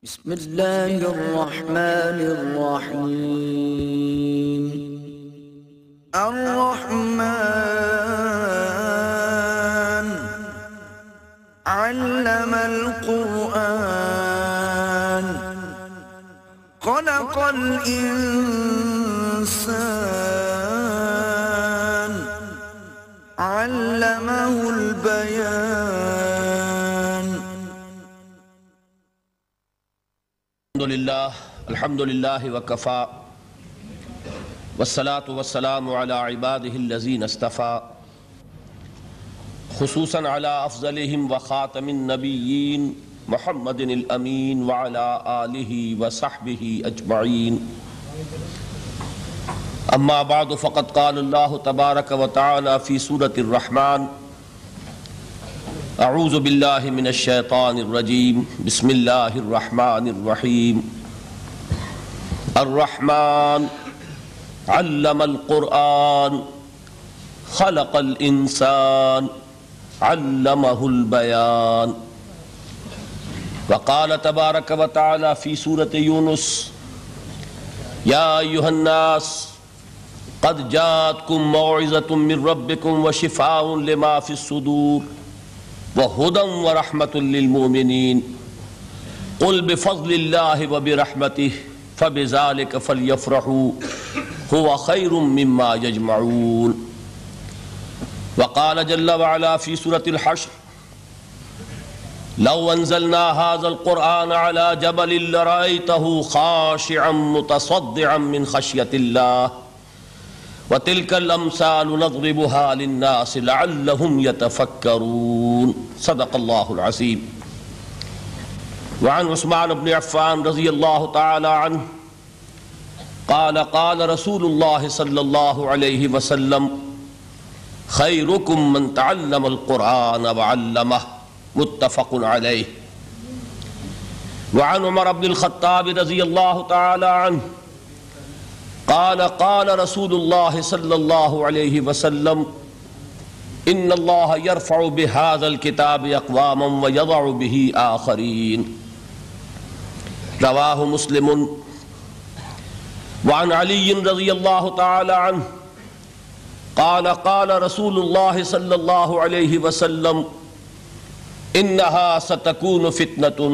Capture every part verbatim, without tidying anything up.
بسم اللہ الرحمن الرحیم الرحمن علم القرآن خلق الإنسان علمه البيان الحمد للہ الحمد للہ وکفا والصلاة والسلام علی عباده الذین اصطفى خصوصا علی افضلهم وخاتم النبیین محمد الامین وعلی آلہ وصحبہ اجمعین اما بعد فقد قال اللہ تبارک وتعالی فی سورة الرحمن اعوذ باللہ من الشیطان الرجیم بسم اللہ الرحمن الرحیم الرحمن علم القرآن خلق الانسان علمہ البیان وقال تبارک وتعالی فی سورة یونس یا ایہا الناس قد جاءتکم موعظۃ من ربکم وشفاء لما فی الصدور وَهُدًى وَرَحْمَةٌ لِّلْمُؤْمِنِينَ قُلْ بِفَضْلِ اللَّهِ وَبِرَحْمَتِهِ فَبِذَلِكَ فَلْيَفْرَحُوا هُوَ خَيْرٌ مِّمَّا يَجْمَعُونَ وقال جل وعلا في سورة الحشر لو أنزلنا هذا القرآن على جبل لرأيته خاشعا متصدعا من خشية الله وَتِلْكَ الْأَمْثَالُ نَضْرِبُهَا لِلنَّاسِ لَعَلَّهُمْ يَتَفَكَّرُونَ صدق اللہ العظیم وعن عثمان بن عفان رضی اللہ تعالی عنہ قال قال رسول اللہ صلی اللہ علیہ وسلم خیرکم من تعلم القرآن وعلمہ متفق علیہ وعن عمر بن الخطاب رضی اللہ تعالی عنہ قال قال رسول اللہ صلی اللہ علیہ وسلم ان اللہ یرفع بهذا الكتاب اقواما ویضع به آخرین رواہ مسلم وعن علی رضی اللہ تعالی عنہ قال قال رسول اللہ صلی اللہ علیہ وسلم انها ستکون فتنة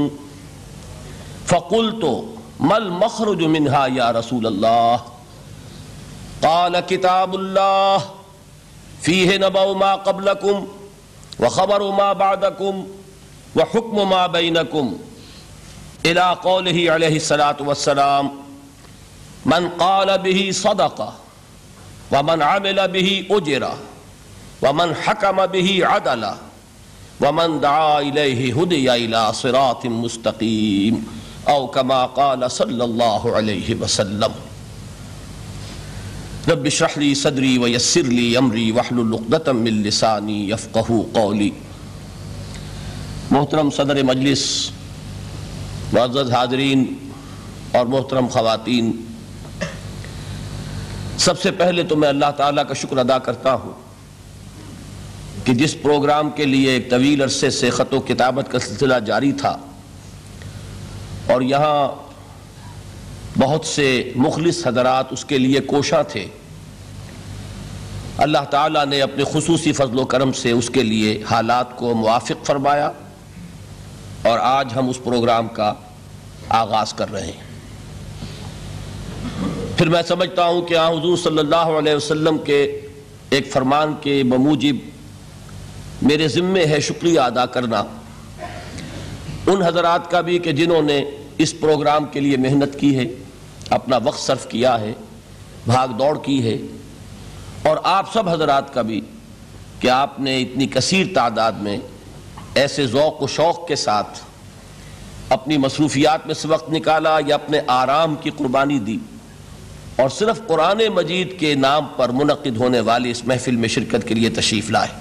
فقلت ما المخرج منها یا رسول اللہ قال کتاب اللہ فیہ نبأ ما قبلکم وخبر ما بعدکم وحکم ما بینکم الى قولہ علیہ الصلاة والسلام من قال به صدق ومن عمل به اجر ومن حکم به عدل ومن دعا الیہ ہدی الى صراط مستقیم او کما قال صلی اللہ علیہ وسلم رب اشرح لی صدری ویسر لی امری واحلل عقدۃ من لسانی یفقہوا قولی محترم صدر مجلس، معزز حاضرین اور محترم خواتین، سب سے پہلے تو میں اللہ تعالیٰ کا شکر ادا کرتا ہوں کہ جس پروگرام کے لیے ایک طویل عرصے سے خط و کتابت کا سلسلہ جاری تھا اور یہاں بہت سے مخلص حضرات اس کے لیے کوشاں تھے، اللہ تعالیٰ نے اپنے خصوصی فضل و کرم سے اس کے لیے حالات کو موافق فرمایا اور آج ہم اس پروگرام کا آغاز کر رہے ہیں۔ پھر میں سمجھتا ہوں کہ آن حضور صلی اللہ علیہ وسلم کے ایک فرمان کے بموجب میرے ذمے ہے شکریہ ادا کرنا ان حضرات کا بھی کہ جنہوں نے اس پروگرام کے لیے محنت کی ہے، اپنا وقت صرف کیا ہے، بھاگ دوڑ کی ہے، اور آپ سب حضرات کا بھی کہ آپ نے اتنی کثیر تعداد میں ایسے ذوق و شوق کے ساتھ اپنی مصروفیات میں سے وقت نکالا یا اپنے آرام کی قربانی دی اور صرف قرآن مجید کے نام پر منعقد ہونے والی اس محفل میں شرکت کے لیے تشریف لائے۔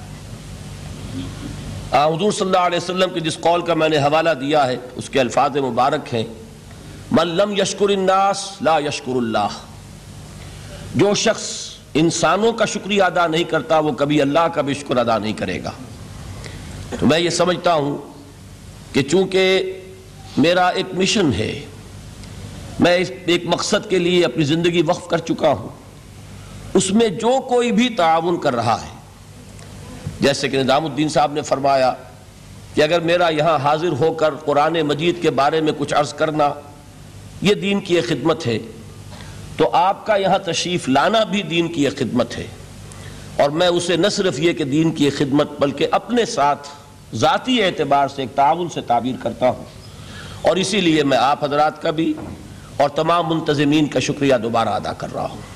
حضور صلی اللہ علیہ وسلم کے جس قول کا میں نے حوالہ دیا ہے اس کے الفاظ مبارک ہیں من لم یشکر الناس لا یشکر اللہ، جو شخص انسانوں کا شکریہ ادا نہیں کرتا وہ کبھی اللہ کا بھی شکر ادا نہیں کرے گا۔ تو میں یہ سمجھتا ہوں کہ چونکہ میرا ایک مشن ہے، میں اس ایک مقصد کے لیے اپنی زندگی وقف کر چکا ہوں، اس میں جو کوئی بھی تعاون کر رہا ہے، جیسے کہ نظام الدین صاحب نے فرمایا کہ اگر میرا یہاں حاضر ہو کر قرآن مجید کے بارے میں کچھ عرض کرنا یہ دین کی ایک خدمت ہے، تو آپ کا یہاں تشریف لانا بھی دین کی ایک خدمت ہے، اور میں اسے نہ صرف یہ کہ دین کی ایک خدمت بلکہ اپنے ساتھ ذاتی اعتبار سے ایک تعاون سے تعبیر کرتا ہوں، اور اسی لیے میں آپ حضرات کا بھی اور تمام منتظمین کا شکریہ دوبارہ ادا کر رہا ہوں۔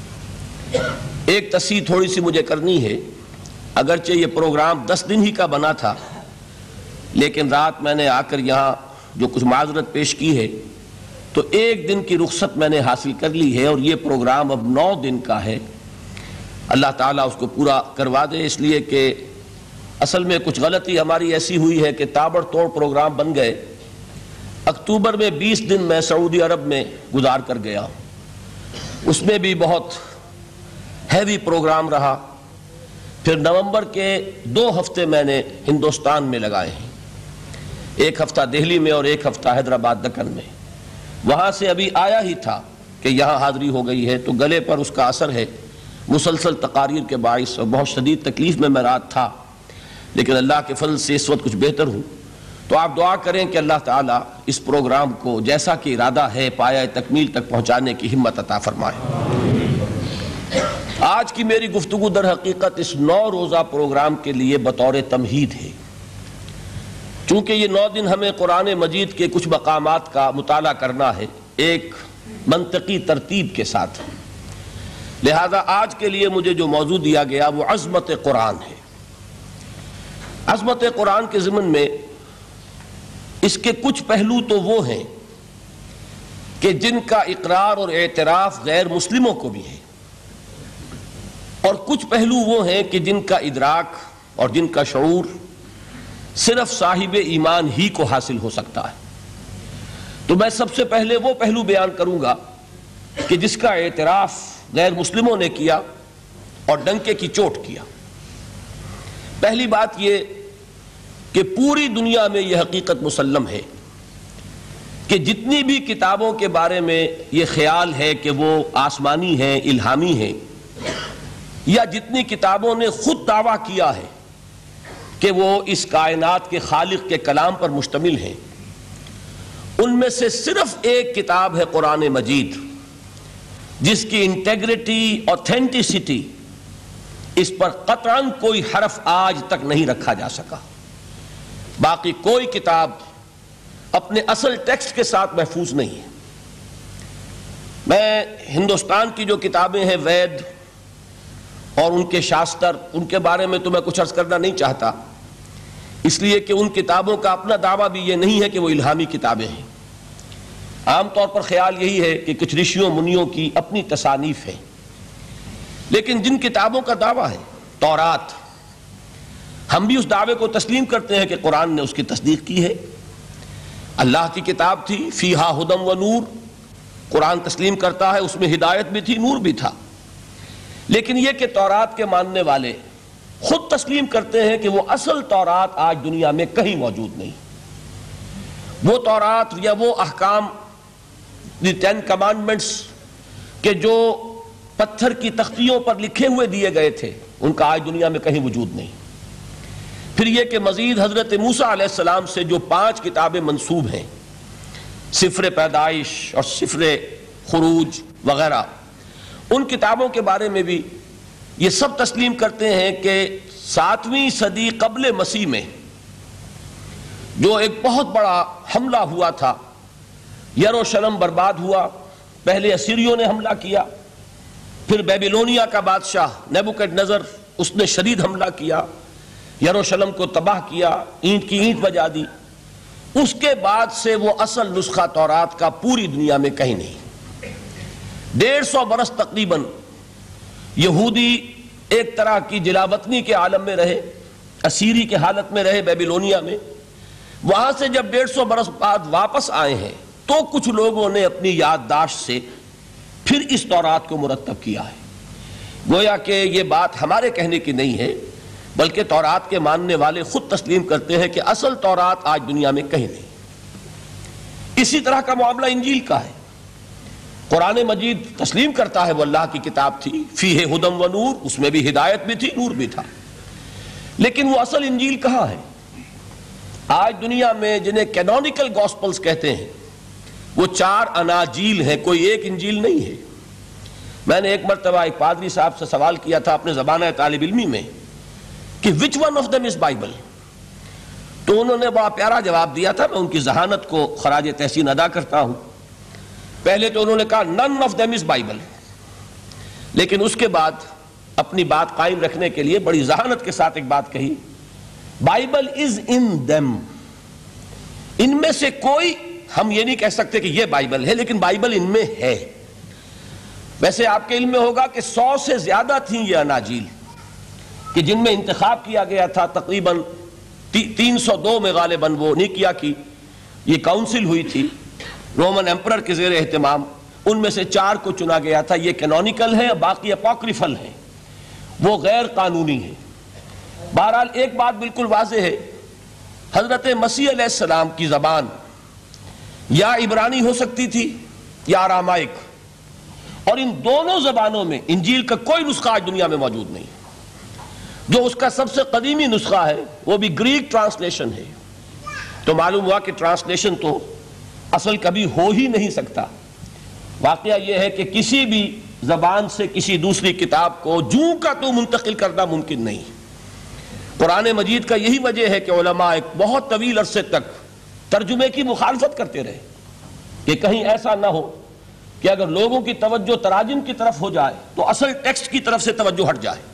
ایک تصحیح تھوڑی سی مجھے کرنی ہے، اگرچہ یہ پروگرام دس دن ہی کا بنا تھا، لیکن رات میں نے آ کر یہاں جو کچھ معذرت پیش کی ہے تو ایک دن کی رخصت میں نے حاصل کر لی ہے، اور یہ پروگرام اب نو دن کا ہے۔ اللہ تعالیٰ اس کو پورا کروا دے، اس لیے کہ اصل میں کچھ غلطی ہماری ایسی ہوئی ہے کہ تابڑ توڑ پروگرام بن گئے۔ اکتوبر میں بیس دن میں سعودی عرب میں گزار کر گیا، اس میں بھی بہت ہیوی پروگرام رہا۔ پھر نومبر کے دو ہفتے میں نے ہندوستان میں لگائے ہیں، ایک ہفتہ دہلی میں اور ایک ہفتہ حیدرآباد دکن میں۔ وہاں سے ابھی آیا ہی تھا کہ یہاں حاضری ہو گئی ہے، تو گلے پر اس کا اثر ہے مسلسل تقاریر کے باعث، اور بہت شدید تکلیف میں میں رات تھا، لیکن اللہ کے فضل سے اس وقت کچھ بہتر ہوں۔ تو آپ دعا کریں کہ اللہ تعالیٰ اس پروگرام کو جیسا کہ ارادہ ہے پایہ تکمیل تک پہنچانے کی ہمت عطا فرمائے۔ آج کی میری گفتگو در حقیقت اس نو روزہ پروگرام کے لیے بطور تمہید ہے، چونکہ یہ نو دن ہمیں قرآن مجید کے کچھ مقامات کا مطالعہ کرنا ہے ایک منطقی ترتیب کے ساتھ، لہذا آج کے لیے مجھے جو موضوع دیا گیا وہ عظمت قرآن ہے۔ عظمت قرآن کے ضمن میں اس کے کچھ پہلو تو وہ ہیں کہ جن کا اقرار اور اعتراف غیر مسلموں کو بھی ہے، اور کچھ پہلو وہ ہیں کہ جن کا ادراک اور جن کا شعور صرف صاحب ایمان ہی کو حاصل ہو سکتا ہے۔ تو میں سب سے پہلے وہ پہلو بیان کروں گا کہ جس کا اعتراف غیر مسلموں نے کیا اور ڈنکے کی چوٹ کیا۔ پہلی بات یہ کہ پوری دنیا میں یہ حقیقت مسلم ہے کہ جتنی بھی کتابوں کے بارے میں یہ خیال ہے کہ وہ آسمانی ہیں، الہامی ہیں، یا جتنی کتابوں نے خود دعویٰ کیا ہے کہ وہ اس کائنات کے خالق کے کلام پر مشتمل ہیں، ان میں سے صرف ایک کتاب ہے قرآن مجید، جس کی انٹیگریٹی، اوتھینٹسٹی، اس پر قطعاً کوئی حرف آج تک نہیں رکھا جا سکا۔ باقی کوئی کتاب اپنے اصل ٹیکسٹ کے ساتھ محفوظ نہیں ہے۔ میں ہندوستان کی جو کتابیں ہیں وید اور ان کے شاستر، ان کے بارے میں تو میں کچھ عرض کرنا نہیں چاہتا، اس لیے کہ ان کتابوں کا اپنا دعویٰ بھی یہ نہیں ہے کہ وہ الہامی کتابیں ہیں۔ عام طور پر خیال یہی ہے کہ کچھ رشیوں منیوں کی اپنی تصانیف ہیں، لیکن جن کتابوں کا دعویٰ ہے، تورات، ہم بھی اس دعوے کو تسلیم کرتے ہیں کہ قرآن نے اس کی تصدیق کی ہے، اللہ کی کتاب تھی، فیہا ہدی و نور، قرآن تسلیم کرتا ہے اس میں ہدایت بھی تھی، نور بھی تھا۔ لیکن یہ کہ تورات کے ماننے والے خود تسلیم کرتے ہیں کہ وہ اصل تورات آج دنیا میں کہیں موجود نہیں۔ وہ تورات یا وہ احکام، دی ٹین کمانڈمنٹس کہ جو پتھر کی تختیوں پر لکھے ہوئے دیے گئے تھے، ان کا آج دنیا میں کہیں وجود نہیں۔ پھر یہ کہ مزید حضرت موسیٰ علیہ السلام سے جو پانچ کتابیں منسوب ہیں، سفر پیدائش اور سفر خروج وغیرہ، ان کتابوں کے بارے میں بھی یہ سب تسلیم کرتے ہیں کہ ساتویں صدی قبل مسیح میں جو ایک بہت بڑا حملہ ہوا تھا، یروشلم برباد ہوا، پہلے اسیریوں نے حملہ کیا، پھر بیبیلونیا کا بادشاہ نیبوکڈ نظر، اس نے شدید حملہ کیا، یروشلم کو تباہ کیا، اینٹ کی اینٹ بجا دی۔ اس کے بعد سے وہ اصل نسخہ تورات کا پوری دنیا میں کہیں نہیں۔ ڈیڑھ سو برس تقریباً یہودی ایک طرح کی جلاوطنی کے عالم میں رہے، اسیری کے حالت میں رہے بیبیلونیا میں۔ وہاں سے جب ڈیڑھ سو برس بعد واپس آئے ہیں تو کچھ لوگوں نے اپنی یادداشت سے پھر اس تورات کو مرتب کیا ہے۔ گویا کہ یہ بات ہمارے کہنے کی نہیں ہے، بلکہ تورات کے ماننے والے خود تسلیم کرتے ہیں کہ اصل تورات آج دنیا میں کہیں نہیں۔ اسی طرح کا معاملہ انجیل کا ہے. قرآن مجید تسلیم کرتا ہے وہ اللہ کی کتاب تھی، فیہ ہدی و نور، اس میں بھی ہدایت بھی تھی، نور بھی تھا. لیکن وہ اصل انجیل کہاں ہے؟ آج دنیا میں جنہیں کینونیکل گاسپلز کہتے ہیں وہ چار اناجیل ہیں، کوئی ایک انجیل نہیں ہے. میں نے ایک مرتبہ ایک پادری صاحب سے سوال کیا تھا اپنے زمانہ طالب علمی میں کہ which one of them is Bible, تو انہوں نے بڑا پیارا جواب دیا تھا. میں ان کی ذہانت کو خراج تحسین ادا کرتا ہوں. پہلے تو انہوں نے کہا none of them is Bible, لیکن اس کے بعد اپنی بات قائم رکھنے کے لیے بڑی ذہانت کے ساتھ ایک بات کہی، بائبل از ان دم، ان میں سے کوئی، ہم یہ نہیں کہہ سکتے کہ یہ بائبل ہے، لیکن بائبل ان میں ہے. ویسے آپ کے علم میں ہوگا کہ سو سے زیادہ تھیں یہ اناجیل کہ جن میں انتخاب کیا گیا تھا. تقریباً تین سو دو میں غالباً وہ نیکیا کی یہ کاؤنسل ہوئی تھی رومن ایمپرر کے زیر اہتمام، ان میں سے چار کو چنا گیا تھا. یہ کینونیکل ہیں، باقی اپوکریفل ہیں، وہ غیر قانونی ہیں. بہرحال ایک بات بالکل واضح ہے، حضرت مسیح علیہ السلام کی زبان یا عبرانی ہو سکتی تھی یا ارامائک، اور ان دونوں زبانوں میں انجیل کا کوئی نسخہ آج دنیا میں موجود نہیں. جو اس کا سب سے قدیمی نسخہ ہے وہ بھی گریک ٹرانسلیشن ہے. تو معلوم ہوا کہ ٹرانسلیشن تو اصل کبھی ہو ہی نہیں سکتا. واقعہ یہ ہے کہ کسی بھی زبان سے کسی دوسری کتاب کو جوں کا تو منتقل کرنا ممکن نہیں. قرآن مجید کا یہی وجہ ہے کہ علماء ایک بہت طویل عرصے تک ترجمے کی مخالفت کرتے رہے کہ کہیں ایسا نہ ہو کہ اگر لوگوں کی توجہ تراجم کی طرف ہو جائے تو اصل ٹیکسٹ کی طرف سے توجہ ہٹ جائے.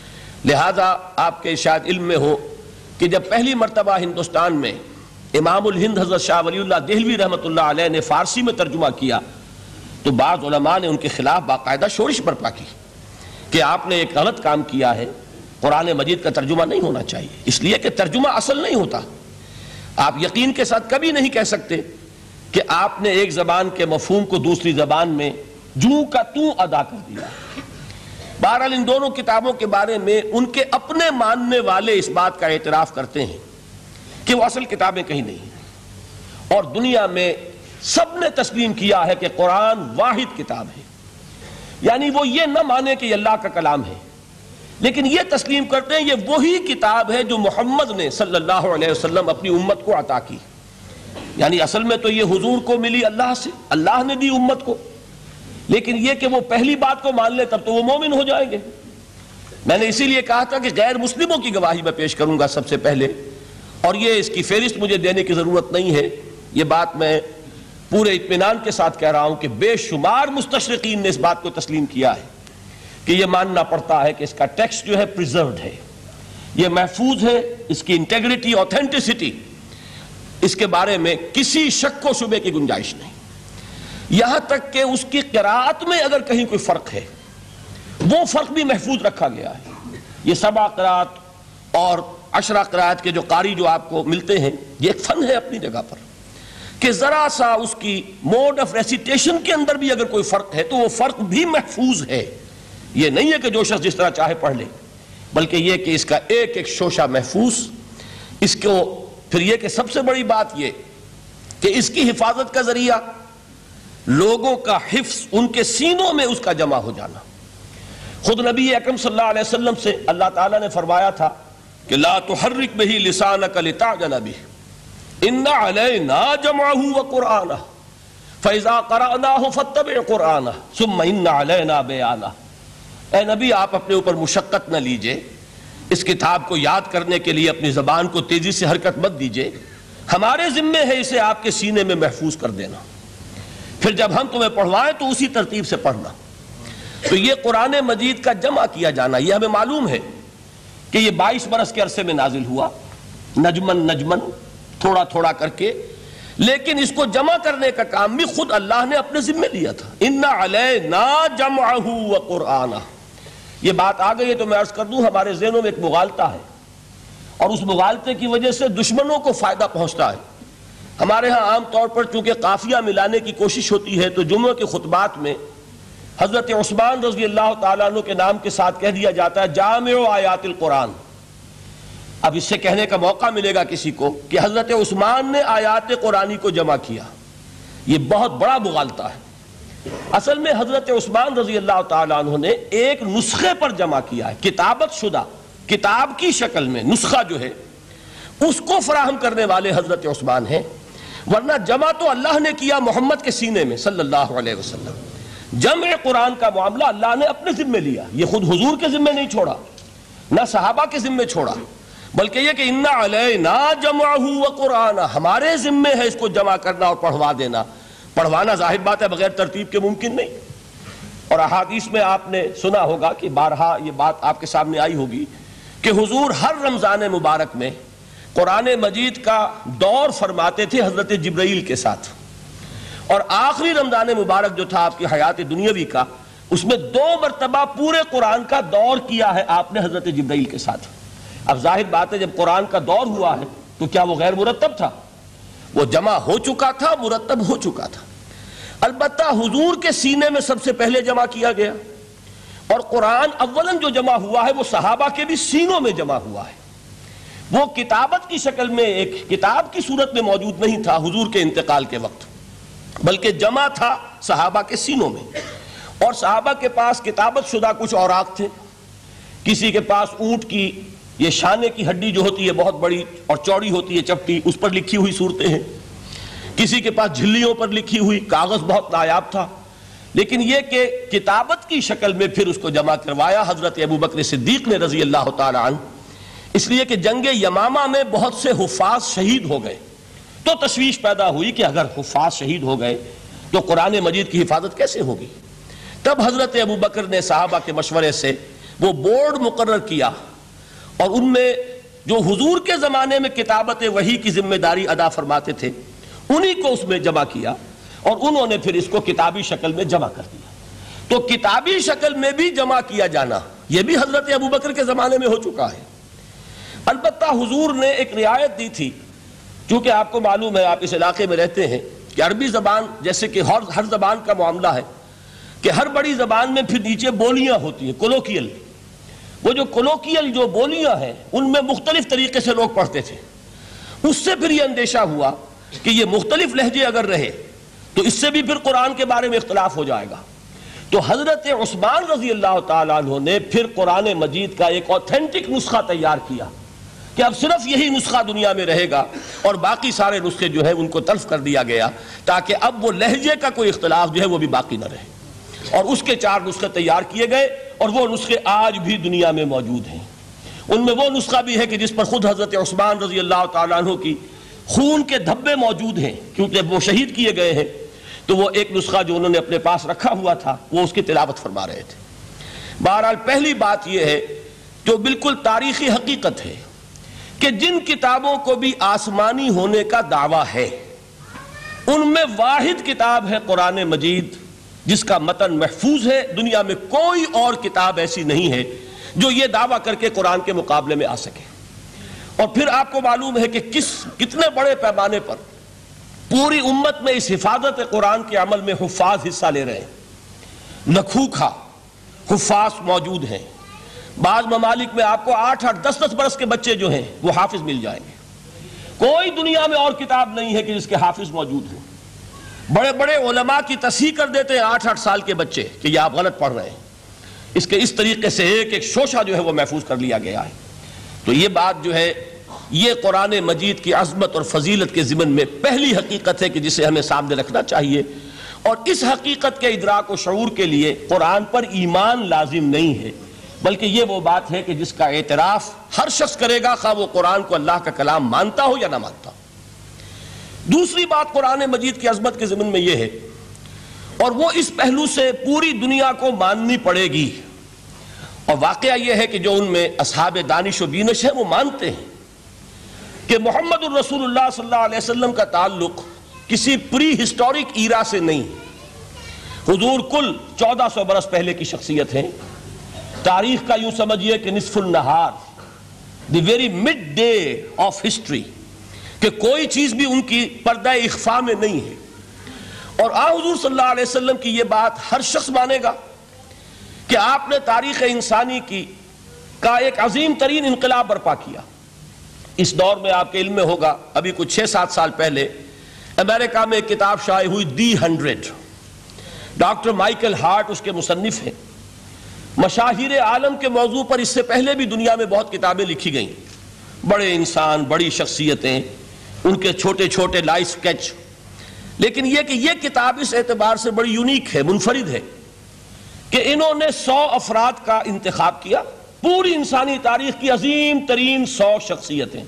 لہذا آپ کے شاید علم میں ہو کہ جب پہلی مرتبہ ہندوستان میں امام الہند حضرت شاہ ولی اللہ دہلوی رحمۃ اللہ علیہ نے فارسی میں ترجمہ کیا تو بعض علماء نے ان کے خلاف باقاعدہ شورش برپا کی کہ آپ نے ایک غلط کام کیا ہے، قرآن مجید کا ترجمہ نہیں ہونا چاہیے، اس لیے کہ ترجمہ اصل نہیں ہوتا. آپ یقین کے ساتھ کبھی نہیں کہہ سکتے کہ آپ نے ایک زبان کے مفہوم کو دوسری زبان میں جوں کا تو ادا کر دیا. بہرحال ان دونوں کتابوں کے بارے میں ان کے اپنے ماننے والے اس بات کا اعتراف کرتے ہیں کہ وہ اصل کتابیں کہیں نہیں ہیں، اور دنیا میں سب نے تسلیم کیا ہے کہ قرآن واحد کتاب ہے. یعنی وہ یہ نہ مانے کہ یہ اللہ کا کلام ہے، لیکن یہ تسلیم کرتے ہیں یہ وہی کتاب ہے جو محمد نے صلی اللہ علیہ وسلم اپنی امت کو عطا کی. یعنی اصل میں تو یہ حضور کو ملی اللہ سے، اللہ نے دی امت کو، لیکن یہ کہ وہ پہلی بات کو مان لے تب تو وہ مومن ہو جائیں گے. میں نے اسی لیے کہا تھا کہ غیر مسلموں کی گواہی میں پیش کروں گا سب سے پہلے، اور یہ اس کی فہرست مجھے دینے کی ضرورت نہیں ہے. یہ بات میں پورے اطمینان کے ساتھ کہہ رہا ہوں کہ بے شمار مستشرقین نے اس بات کو تسلیم کیا ہے کہ یہ ماننا پڑتا ہے کہ اس کا ٹیکسٹ جو ہے پریزروڈ ہے، یہ محفوظ ہے، اس کی انٹیگریٹی، آتھینٹسٹی، اس کے بارے میں کسی شک و شبے کی گنجائش نہیں. یہاں تک کہ اس کی قراءت میں اگر کہیں کوئی فرق ہے وہ فرق بھی محفوظ رکھا گیا ہے. یہ سبع قراءت اور عشرہ قراءت کے جو قاری جو آپ کو ملتے ہیں یہ ایک فن ہے اپنی جگہ پر کہ ذرا سا اس کی موڈ آف ریسیٹیشن کے اندر بھی اگر کوئی فرق ہے تو وہ فرق بھی محفوظ ہے. یہ نہیں ہے کہ جو شخص جس طرح چاہے پڑھ لے، بلکہ یہ کہ اس کا ایک ایک شوشہ محفوظ. اس کو پھر یہ کہ سب سے بڑی بات یہ کہ اس کی حفاظت کا ذریعہ لوگوں کا حفظ، ان کے سینوں میں اس کا جمع ہو جانا. خود نبی اکرم صلی اللہ علیہ وسلم سے اللہ تعالیٰ نے فرمایا تھا کہ لا تحرک بہ لسانک لتعجل بہ ان علینا جمعہ وقرآنہ فاذا قرأناہ فاتبع قرآنہ ثم ان علینا بیانہ. اے نبی آپ اپنے اوپر مشقت نہ لیجئے، اس کتاب کو یاد کرنے کے لیے اپنی زبان کو تیزی سے حرکت مت دیجئے، ہمارے ذمے ہے اسے آپ کے سینے میں محفوظ کر دینا، پھر جب ہم تمہیں پڑھوائیں تو اسی ترتیب سے پڑھنا. تو یہ قرآن مجید کا جمع کیا جانا یہ ہمیں معلوم ہے کہ یہ بائیس برس کے عرصے میں نازل ہوا، نجمن نجمن تھوڑا تھوڑا کر کے، لیکن اس کو جمع کرنے کا کام بھی خود اللہ نے اپنے ذمے لیا تھا. ان علینا جمعہ وقرآنہ. یہ بات آ گئی ہے تو میں عرض کر دوں ہمارے ذہنوں میں ایک مغالطہ ہے، اور اس مغالطے کی وجہ سے دشمنوں کو فائدہ پہنچتا ہے. ہمارے ہاں عام طور پر چونکہ قافیہ ملانے کی کوشش ہوتی ہے تو جمعہ کے خطبات میں حضرت عثمان رضی اللہ تعالیٰ عنہ کے نام کے ساتھ کہہ دیا جاتا ہے جامع آیات القرآن. اب اس سے کہنے کا موقع ملے گا کسی کو کہ حضرت عثمان نے آیات قرآنی کو جمع کیا. یہ بہت بڑا مغالطہ ہے۔ اصل میں حضرت عثمان رضی اللہ تعالیٰ عنہ نے ایک نسخے پر جمع کیا ہے، کتابت شدہ کتاب کی شکل میں نسخہ جو ہے اس کو فراہم کرنے والے حضرت عثمان ہیں، ورنہ جمع تو اللہ نے کیا محمد کے سینے میں صلی اللہ علیہ وسلم۔ جمع قرآن کا معاملہ اللہ نے اپنے ذمے لیا، یہ خود حضور کے ذمے نہیں چھوڑا، نہ صحابہ کے ذمے چھوڑا، بلکہ یہ کہ اِنَّ عَلَيْنَا جَمْعَهُ وَقُرْآنَهُ، ہمارے ذمے ہے اس کو جمع کرنا اور پڑھوا دینا۔ پڑھوانا ظاہر بات ہے بغیر ترتیب کے ممکن نہیں، اور احادیث میں آپ نے سنا ہوگا کہ بارہا یہ بات آپ کے سامنے آئی ہوگی کہ حضور ہر رمضان مبارک میں قرآن مجید کا دور فرماتے تھے حضرت جبرائیل کے ساتھ، اور آخری رمضان مبارک جو تھا آپ کی حیات دنیاوی کا، اس میں دو مرتبہ پورے قرآن کا دور کیا ہے آپ نے حضرت جبرائیل کے ساتھ۔ اب ظاہر بات ہے جب قرآن کا دور ہوا ہے تو کیا وہ غیر مرتب تھا؟ وہ جمع ہو چکا تھا، مرتب ہو چکا تھا۔ البتہ حضور کے سینے میں سب سے پہلے جمع کیا گیا، اور قرآن اولاً جو جمع ہوا ہے وہ صحابہ کے بھی سینوں میں جمع ہوا ہے۔ وہ کتابت کی شکل میں ایک کتاب کی صورت میں موجود نہیں تھا حضور کے انتقال کے وقت، بلکہ جمع تھا صحابہ کے سینوں میں، اور صحابہ کے پاس کتابت شدہ کچھ اوراق تھے۔ کسی کے پاس اونٹ کی یہ شانے کی ہڈی جو ہوتی ہے بہت بڑی اور چوڑی ہوتی ہے چپٹی، اس پر لکھی ہوئی صورتیں ہیں، کسی کے پاس جھلیوں پر لکھی ہوئی، کاغذ بہت نایاب تھا، لیکن یہ کہ کتابت کی شکل میں پھر اس کو جمع کروایا حضرت ابوبکر صدیق نے رضی اللہ تعالی عنہ، اس لیے کہ جنگ یمامہ میں بہت سے حفاظ شہید ہو گئے، تو تشویش پیدا ہوئی کہ اگر حفاظ شہید ہو گئے تو قرآن مجید کی حفاظت کیسے ہوگی؟ تب حضرت ابوبکر نے صحابہ کے مشورے سے وہ بورڈ مقرر کیا، اور ان میں جو حضور کے زمانے میں کتابت وحی کی ذمہ داری ادا فرماتے تھے انہی کو اس میں جمع کیا، اور انہوں نے پھر اس کو کتابی شکل میں جمع کر دیا۔ تو کتابی شکل میں بھی جمع کیا جانا یہ بھی حضرت ابوبکر کے زمانے میں ہو چکا ہے۔ البتہ حضور نے ایک رعایت دی تھی، چونکہ آپ کو معلوم ہے آپ اس علاقے میں رہتے ہیں کہ عربی زبان جیسے کہ ہر ہر زبان کا معاملہ ہے کہ ہر بڑی زبان میں پھر نیچے بولیاں ہوتی ہیں، کولوکیل۔ وہ جو کولوکیل جو بولیاں ہیں ان میں مختلف طریقے سے لوگ پڑھتے تھے، اس سے پھر یہ اندیشہ ہوا کہ یہ مختلف لہجے اگر رہے تو اس سے بھی پھر قرآن کے بارے میں اختلاف ہو جائے گا۔ تو حضرت عثمان رضی اللہ تعالیٰ عنہ نے پھر قرآن مجید کا ایک اوتھینٹک نسخہ تیار کیا کہ اب صرف یہی نسخہ دنیا میں رہے گا، اور باقی سارے نسخے جو ہے ان کو تلف کر دیا گیا، تاکہ اب وہ لہجے کا کوئی اختلاف جو ہے وہ بھی باقی نہ رہے۔ اور اس کے چار نسخے تیار کیے گئے، اور وہ نسخے آج بھی دنیا میں موجود ہیں۔ ان میں وہ نسخہ بھی ہے کہ جس پر خود حضرت عثمان رضی اللہ تعالیٰ عنہ کی خون کے دھبے موجود ہیں، کیونکہ وہ شہید کیے گئے ہیں، تو وہ ایک نسخہ جو انہوں نے اپنے پاس رکھا ہوا تھا وہ اس کی تلاوت فرما رہے تھے۔ بہرحال پہلی بات یہ ہے جو بالکل تاریخی حقیقت ہے کہ جن کتابوں کو بھی آسمانی ہونے کا دعویٰ ہے ان میں واحد کتاب ہے قرآن مجید، جس کا متن محفوظ ہے۔ دنیا میں کوئی اور کتاب ایسی نہیں ہے جو یہ دعویٰ کر کے قرآن کے مقابلے میں آ سکے۔ اور پھر آپ کو معلوم ہے کہ کس کتنے بڑے پیمانے پر پوری امت میں اس حفاظت قرآن کے عمل میں حفاظ حصہ لے رہے ہیں، لکھوکھا حفاظ موجود ہیں۔ بعض ممالک میں آپ کو آٹھ آٹھ دس دس برس کے بچے جو ہیں وہ حافظ مل جائیں گے۔ کوئی دنیا میں اور کتاب نہیں ہے کہ جس کے حافظ موجود ہوں۔ بڑے بڑے علماء کی تصحیح کر دیتے ہیں آٹھ آٹھ سال کے بچے کہ یہ آپ غلط پڑھ رہے ہیں۔ اس کے اس طریقے سے ایک ایک شوشہ جو ہے وہ محفوظ کر لیا گیا ہے۔ تو یہ بات جو ہے یہ قرآن مجید کی عظمت اور فضیلت کے ضمن میں پہلی حقیقت ہے کہ جسے ہمیں سامنے رکھنا چاہیے، اور اس حقیقت کے ادراک و شعور کے لیے قرآن پر ایمان لازم نہیں ہے، بلکہ یہ وہ بات ہے کہ جس کا اعتراف ہر شخص کرے گا، خواہ وہ قرآن کو اللہ کا کلام مانتا ہو یا نہ مانتا ہو۔ دوسری بات قرآن مجید کی عظمت کے ضمن میں یہ ہے، اور وہ اس پہلو سے پوری دنیا کو ماننی پڑے گی، اور واقعہ یہ ہے کہ جو ان میں اصحاب دانش و بینش ہے وہ مانتے ہیں کہ محمد الرسول اللہ صلی اللہ علیہ وسلم کا تعلق کسی پری ہسٹورک ایرا سے نہیں۔ حضور کل چودہ سو برس پہلے کی شخصیت ہیں۔ تاریخ کا یوں سمجھیے کہ نصف النہار، the very midday of history, کہ کوئی چیز بھی ان کی پردہ اخفاء میں نہیں ہے۔ اور آ حضور صلی اللہ علیہ وسلم کی یہ بات ہر شخص مانے گا کہ آپ نے تاریخ انسانی کی کا ایک عظیم ترین انقلاب برپا کیا۔ اس دور میں آپ کے علم میں ہوگا ابھی کچھ چھ سات سال پہلے امریکہ میں ایک کتاب شائع ہوئی the hundred, doctor Michael Hart اس کے مصنف ہیں۔ مشاہیر عالم کے موضوع پر اس سے پہلے بھی دنیا میں بہت کتابیں لکھی گئیں، بڑے انسان، بڑی شخصیتیں، ان کے چھوٹے چھوٹے لائف سکیچ، لیکن یہ کہ یہ کتاب اس اعتبار سے بڑی یونیک ہے، منفرد ہے کہ انہوں نے سو افراد کا انتخاب کیا، پوری انسانی تاریخ کی عظیم ترین سو شخصیتیں،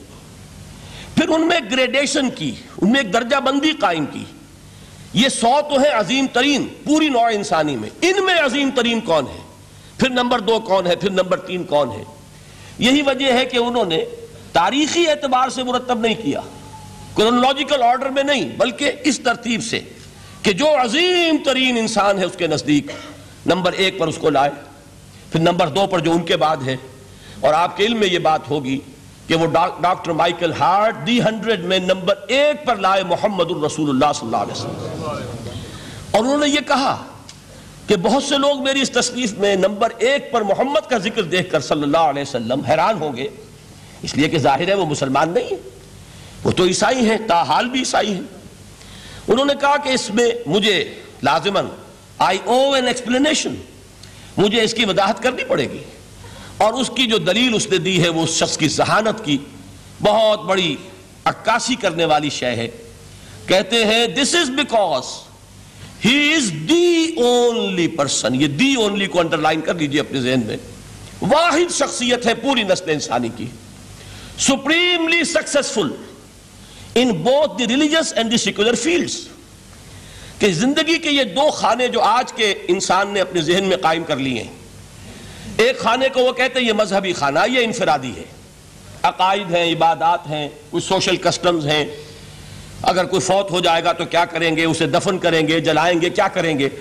پھر ان میں گریڈیشن کی، ان میں ایک درجہ بندی قائم کی۔ یہ سو تو ہیں عظیم ترین پوری نوع انسانی میں، ان میں عظیم ترین کون ہے، پھر نمبر دو کون ہے، پھر نمبر تین کون ہے۔ یہی وجہ ہے کہ انہوں نے تاریخی اعتبار سے مرتب نہیں کیا، کرونالوجیکل آرڈر میں نہیں، بلکہ اس ترتیب سے کہ جو عظیم ترین انسان ہے اس کے نزدیک نمبر ایک پر اس کو لائے، پھر نمبر دو پر جو ان کے بعد ہے۔ اور آپ کے علم میں یہ بات ہوگی کہ وہ doctor Michael Hart the hundred میں نمبر ایک پر لائے محمد الرسول اللہ صلی اللہ علیہ وسلم، اور انہوں نے یہ کہا کہ بہت سے لوگ میری اس تصنیف میں نمبر ایک پر محمد کا ذکر دیکھ کر صلی اللہ علیہ وسلم حیران ہوں گے، اس لیے کہ ظاہر ہے وہ مسلمان نہیں ہیں، وہ تو عیسائی ہیں، تاحال بھی عیسائی ہیں۔ انہوں نے کہا کہ اس میں مجھے لازماً آئی او این ایکسپلینیشن، مجھے اس کی وضاحت کرنی پڑے گی، اور اس کی جو دلیل اس نے دی ہے وہ اس شخص کی ذہانت کی بہت بڑی عکاسی کرنے والی شے ہے۔ کہتے ہیں this is because he is the only person, یہ دی اونلی کو انڈر لائن کر لیجیے اپنے ذہن میں، واحد شخصیت ہے پوری نسل انسانی کی، supremely successful in both the religious and the secular fields, کہ زندگی کے یہ دو خانے جو آج کے انسان نے اپنے ذہن میں قائم کر لیے ہیں، ایک خانے کو وہ کہتے ہیں یہ مذہبی خانہ، یہ انفرادی ہے، عقائد ہیں، عبادات ہیں، کچھ سوشل کسٹمز ہیں، اگر کوئی فوت ہو جائے گا تو کیا کریں گے، اسے دفن کریں گے، جلائیں گے، کیا کریں گے،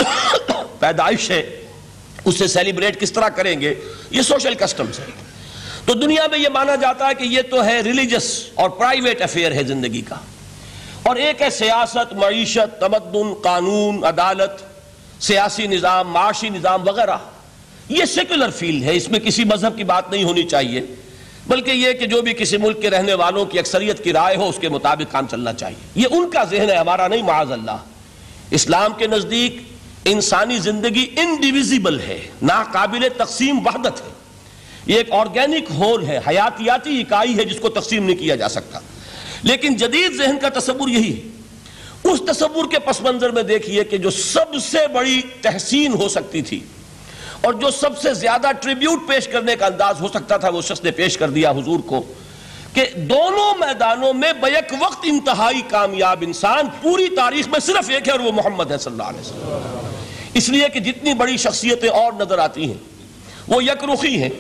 پیدائش ہے اسے سیلیبریٹ کس طرح کریں گے، یہ سوشل کسٹمز ہیں۔ تو دنیا میں یہ مانا جاتا ہے کہ یہ تو ہے ریلیجس اور پرائیویٹ افیئر ہے زندگی کا، اور ایک ہے سیاست، معیشت، تمدن، قانون، عدالت، سیاسی نظام، معاشی نظام وغیرہ، یہ سیکولر فیلڈ ہے، اس میں کسی مذہب کی بات نہیں ہونی چاہیے، بلکہ یہ کہ جو بھی کسی ملک کے رہنے والوں کی اکثریت کی رائے ہو اس کے مطابق کام چلنا چاہیے۔ یہ ان کا ذہن ہے، ہمارا نہیں، معاذ اللہ۔ اسلام کے نزدیک انسانی زندگی انڈیویزیبل ہے، ناقابل تقسیم وحدت ہے، یہ ایک آرگینک ہول ہے، حیاتیاتی اکائی ہے جس کو تقسیم نہیں کیا جا سکتا۔ لیکن جدید ذہن کا تصور یہی ہے۔ اس تصور کے پس منظر میں دیکھیے کہ جو سب سے بڑی تحسین ہو سکتی تھی اور جو سب سے زیادہ ٹریبیوٹ پیش کرنے کا انداز ہو سکتا تھا وہ شخص نے پیش کر دیا حضور کو، کہ دونوں میدانوں میں بیک وقت انتہائی کامیاب انسان پوری تاریخ میں صرف ایک ہے، اور وہ محمد ہے صلی اللہ علیہ وسلم۔ اس لیے کہ جتنی بڑی شخصیتیں اور نظر آتی ہیں وہ یک رخی ہیں،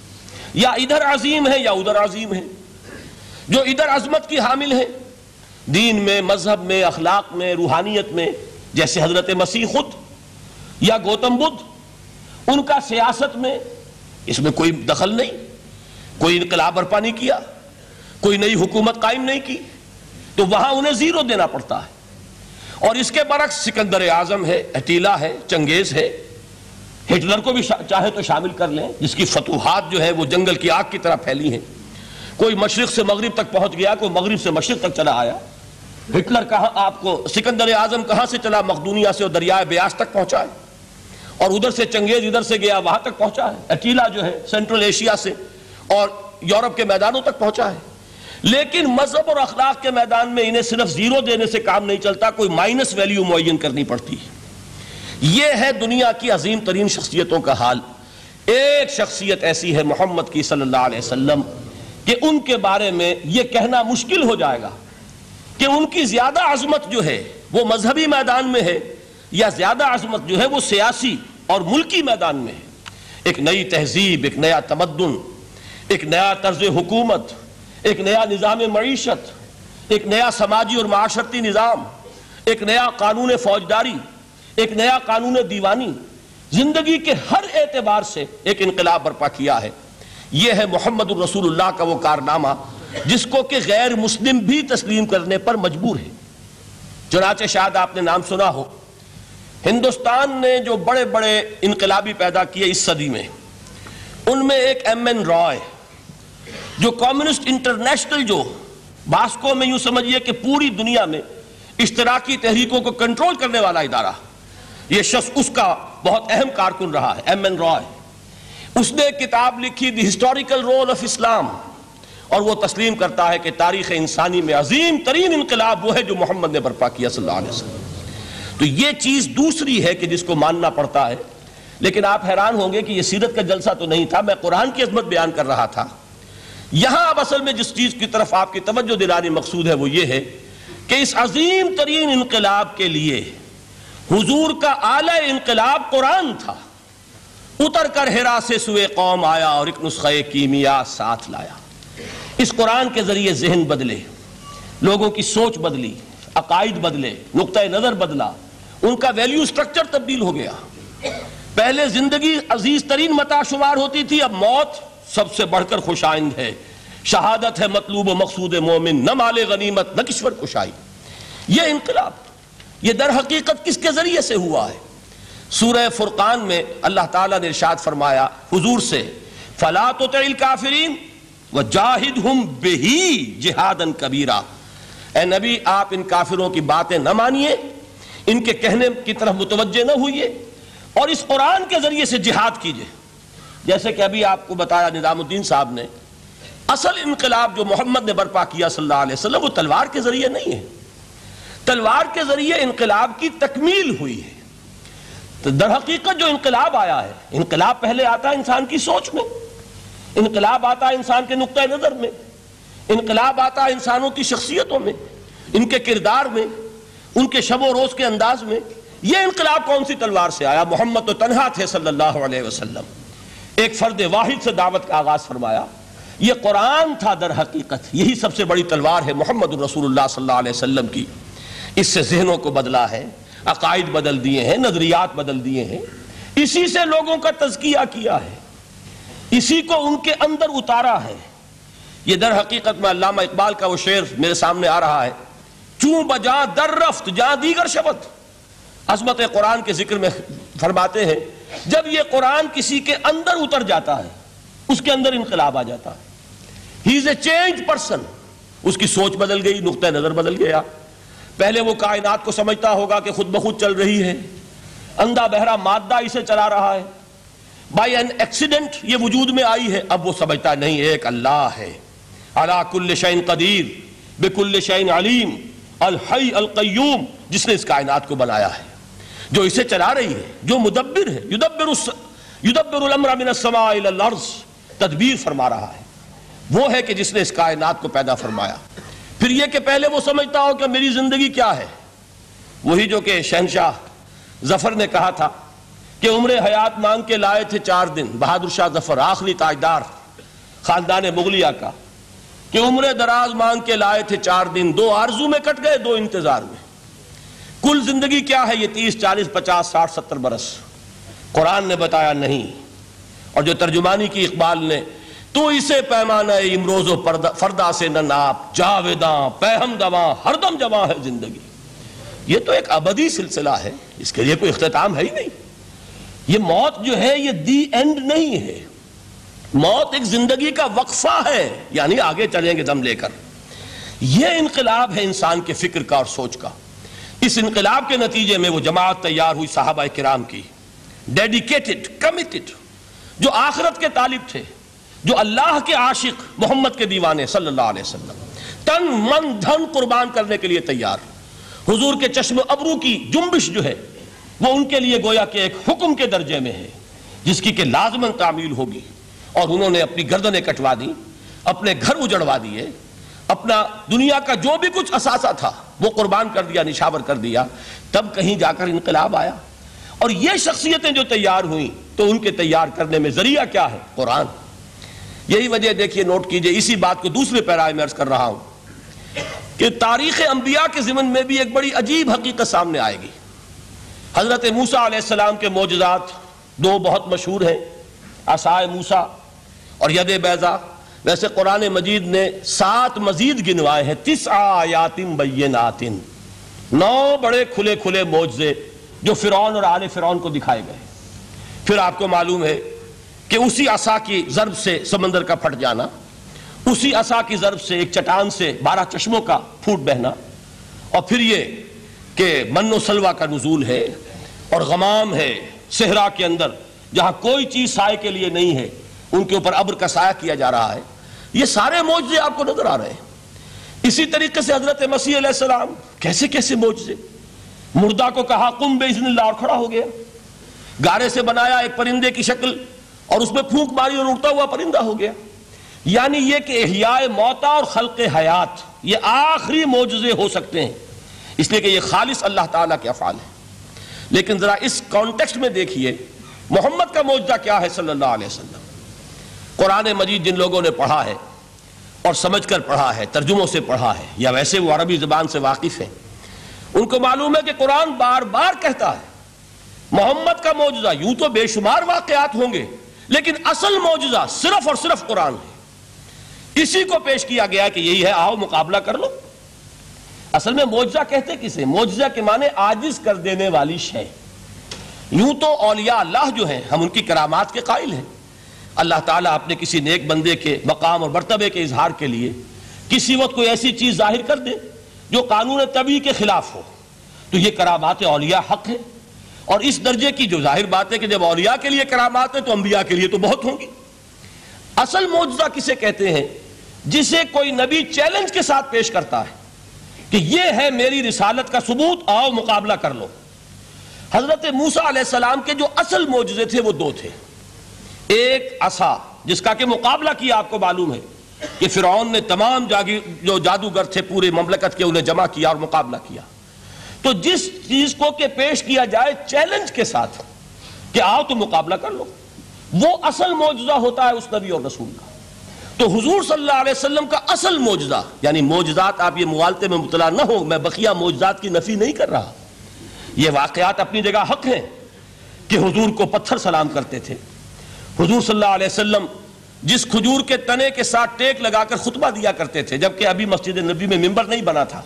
یا ادھر عظیم ہیں یا ادھر عظیم ہیں۔ جو ادھر عظمت کی حامل ہیں دین میں، مذہب میں، اخلاق میں، روحانیت میں، جیسے حضرت مسیح خود یا گوتم بدھ، ان کا سیاست میں اس میں کوئی دخل نہیں، کوئی انقلاب برپا نہیں کیا، کوئی نئی حکومت قائم نہیں کی، تو وہاں انہیں زیرو دینا پڑتا ہے۔ اور اس کے برعکس سکندر اعظم ہے، اٹیلا ہے، چنگیز ہے، ہٹلر کو بھی چاہے تو شامل کر لیں، جس کی فتوحات جو ہے وہ جنگل کی آگ کی طرح پھیلی ہیں، کوئی مشرق سے مغرب تک پہنچ گیا، کوئی مغرب سے مشرق تک چلا آیا۔ ہٹلر کہاں آپ کو سکندر اعظم کہاں سے چلا، مقدونیہ سے اور دریائے بیاس تک پہنچا ہے، اور ادھر سے چنگیز ادھر سے گیا وہاں تک پہنچا ہے، اٹیلا جو ہے سینٹرل ایشیا سے اور یورپ کے میدانوں تک پہنچا ہے۔ لیکن مذہب اور اخلاق کے میدان میں انہیں صرف زیرو دینے سے کام نہیں چلتا، کوئی مائنس ویلیو معین کرنی پڑتی ہے۔ یہ ہے دنیا کی عظیم ترین شخصیتوں کا حال۔ ایک شخصیت ایسی ہے محمد کی صلی اللہ علیہ وسلم کہ ان کے بارے میں یہ کہنا مشکل ہو جائے گا کہ ان کی زیادہ عظمت جو ہے وہ مذہبی میدان میں ہے یا زیادہ عظمت جو ہے وہ سیاسی اور ملکی میدان میں ہے۔ ایک نئی تہذیب، ایک نیا تمدن، ایک نیا طرز حکومت، ایک نیا نظام معیشت، ایک نیا سماجی اور معاشرتی نظام، ایک نیا قانون فوجداری، ایک نیا قانون دیوانی، زندگی کے ہر اعتبار سے ایک انقلاب برپا کیا ہے۔ یہ ہے محمد الرسول اللہ کا وہ کارنامہ جس کو کہ غیر مسلم بھی تسلیم کرنے پر مجبور ہے۔ چنانچہ شاید آپ نے نام سنا ہو، ہندوستان نے جو بڑے بڑے انقلابی پیدا کیے اس صدی میں، ان میں ایک ایم این رائے جو کمیونسٹ انٹرنیشنل جو باسکو میں یوں سمجھیے کہ پوری دنیا میں اشتراکی تحریکوں کو کنٹرول کرنے والا ادارہ، یہ شخص اس کا بہت اہم کارکن رہا ہے، ایم این رائے۔ اس نے ایک کتاب لکھی the historical role of Islam, اور وہ تسلیم کرتا ہے کہ تاریخ انسانی میں عظیم ترین انقلاب وہ ہے جو محمد نے برپا کیا صلی اللہ علیہ وسلم۔ تو یہ چیز دوسری ہے کہ جس کو ماننا پڑتا ہے۔ لیکن آپ حیران ہوں گے کہ یہ سیرت کا جلسہ تو نہیں تھا، میں قرآن کی عظمت بیان کر رہا تھا۔ یہاں اب اصل میں جس چیز کی طرف آپ کی توجہ دلانی مقصود ہے وہ یہ ہے کہ اس عظیم ترین انقلاب کے لیے حضور کا اعلی انقلاب قرآن تھا۔ اتر کر حرا سے سوئے قوم آیا اور ایک نسخہ کیمیا ساتھ لایا۔ اس قرآن کے ذریعے ذہن بدلے، لوگوں کی سوچ بدلی، عقائد بدلے، نقطہ نظر بدلا، ان کا ویلیو سٹرکچر تبدیل ہو گیا۔ پہلے زندگی عزیز ترین متاع شمار ہوتی تھی، اب موت سب سے بڑھ کر خوش آئند ہے، شہادت ہے مطلوب و مقصود مومن، نہ مال غنیمت نہ کشور کشائی۔ یہ انقلاب یہ در حقیقت کس کے ذریعے سے ہوا ہے؟ سورہ فرقان میں اللہ تعالیٰ نے ارشاد فرمایا حضور سے، فَلَا تُطِعِ الْكَافِرِينَ وَجَاهِدْهُمْ بِهِ جِهَادًا كَبِيرًا۔ اے نبی آپ ان کافروں کی باتیں نہ مانیے، ان کے کہنے کی طرف متوجہ نہ ہوئیے، اور اس قرآن کے ذریعے سے جہاد کیجئے۔ جیسے کہ ابھی آپ کو بتایا نظام الدین صاحب نے، اصل انقلاب جو محمد نے برپا کیا صلی اللہ علیہ وسلم وہ تلوار کے ذریعے نہیں ہے، تلوار کے ذریعے انقلاب کی تکمیل ہوئی ہے۔ تو در حقیقت جو انقلاب آیا ہے، انقلاب پہلے آتا ہے انسان کی سوچ میں، انقلاب آتا ہے انسان کے نقطہ نظر میں، انقلاب آتا ہے انسانوں کی شخصیتوں میں، ان کے کردار میں، ان کے شب و روز کے انداز میں۔ یہ انقلاب کون سی تلوار سے آیا؟ محمد تو تنہا تھے صلی اللہ علیہ وسلم، ایک فرد واحد سے دعوت کا آغاز فرمایا۔ یہ قرآن تھا در حقیقت، یہی سب سے بڑی تلوار ہے محمد الرسول اللہ صلی اللہ علیہ وسلم کی۔ اس سے ذہنوں کو بدلا ہے، عقائد بدل دیے ہیں، نظریات بدل دیے ہیں، اسی سے لوگوں کا تزکیہ کیا ہے، اسی کو ان کے اندر اتارا ہے۔ یہ در حقیقت میں علامہ اقبال کا وہ شعر میرے سامنے آ رہا ہے، چوں بجا در رفت جہاں دیگر شبت۔ عظمت قرآن کے ذکر میں فرماتے ہیں جب یہ قرآن کسی کے اندر اتر جاتا ہے اس کے اندر انقلاب آ جاتا ہے۔ ہی از اے چینج پرسن، اس کی سوچ بدل گئی، نقطہ نظر بدل گیا۔ پہلے وہ کائنات کو سمجھتا ہوگا کہ خود بخود چل رہی ہے، اندھا بہرا مادہ اسے چلا رہا ہے، بائی این ایکسیڈنٹ یہ وجود میں آئی ہے۔ اب وہ سمجھتا نہیں ایک اللہ ہے، علی کل شیء قدیر بکل شیء علیم، الحی القیوم، جس نے اس کائنات کو بنایا ہے، جو اسے چلا رہی ہے، جو مدبر ہے، یدبر الس یدبر الامر من السماء الی الارض، تدبیر فرما رہا ہے، وہ ہے کہ جس نے اس کائنات کو پیدا فرمایا۔ پھر یہ کہ پہلے وہ سمجھتا ہو کہ میری زندگی کیا ہے، وہی جو کہ شہنشاہ ظفر نے کہا تھا کہ عمر حیات مانگ کے لائے تھے چار دن، بہادر شاہ ظفر آخری تاجدار خاندان مغلیہ کا، کہ عمر دراز مانگ کے لائے تھے چار دن، دو آرزو میں کٹ گئے دو انتظار میں۔ کل زندگی کیا ہے؟ یہ تیس چالیس پچاس ساٹھ ستر برس۔ قرآن نے بتایا نہیں، اور جو ترجمانی کی اقبال نے، تو اسے پیمانہ امروز و فردا سے نہ ناپ، جاویداں پہم دواں ہر دم جواں ہے زندگی۔ یہ تو ایک ابدی سلسلہ ہے، اس کے لیے کوئی اختتام ہے ہی نہیں۔ یہ موت جو ہے یہ دی اینڈ نہیں ہے، موت ایک زندگی کا وقفہ ہے، یعنی آگے چلیں گے دم لے کر۔ یہ انقلاب ہے انسان کے فکر کا اور سوچ کا۔ اس انقلاب کے نتیجے میں وہ جماعت تیار ہوئی صحابہ کرام کی، ڈیڈیکیٹڈ، کمیٹڈ، جو آخرت کے طالب تھے، جو اللہ کے عاشق، محمد کے دیوانے صلی اللہ علیہ وسلم، تن من دھن قربان کرنے کے لیے تیار۔ حضور کے چشم ابرو کی جنبش جو ہے وہ ان کے لیے گویا کہ ایک حکم کے درجے میں ہے، جس کی کہ لازماً تعمیل ہوگی۔ اور انہوں نے اپنی گردنیں کٹوا دی، اپنے گھر اجڑوا دیے، اپنا دنیا کا جو بھی کچھ اثاثہ تھا وہ قربان کر دیا، نشاور کر دیا، تب کہیں جا کر انقلاب آیا۔ اور یہ شخصیتیں جو تیار ہوئیں تو ان کے تیار کرنے میں ذریعہ کیا ہے؟ قرآن۔ یہی وجہ دیکھیے، نوٹ کیجئے، اسی بات کو دوسرے پیرائے میں عرض کر رہا ہوں کہ تاریخ انبیاء کے ضمن میں بھی ایک بڑی عجیب حقیقت سامنے آئے گی۔ حضرت موسیٰ علیہ السلام کے معجزات دو بہت مشہور ہیں، عصائے موسیٰ اور ید بیضا۔ ویسے قرآن مجید نے سات مزید گنوائے ہیں، تسع آیات بینات، نو بڑے کھلے کھلے معجزے جو فرعون اور آل فرعون کو دکھائے گئے۔ پھر آپ کو معلوم ہے کہ اسی عصا کی ضرب سے سمندر کا پھٹ جانا، اسی عصا کی ضرب سے ایک چٹان سے بارہ چشموں کا پھوٹ بہنا، اور پھر یہ کہ من و سلوہ کا نزول ہے اور غمام ہے صحرا کے اندر جہاں کوئی چیز سائے کے لیے نہیں ہے، ان کے اوپر ابر کا سایہ کیا جا رہا ہے، یہ سارے معجزے آپ کو نظر آ رہے ہیں۔ اسی طریقے سے حضرت مسیح علیہ السلام، کیسے کیسے معجزے، مردہ کو کہا قم باذن اللہ اور کھڑا ہو گیا، گارے سے بنایا ایک پرندے کی شکل اور اس میں پھونک ماری اور اڑتا ہوا پرندہ ہو گیا۔ یعنی یہ کہ احیاء موتا اور خلق حیات یہ آخری معجزے ہو سکتے ہیں، اس لیے کہ یہ خالص اللہ تعالیٰ کے افعال ہیں۔ لیکن ذرا اس کانٹیکسٹ میں دیکھیے محمد کا معجزہ کیا ہے صلی اللہ علیہ وسلم۔ قرآن مجید جن لوگوں نے پڑھا ہے اور سمجھ کر پڑھا ہے، ترجموں سے پڑھا ہے یا ویسے وہ عربی زبان سے واقف ہیں، ان کو معلوم ہے کہ قرآن بار بار کہتا ہے محمد کا معجزہ، یوں تو بے شمار واقعات ہوں گے لیکن اصل معجزہ صرف اور صرف قرآن ہے۔ اسی کو پیش کیا گیا کہ یہی ہے، آؤ مقابلہ کر لو۔ اصل میں معجزہ کہتے کسے؟ معجزہ کے معنی عاجز کر دینے والی شے۔ یوں تو اولیاء اللہ جو ہیں ہم ان کی کرامات کے قائل ہیں، اللہ تعالیٰ اپنے کسی نیک بندے کے مقام اور مرتبے کے اظہار کے لیے کسی وقت کوئی ایسی چیز ظاہر کر دے جو قانون طبیعی کے خلاف ہو، تو یہ کرامات اولیاء حق ہے۔ اور اس درجے کی جو ظاہر بات ہے کہ جب اولیاء کے لیے کرامات ہیں تو انبیاء کے لیے تو بہت ہوں گی۔ اصل معجزہ کسے کہتے ہیں؟ جسے کوئی نبی چیلنج کے ساتھ پیش کرتا ہے کہ یہ ہے میری رسالت کا ثبوت، آؤ مقابلہ کر لو۔ حضرت موسیٰ علیہ السلام کے جو اصل معجزے تھے وہ دو تھے، ایک عصا جس کا کہ مقابلہ کیا، آپ کو معلوم ہے کہ فرعون نے تمام جو جادوگر تھے پورے مملکت کے انہیں جمع کیا اور مقابلہ کیا۔ تو جس چیز کو کہ پیش کیا جائے چیلنج کے ساتھ کہ آؤ تو مقابلہ کر لو، وہ اصل معجزہ ہوتا ہے اس نبی اور رسول کا۔ تو حضور صلی اللہ علیہ وسلم کا اصل معجزہ، یعنی معجزات، آپ یہ مغالطے میں مبتلا نہ ہو، میں بقیہ معجزات کی نفی نہیں کر رہا، یہ واقعات اپنی جگہ حق ہیں کہ حضور کو پتھر سلام کرتے تھے، حضور صلی اللہ علیہ وسلم جس کھجور کے تنے کے ساتھ ٹیک لگا کر خطبہ دیا کرتے تھے، جبکہ ابھی مسجد نبی میں ممبر نہیں بنا تھا،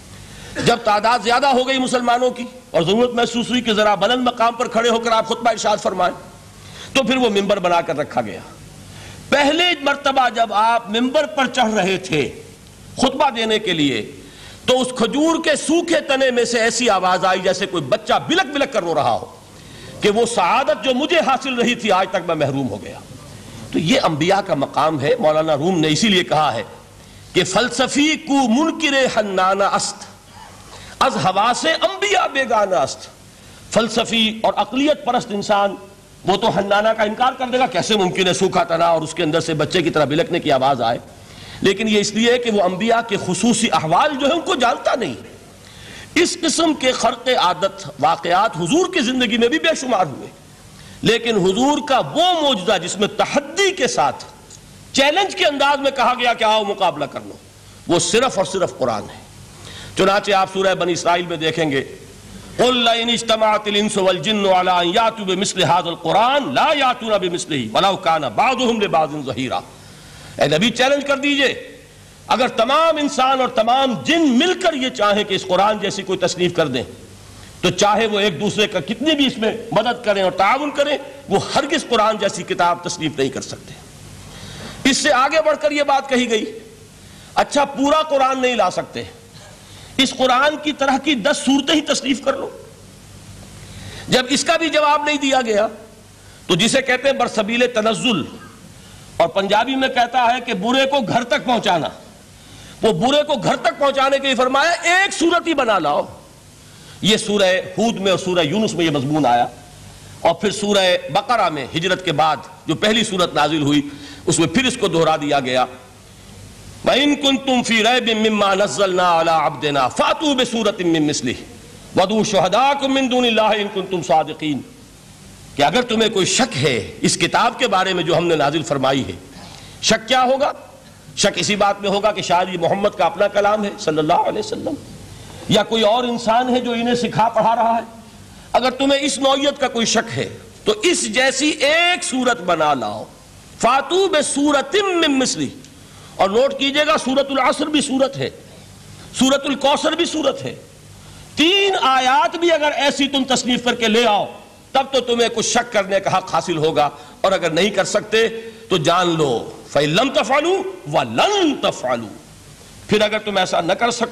جب تعداد زیادہ ہو گئی مسلمانوں کی اور ضرورت محسوس ہوئی کہ ذرا بلند مقام پر کھڑے ہو کر آپ خطبہ ارشاد فرمائیں، تو پھر وہ ممبر بنا کر رکھا گیا۔ پہلے مرتبہ جب آپ ممبر پر چڑھ رہے تھے خطبہ دینے کے لیے تو اس کھجور کے سوکھے تنے میں سے ایسی آواز آئی جیسے کوئی بچہ بلک بلک کر رو رہا ہو کہ وہ سعادت جو مجھے حاصل رہی تھی آج تک میں محروم ہو گیا۔ تو یہ انبیاء کا مقام ہے۔ مولانا روم نے اسی لیے کہا ہے کہ فلسفی کو منکر حنانہ است، از حواس انبیاء بیگانہ است۔ فلسفی اور عقلیت پرست انسان وہ تو حنانہ کا انکار کر دے گا، کیسے ممکن ہے سوکھا تنا اور اس کے اندر سے بچے کی طرح بلکنے کی آواز آئے، لیکن یہ اس لیے کہ وہ انبیاء کے خصوصی احوال جو ہے ان کو جانتا نہیں۔ اس قسم کے خرق عادت واقعات حضور کی زندگی میں بھی بے شمار ہوئے، لیکن حضور کا وہ معجزہ جس میں تحدی کے ساتھ چیلنج کے انداز میں کہا گیا کہ آؤ مقابلہ کر لو، وہ صرف اور صرف قرآن ہے۔ چنانچہ آپ سورہ بنی اسرائیل میں دیکھیں گے قُلْ لَئِنِ اجْتَمَعَتِ الْإِنسُ وَالْجِنُّ عَلَىٰ أَن يَأْتُوا بِمِثْلِ هَٰذَا الْقُرْآنِ لَا يَأْتُونَ بِمِثْلِهِ وَلَوْ كَانَ بَعْضُهُمْ لِبَعْضٍ ظَهِيرًا۔ اے نبی چیلنج کر دیجئے، اگر تمام انسان اور تمام جن مل کر یہ چاہیں کہ اس قرآن جیسی کوئی تصنیف کر دیں تو چاہے وہ ایک دوسرے کا کتنی بھی اس میں مدد کریں اور تعاون کریں، وہ ہرگز قرآن جیسی کتاب تصنیف نہیں کر سکتے۔ اس سے آگے بڑھ کر یہ بات کہی گئی، اچھا پورا قرآن نہیں لا سکتے، اس قرآن کی طرح کی دس صورتیں ہی تصنیف کر لو۔ جب اس کا بھی جواب نہیں دیا گیا تو جسے کہتے ہیں برسبیل تنزل، اور پنجابی میں کہتا ہے کہ برے کو گھر تک پہنچانا، وہ برے کو گھر تک پہنچانے کے لیے فرمایا ایک صورت ہی بنا لاؤ۔ یہ سورہ ہود میں اور سورہ یونس میں یہ مضمون آیا، اور پھر سورہ بقرہ میں ہجرت کے بعد جو پہلی صورت نازل ہوئی اس میں پھر اس کو دہرا دیا گیا، وَإِن كُنتُمْ فِي رَيْبٍ مِّمَّا نَزَّلْنَا عَلَىٰ عَبْدِنَا فَأْتُوا بِسُورَةٍ مِّن مِّثْلِهِ وَادْعُوا شُهَدَاءَكُم مِّن دُونِ اللَّهِ إِن كُنتُمْ صَادِقِينَ۔ کہ اگر تمہیں کوئی شک ہے اس کتاب کے بارے میں جو ہم نے نازل فرمائی ہے، شک کیا ہوگا؟ شک اسی بات میں ہوگا کہ شاید یہ محمد کا اپنا کلام ہے صلی اللہ علیہ وسلم، یا کوئی اور انسان ہے جو انہیں سکھا پڑھا رہا ہے۔ اگر تمہیں اس نوعیت کا کوئی شک ہے تو اس جیسی ایک صورت بنا لاؤ، فَأْتُوا بِسُورَةٍ مِّن مِّثْلِهِ۔ اور نوٹ کیجئے گا سورۃ العصر بھی صورت ہے، سورۃ الکوثر بھی صورت ہے، تین آیات بھی اگر ایسی تم تصنیف کر کے لے آؤ تب تو تمہیں کچھ شک کرنے کا حق حاصل ہوگا، اور اگر نہیں کر سکتے تو جان لو فَإِن لَّمْ تَفْعَلُوا وَلَن تَفْعَلُوا۔ پھر اگر تم ایسا نہ کر سکو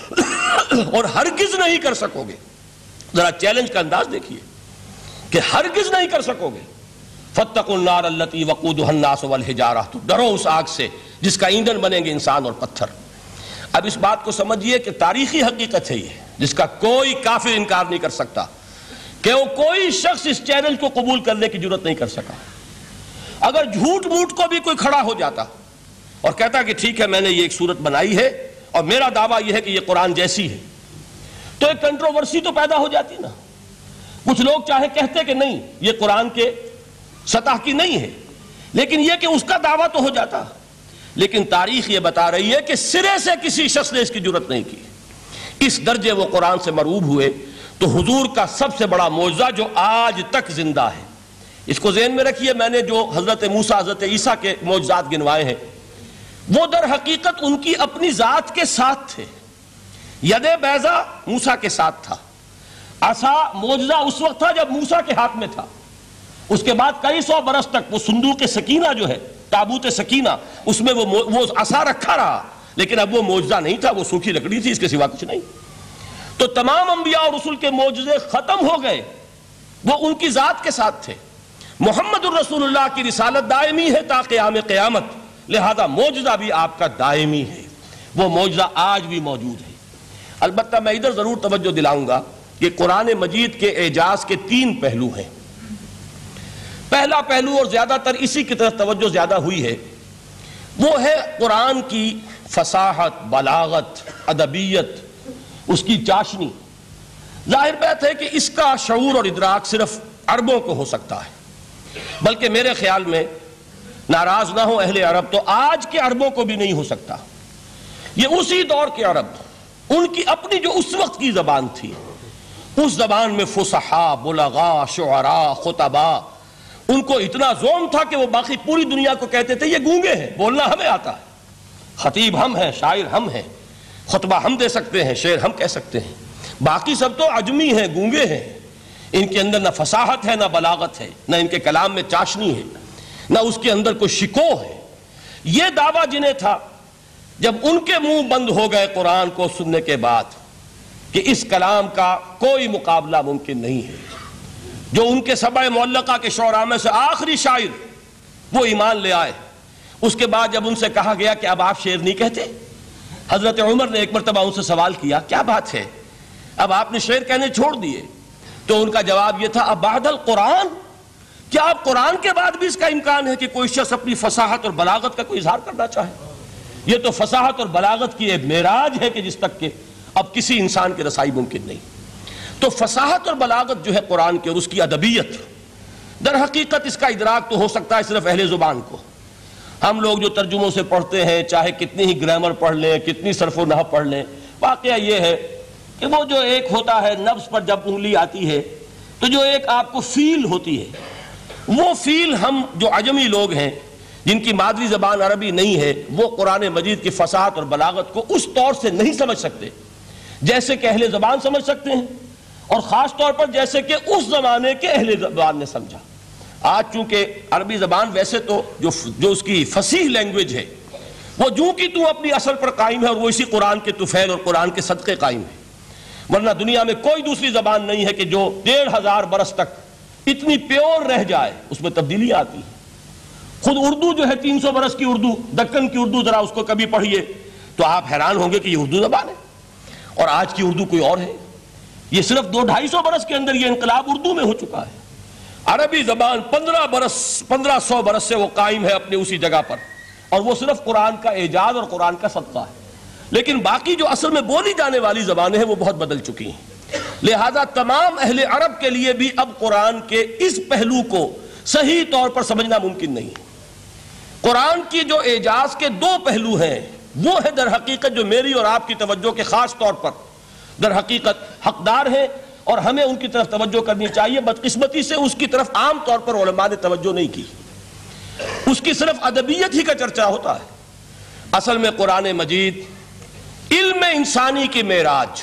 اور ہرگز نہیں کر سکو گے. ذرا چیلنج کا انداز دیکھیے کہ ہرگز نہیں کر سکو گے. فاتقوا النار التي وقودها الناس والحجارہ، تو ڈرو اس آگ سے جس کا ایندھن بنیں گے انسان اور پتھر. اب اس بات کو سمجھیے کہ تاریخی حقیقت ہے یہ، جس کا کوئی کافر انکار نہیں کر سکتا، کہ وہ کوئی شخص اس چیلنج کو قبول کرنے کی جرات نہیں کر سکا. اگر جھوٹ موٹ کو بھی کوئی کھڑا ہو جاتا اور کہتا کہ ٹھیک ہے میں نے یہ ایک صورت بنائی ہے اور میرا دعویٰ یہ ہے کہ یہ قرآن جیسی ہے، تو ایک کنٹروورسی تو پیدا ہو جاتی نا. کچھ لوگ چاہے کہتے کہ نہیں یہ قرآن کے سطح کی نہیں ہے، لیکن یہ کہ اس کا دعویٰ تو ہو جاتا. لیکن تاریخ یہ بتا رہی ہے کہ سرے سے کسی شخص نے اس کی جرات نہیں کی. اس درجے وہ قرآن سے مرعوب ہوئے. تو حضور کا سب سے بڑا معجزہ جو آج تک زندہ ہے، اس کو ذہن میں رکھیے، میں نے جو حضرت موسیٰ حضرت عیسیٰ کے معجزات گنوائے ہیں وہ در حقیقت ان کی اپنی ذات کے ساتھ تھے. ید بیضا موسیٰ کے ساتھ تھا. عصا معجزہ اس وقت تھا جب موسیٰ کے ہاتھ میں تھا. اس کے بعد کئی سو برس تک وہ صندوق سکینہ جو ہے، تابوت سکینہ، اس میں وہ وہ عصا رکھا رہا، لیکن اب وہ معجزہ نہیں تھا، وہ سوکھی لکڑی تھی، اس کے سوا کچھ نہیں. تو تمام انبیاء اور رسول کے معجزے ختم ہو گئے، وہ ان کی ذات کے ساتھ تھے. محمد الرسول اللہ کی رسالت دائمی ہے تا قیام قیامت، لہذا معجزہ بھی آپ کا دائمی ہے. وہ معجزہ آج بھی موجود ہے. البتہ میں ادھر ضرور توجہ دلاؤں گا کہ قرآن مجید کے اعجاز کے تین پہلو ہیں. پہلا پہلو، اور زیادہ تر اسی کی طرف توجہ زیادہ ہوئی ہے، وہ ہے قرآن کی فصاحت، بلاغت، ادبیت، اس کی چاشنی. ظاہر بات ہے کہ اس کا شعور اور ادراک صرف عربوں کو ہو سکتا ہے، بلکہ میرے خیال میں ناراض نہ ہو اہل عرب تو آج کے عربوں کو بھی نہیں ہو سکتا. یہ اسی دور کے عرب، ان کی اپنی جو اس وقت کی زبان تھی، اس زبان میں فصحاء، بلغاء، شعراء، خطباء، ان کو اتنا ذوم تھا کہ وہ باقی پوری دنیا کو کہتے تھے یہ گونگے ہیں، بولنا ہمیں آتا ہے، خطیب ہم ہیں، شاعر ہم ہیں، خطبہ ہم دے سکتے ہیں، شعر ہم کہہ سکتے ہیں، باقی سب تو عجمی ہیں، گونگے ہیں. ان کے اندر نہ فصاحت ہے، نہ بلاغت ہے، نہ ان کے کلام میں چاشنی ہے، نہ اس کے اندر کوئی شکو ہے. یہ دعویٰ جنہیں تھا، جب ان کے منہ بند ہو گئے قرآن کو سننے کے بعد کہ اس کلام کا کوئی مقابلہ ممکن نہیں ہے، جو ان کے سبع معلقہ کے شعراء میں سے آخری شاعر وہ ایمان لے آئے. اس کے بعد جب ان سے کہا گیا کہ اب آپ شعر نہیں کہتے، حضرت عمر نے ایک مرتبہ ان سے سوال کیا کیا بات ہے، اب آپ نے شعر کہنے چھوڑ دیے؟ تو ان کا جواب یہ تھا، اب بعد القرآن، کیا اب قرآن کے بعد بھی اس کا امکان ہے کہ کوئی شخص اپنی فصاحت اور بلاغت کا کوئی اظہار کرنا چاہے؟ یہ تو فصاحت اور بلاغت کی ایک معراج ہے کہ جس تک کہ اب کسی انسان کی رسائی ممکن نہیں. تو فصاحت اور بلاغت جو ہے قرآن کے اور اس کی ادبیت، در حقیقت اس کا ادراک تو ہو سکتا ہے صرف اہل زبان کو. ہم لوگ جو ترجموں سے پڑھتے ہیں، چاہے کتنی ہی گرامر پڑھ لیں، کتنی صرف و نحو پڑھ لیں، واقعہ یہ ہے کہ وہ جو ایک ہوتا ہے نفس پر جب انگلی آتی ہے تو جو ایک آپ کو فیل ہوتی ہے، وہ فیل ہم جو عجمی لوگ ہیں جن کی مادری زبان عربی نہیں ہے، وہ قرآن مجید کی فصاحت اور بلاغت کو اس طور سے نہیں سمجھ سکتے جیسے کہ اہل زبان سمجھ سکتے ہیں، اور خاص طور پر جیسے کہ اس زمانے کے اہل زبان نے سمجھا. آج چونکہ عربی زبان ویسے تو جو جو اس کی فصیح لینگویج ہے وہ جو کی تو اپنی اصل پر قائم ہے، اور وہ اسی قرآن کے طفیل اور قرآن کے صدقے قائم ہے. ورنہ دنیا میں کوئی دوسری زبان نہیں ہے کہ جو ڈیڑھ ہزار برس تک اتنی پیور رہ جائے، اس میں تبدیلیاں آتی ہیں. خود اردو جو ہے تین سو برس کی اردو، دکن کی اردو، ذرا اس کو کبھی پڑھیے تو آپ حیران ہوں گے کہ یہ اردو زبان ہے اور آج کی اردو کوئی اور ہے. یہ صرف دو ڈھائی سو برس کے اندر یہ انقلاب اردو میں ہو چکا ہے. عربی زبان پندرہ برس پندرہ سو برس سے وہ قائم ہے اپنی اسی جگہ پر، اور وہ صرف قرآن کا اعجاز اور قرآن کا صدقہ ہے. لیکن باقی جو اصل میں بولی جانے والی زبانیں ہیں وہ بہت بدل چکی ہیں. لہذا تمام اہل عرب کے لیے بھی اب قرآن کے اس پہلو کو صحیح طور پر سمجھنا ممکن نہیں. قرآن کی جو اعجاز کے دو پہلو ہیں وہ ہے در حقیقت جو میری اور آپ کی توجہ کے خاص طور پر در حقیقت حقدار ہیں، اور ہمیں ان کی طرف توجہ کرنی چاہیے. بدقسمتی سے اس کی طرف عام طور پر علماء نے توجہ نہیں کی. اس کی صرف ادبیت ہی کا چرچا ہوتا ہے. اصل میں قرآن مجید علم انسانی کی معراج،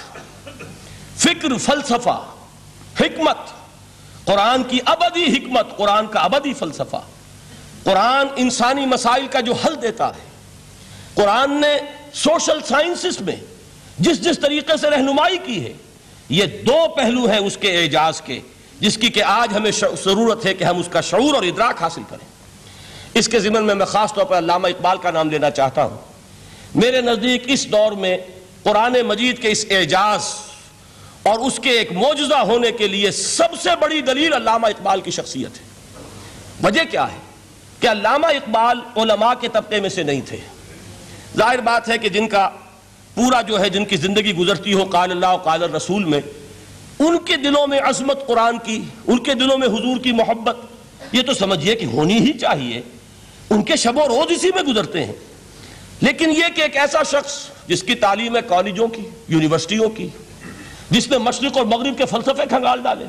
فکر، فلسفہ، حکمت، قرآن کی ابدی حکمت، قرآن کا ابدی فلسفہ، قرآن انسانی مسائل کا جو حل دیتا ہے. قرآن نے سوشل سائنسز میں جس جس طریقے سے رہنمائی کی ہے، یہ دو پہلو ہیں اس کے اعجاز کے، جس کی کہ آج ہمیں ضرورت ہے کہ ہم اس کا شعور اور ادراک حاصل کریں۔ اس کے ضمن میں میں خاص طور پر علامہ اقبال کا نام لینا چاہتا ہوں۔ میرے نزدیک اس دور میں قرآن مجید کے اس اعجاز اور اس کے ایک معجزہ ہونے کے لیے سب سے بڑی دلیل علامہ اقبال کی شخصیت ہے۔ وجہ کیا ہے کہ علامہ اقبال علماء کے طبقے میں سے نہیں تھے۔ ظاہر بات ہے کہ جن کا پورا جو ہے جن کی زندگی گزرتی ہو قال اللہ و قال الرسول میں، ان کے دلوں میں عظمت قرآن کی، ان کے دلوں میں حضور کی محبت، یہ تو سمجھیے کہ ہونی ہی چاہیے، ان کے شب و روز اسی میں گزرتے ہیں۔ لیکن یہ کہ ایک ایسا شخص جس کی تعلیم ہے کالجوں کی، یونیورسٹیوں کی، جس نے مشرق اور مغرب کے فلسفے کھنگال ڈالے،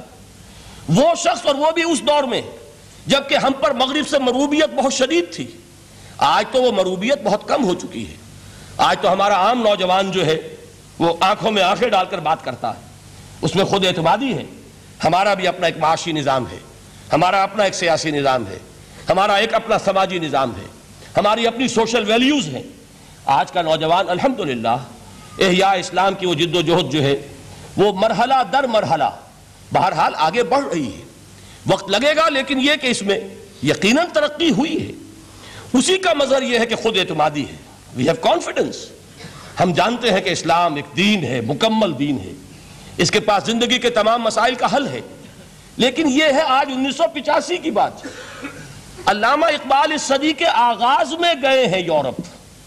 وہ شخص، اور وہ بھی اس دور میں جبکہ ہم پر مغرب سے مروبیت بہت شدید تھی۔ آج تو وہ مروبیت بہت کم ہو چکی ہے۔ آج تو ہمارا عام نوجوان جو ہے وہ آنکھوں میں آنکھیں ڈال کر بات کرتا ہے، اس میں خود اعتمادی ہے۔ ہمارا بھی اپنا ایک معاشی نظام ہے، ہمارا اپنا ایک سیاسی نظام ہے، ہمارا ایک اپنا سماجی نظام ہے، ہماری اپنی سوشل ویلیوز ہیں۔ آج کا نوجوان الحمدللہ احیاء اسلام کی وہ جد و جہد جو ہے وہ مرحلہ در مرحلہ بہرحال آگے بڑھ رہی ہے۔ وقت لگے گا، لیکن یہ کہ اس میں یقیناً ترقی ہوئی ہے۔ اسی کا مظہر یہ ہے کہ خود اعتمادی ہے۔ We have confidence. ہم جانتے ہیں کہ اسلام ایک دین ہے، مکمل دین ہے، اس کے پاس زندگی کے تمام مسائل کا حل ہے۔ لیکن یہ ہے آج انیس سو پچاسی کی بات۔ علامہ اقبال اس صدی کے آغاز میں گئے ہیں یورپ،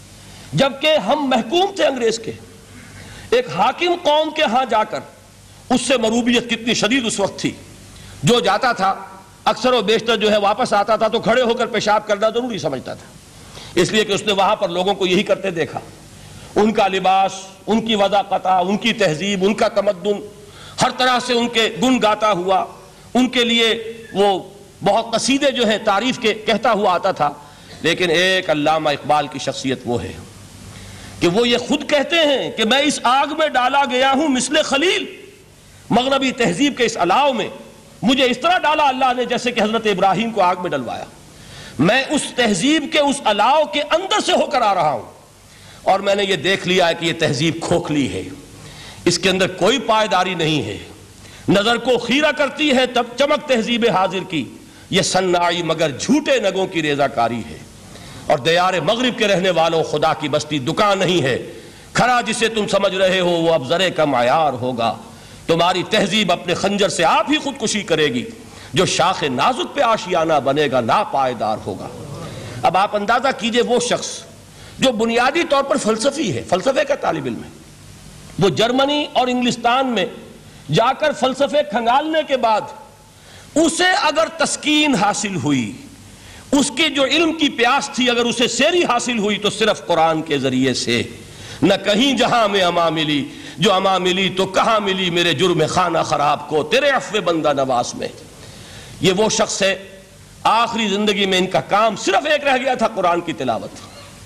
جبکہ ہم محکوم تھے انگریز کے۔ ایک حاکم قوم کے ہاں جا کر اس سے مروبیت کتنی شدید اس وقت تھی، جو جاتا تھا اکثر و بیشتر جو ہے واپس آتا تھا تو کھڑے ہو کر پیشاب کرنا ضروری سمجھتا تھا، اس لیے کہ اس نے وہاں پر لوگوں کو یہی کرتے دیکھا۔ ان کا لباس، ان کی وضاقت، ان کی تہذیب، ان کا تمدن، ہر طرح سے ان کے گن گاتا ہوا، ان کے لیے وہ بہت قصیدے جو ہے تعریف کے کہتا ہوا آتا تھا۔ لیکن ایک علامہ اقبال کی شخصیت وہ ہے کہ وہ یہ خود کہتے ہیں کہ میں اس آگ میں ڈالا گیا ہوں مثل خلیل، مغربی تہذیب کے اس الاؤ میں مجھے اس طرح ڈالا اللہ نے جیسے کہ حضرت ابراہیم کو آگ میں ڈلوایا۔ میں اس تہذیب کے اس الاؤ کے اندر سے ہو کر آ رہا ہوں، اور میں نے یہ دیکھ لیا ہے کہ یہ تہذیب کھوکھلی ہے، اس کے اندر کوئی پائیداری نہیں ہے، نظر کو خیرہ کرتی ہے تب چمک تہذیب حاضر کی، یہ صناعی مگر جھوٹے نگوں کی ریزہ کاری ہے۔ اور دیار مغرب کے رہنے والوں، خدا کی بستی دکان نہیں ہے، کھرا جسے تم سمجھ رہے ہو وہ اب زرے کا معیار ہوگا۔ تمہاری تہذیب اپنے خنجر سے آپ ہی خودکشی کرے گی، جو شاخ نازک پہ آشیانہ بنے گا ناپائیدار ہوگا۔ اب آپ اندازہ کیجئے وہ شخص جو بنیادی طور پر فلسفی ہے، فلسفے کا طالب علم ہے، وہ جرمنی اور انگلستان میں جا کر فلسفے کھنگالنے کے بعد اسے اگر تسکین حاصل ہوئی، اس کی جو علم کی پیاس تھی اگر اسے سیری حاصل ہوئی تو صرف قرآن کے ذریعے سے۔ نہ کہیں جہاں میں اما ملی، جو اما ملی تو کہاں ملی میرے جرم خانہ خراب کو تیرے عفو بندہ نواز میں۔ یہ وہ شخص ہے، آخری زندگی میں ان کا کام صرف ایک رہ گیا تھا، قرآن کی تلاوت۔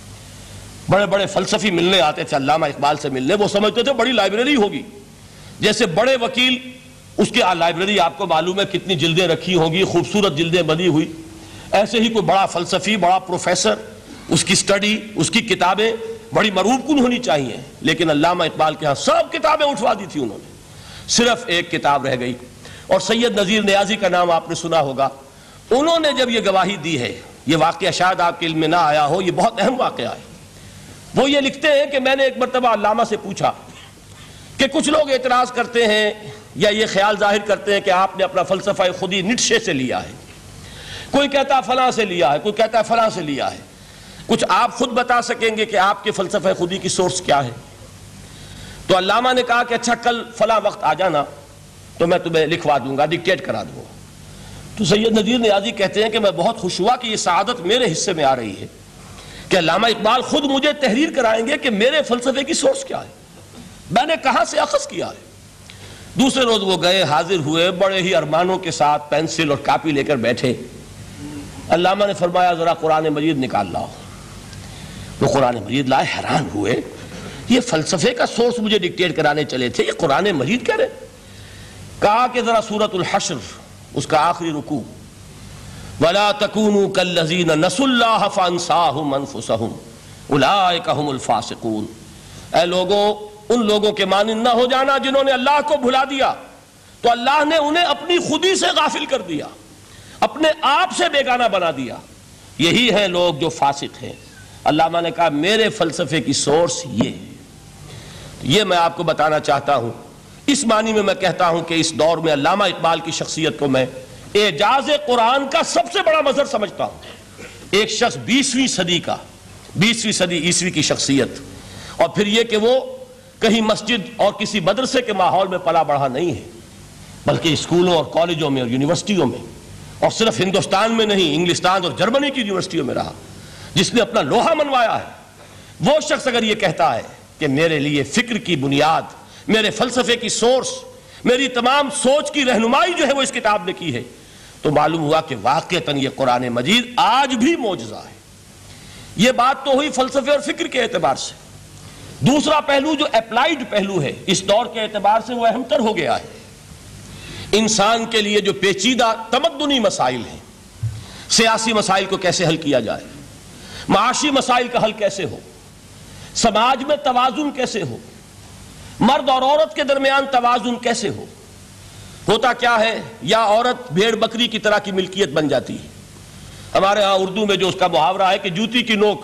بڑے بڑے فلسفی ملنے آتے تھے علامہ اقبال سے ملنے، وہ سمجھتے تھے بڑی لائبریری ہوگی، جیسے بڑے وکیل اس کی لائبریری آپ کو معلوم ہے کتنی جلدیں رکھی ہوں گی، خوبصورت جلدیں بنی ہوئی، ایسے ہی کوئی بڑا فلسفی، بڑا پروفیسر، اس کی سٹڈی، اس کی کتابیں بڑی مروب کن ہونی چاہیے۔ لیکن علامہ اقبال کے ہاں سب کتابیں اٹھوا دی تھی انہوں نے، صرف ایک کتاب رہ گئی، اور سید نذیر نیازی کا نام آپ نے سنا ہوگا۔ انہوں نے جب یہ گواہی دی ہے، یہ واقعہ شاید آپ کے علم میں نہ آیا ہو، یہ بہت اہم واقعہ ہے۔ وہ یہ لکھتے ہیں کہ میں نے ایک مرتبہ علامہ سے پوچھا کہ کچھ لوگ اعتراض کرتے ہیں یا یہ خیال ظاہر کرتے ہیں کہ آپ نے اپنا فلسفہ خودی نیٹشے سے لیا ہے، کوئی کہتا ہے فلاں سے لیا ہے، کوئی کہتا ہے فلاں سے لیا ہے، کچھ آپ خود بتا سکیں گے کہ آپ کے فلسفہ خودی کی سورس کیا ہے؟ تو علامہ نے کہا کہ اچھا کل فلاں وقت آ جانا تو میں تمہیں لکھوا دوں گا، ڈکٹیٹ کرا دوں گا۔ تو سید نذیر نیازی کہتے ہیں کہ میں بہت خوش ہوا کہ یہ سعادت میرے حصے میں آ رہی ہے کہ علامہ اقبال خود مجھے تحریر کرائیں گے کہ میرے فلسفے کی سورس کیا ہے، میں نے کہاں سے اخذ کیا ہے۔ دوسرے روز وہ گئے، حاضر ہوئے، بڑے ہی ارمانوں کے ساتھ پینسل اور کاپی لے کر بیٹھے۔ علامہ نے فرمایا ذرا قرآن مجید نکال لاؤ۔ وہ قرآن مجید لائے، حیران ہوئے، یہ فلسفے کا سورس مجھے ڈکٹیٹ کرانے چلے تھے، یہ قرآن مجید کہہ رہے۔ کہا کہ ذرا سورۃ الحشر اس کا آخری رکوع، وَلَا تَكُونُوا كَالَّذِينَ نَسُوا اللَّهَ فَأَنسَاهُمْ أَنفُسَهُمْ أُولَٰئِكَ هُمُ الْفَاسِقُونَ۔ اے لوگوں ان لوگوں کے مانند نہ ہو جانا جنہوں نے اللہ کو بھلا دیا تو اللہ نے انہیں اپنی خودی سے غافل کر دیا، اپنے آپ سے بیگانہ بنا دیا۔ یہی ہیں لوگ جو فاسق ہیں۔ علامہ نے کہا میرے فلسفے کی سورس یہ ہے۔ یہ میں آپ کو بتانا چاہتا ہوں، اس معنی میں میں کہتا ہوں کہ اس دور میں علامہ اقبال کی شخصیت کو میں اعجاز قرآن کا سب سے بڑا مظہر سمجھتا ہوں۔ ایک شخص بیسویں صدی کا، بیسویں صدی عیسوی کی شخصیت، اور پھر یہ کہ وہ کہیں مسجد اور کسی مدرسے کے ماحول میں پلا بڑھا نہیں ہے، بلکہ اسکولوں اور کالجوں میں اور یونیورسٹیوں میں، اور صرف ہندوستان میں نہیں، انگلستان اور جرمنی کی یونیورسٹیوں میں رہا، جس نے اپنا لوہا منوایا ہے۔ وہ شخص اگر یہ کہتا ہے کہ میرے لیے فکر کی بنیاد، میرے فلسفے کی سورس، میری تمام سوچ کی رہنمائی جو ہے وہ اس کتاب نے کی ہے، تو معلوم ہوا کہ واقعتاً یہ قرآن مجید آج بھی معجزہ ہے۔ یہ بات تو ہوئی فلسفے اور فکر کے اعتبار سے۔ دوسرا پہلو جو اپلائیڈ پہلو ہے اس دور کے اعتبار سے، وہ اہم تر ہو گیا ہے۔ انسان کے لیے جو پیچیدہ تمدنی مسائل ہیں، سیاسی مسائل کو کیسے حل کیا جائے، معاشی مسائل کا حل کیسے ہو، سماج میں توازن کیسے ہو، مرد اور عورت کے درمیان توازن کیسے ہو، ہوتا کیا ہے، یا عورت بھیڑ بکری کی طرح کی ملکیت بن جاتی ہے۔ ہمارے ہاں اردو میں جو اس کا محاورہ ہے کہ جوتی کی نوک،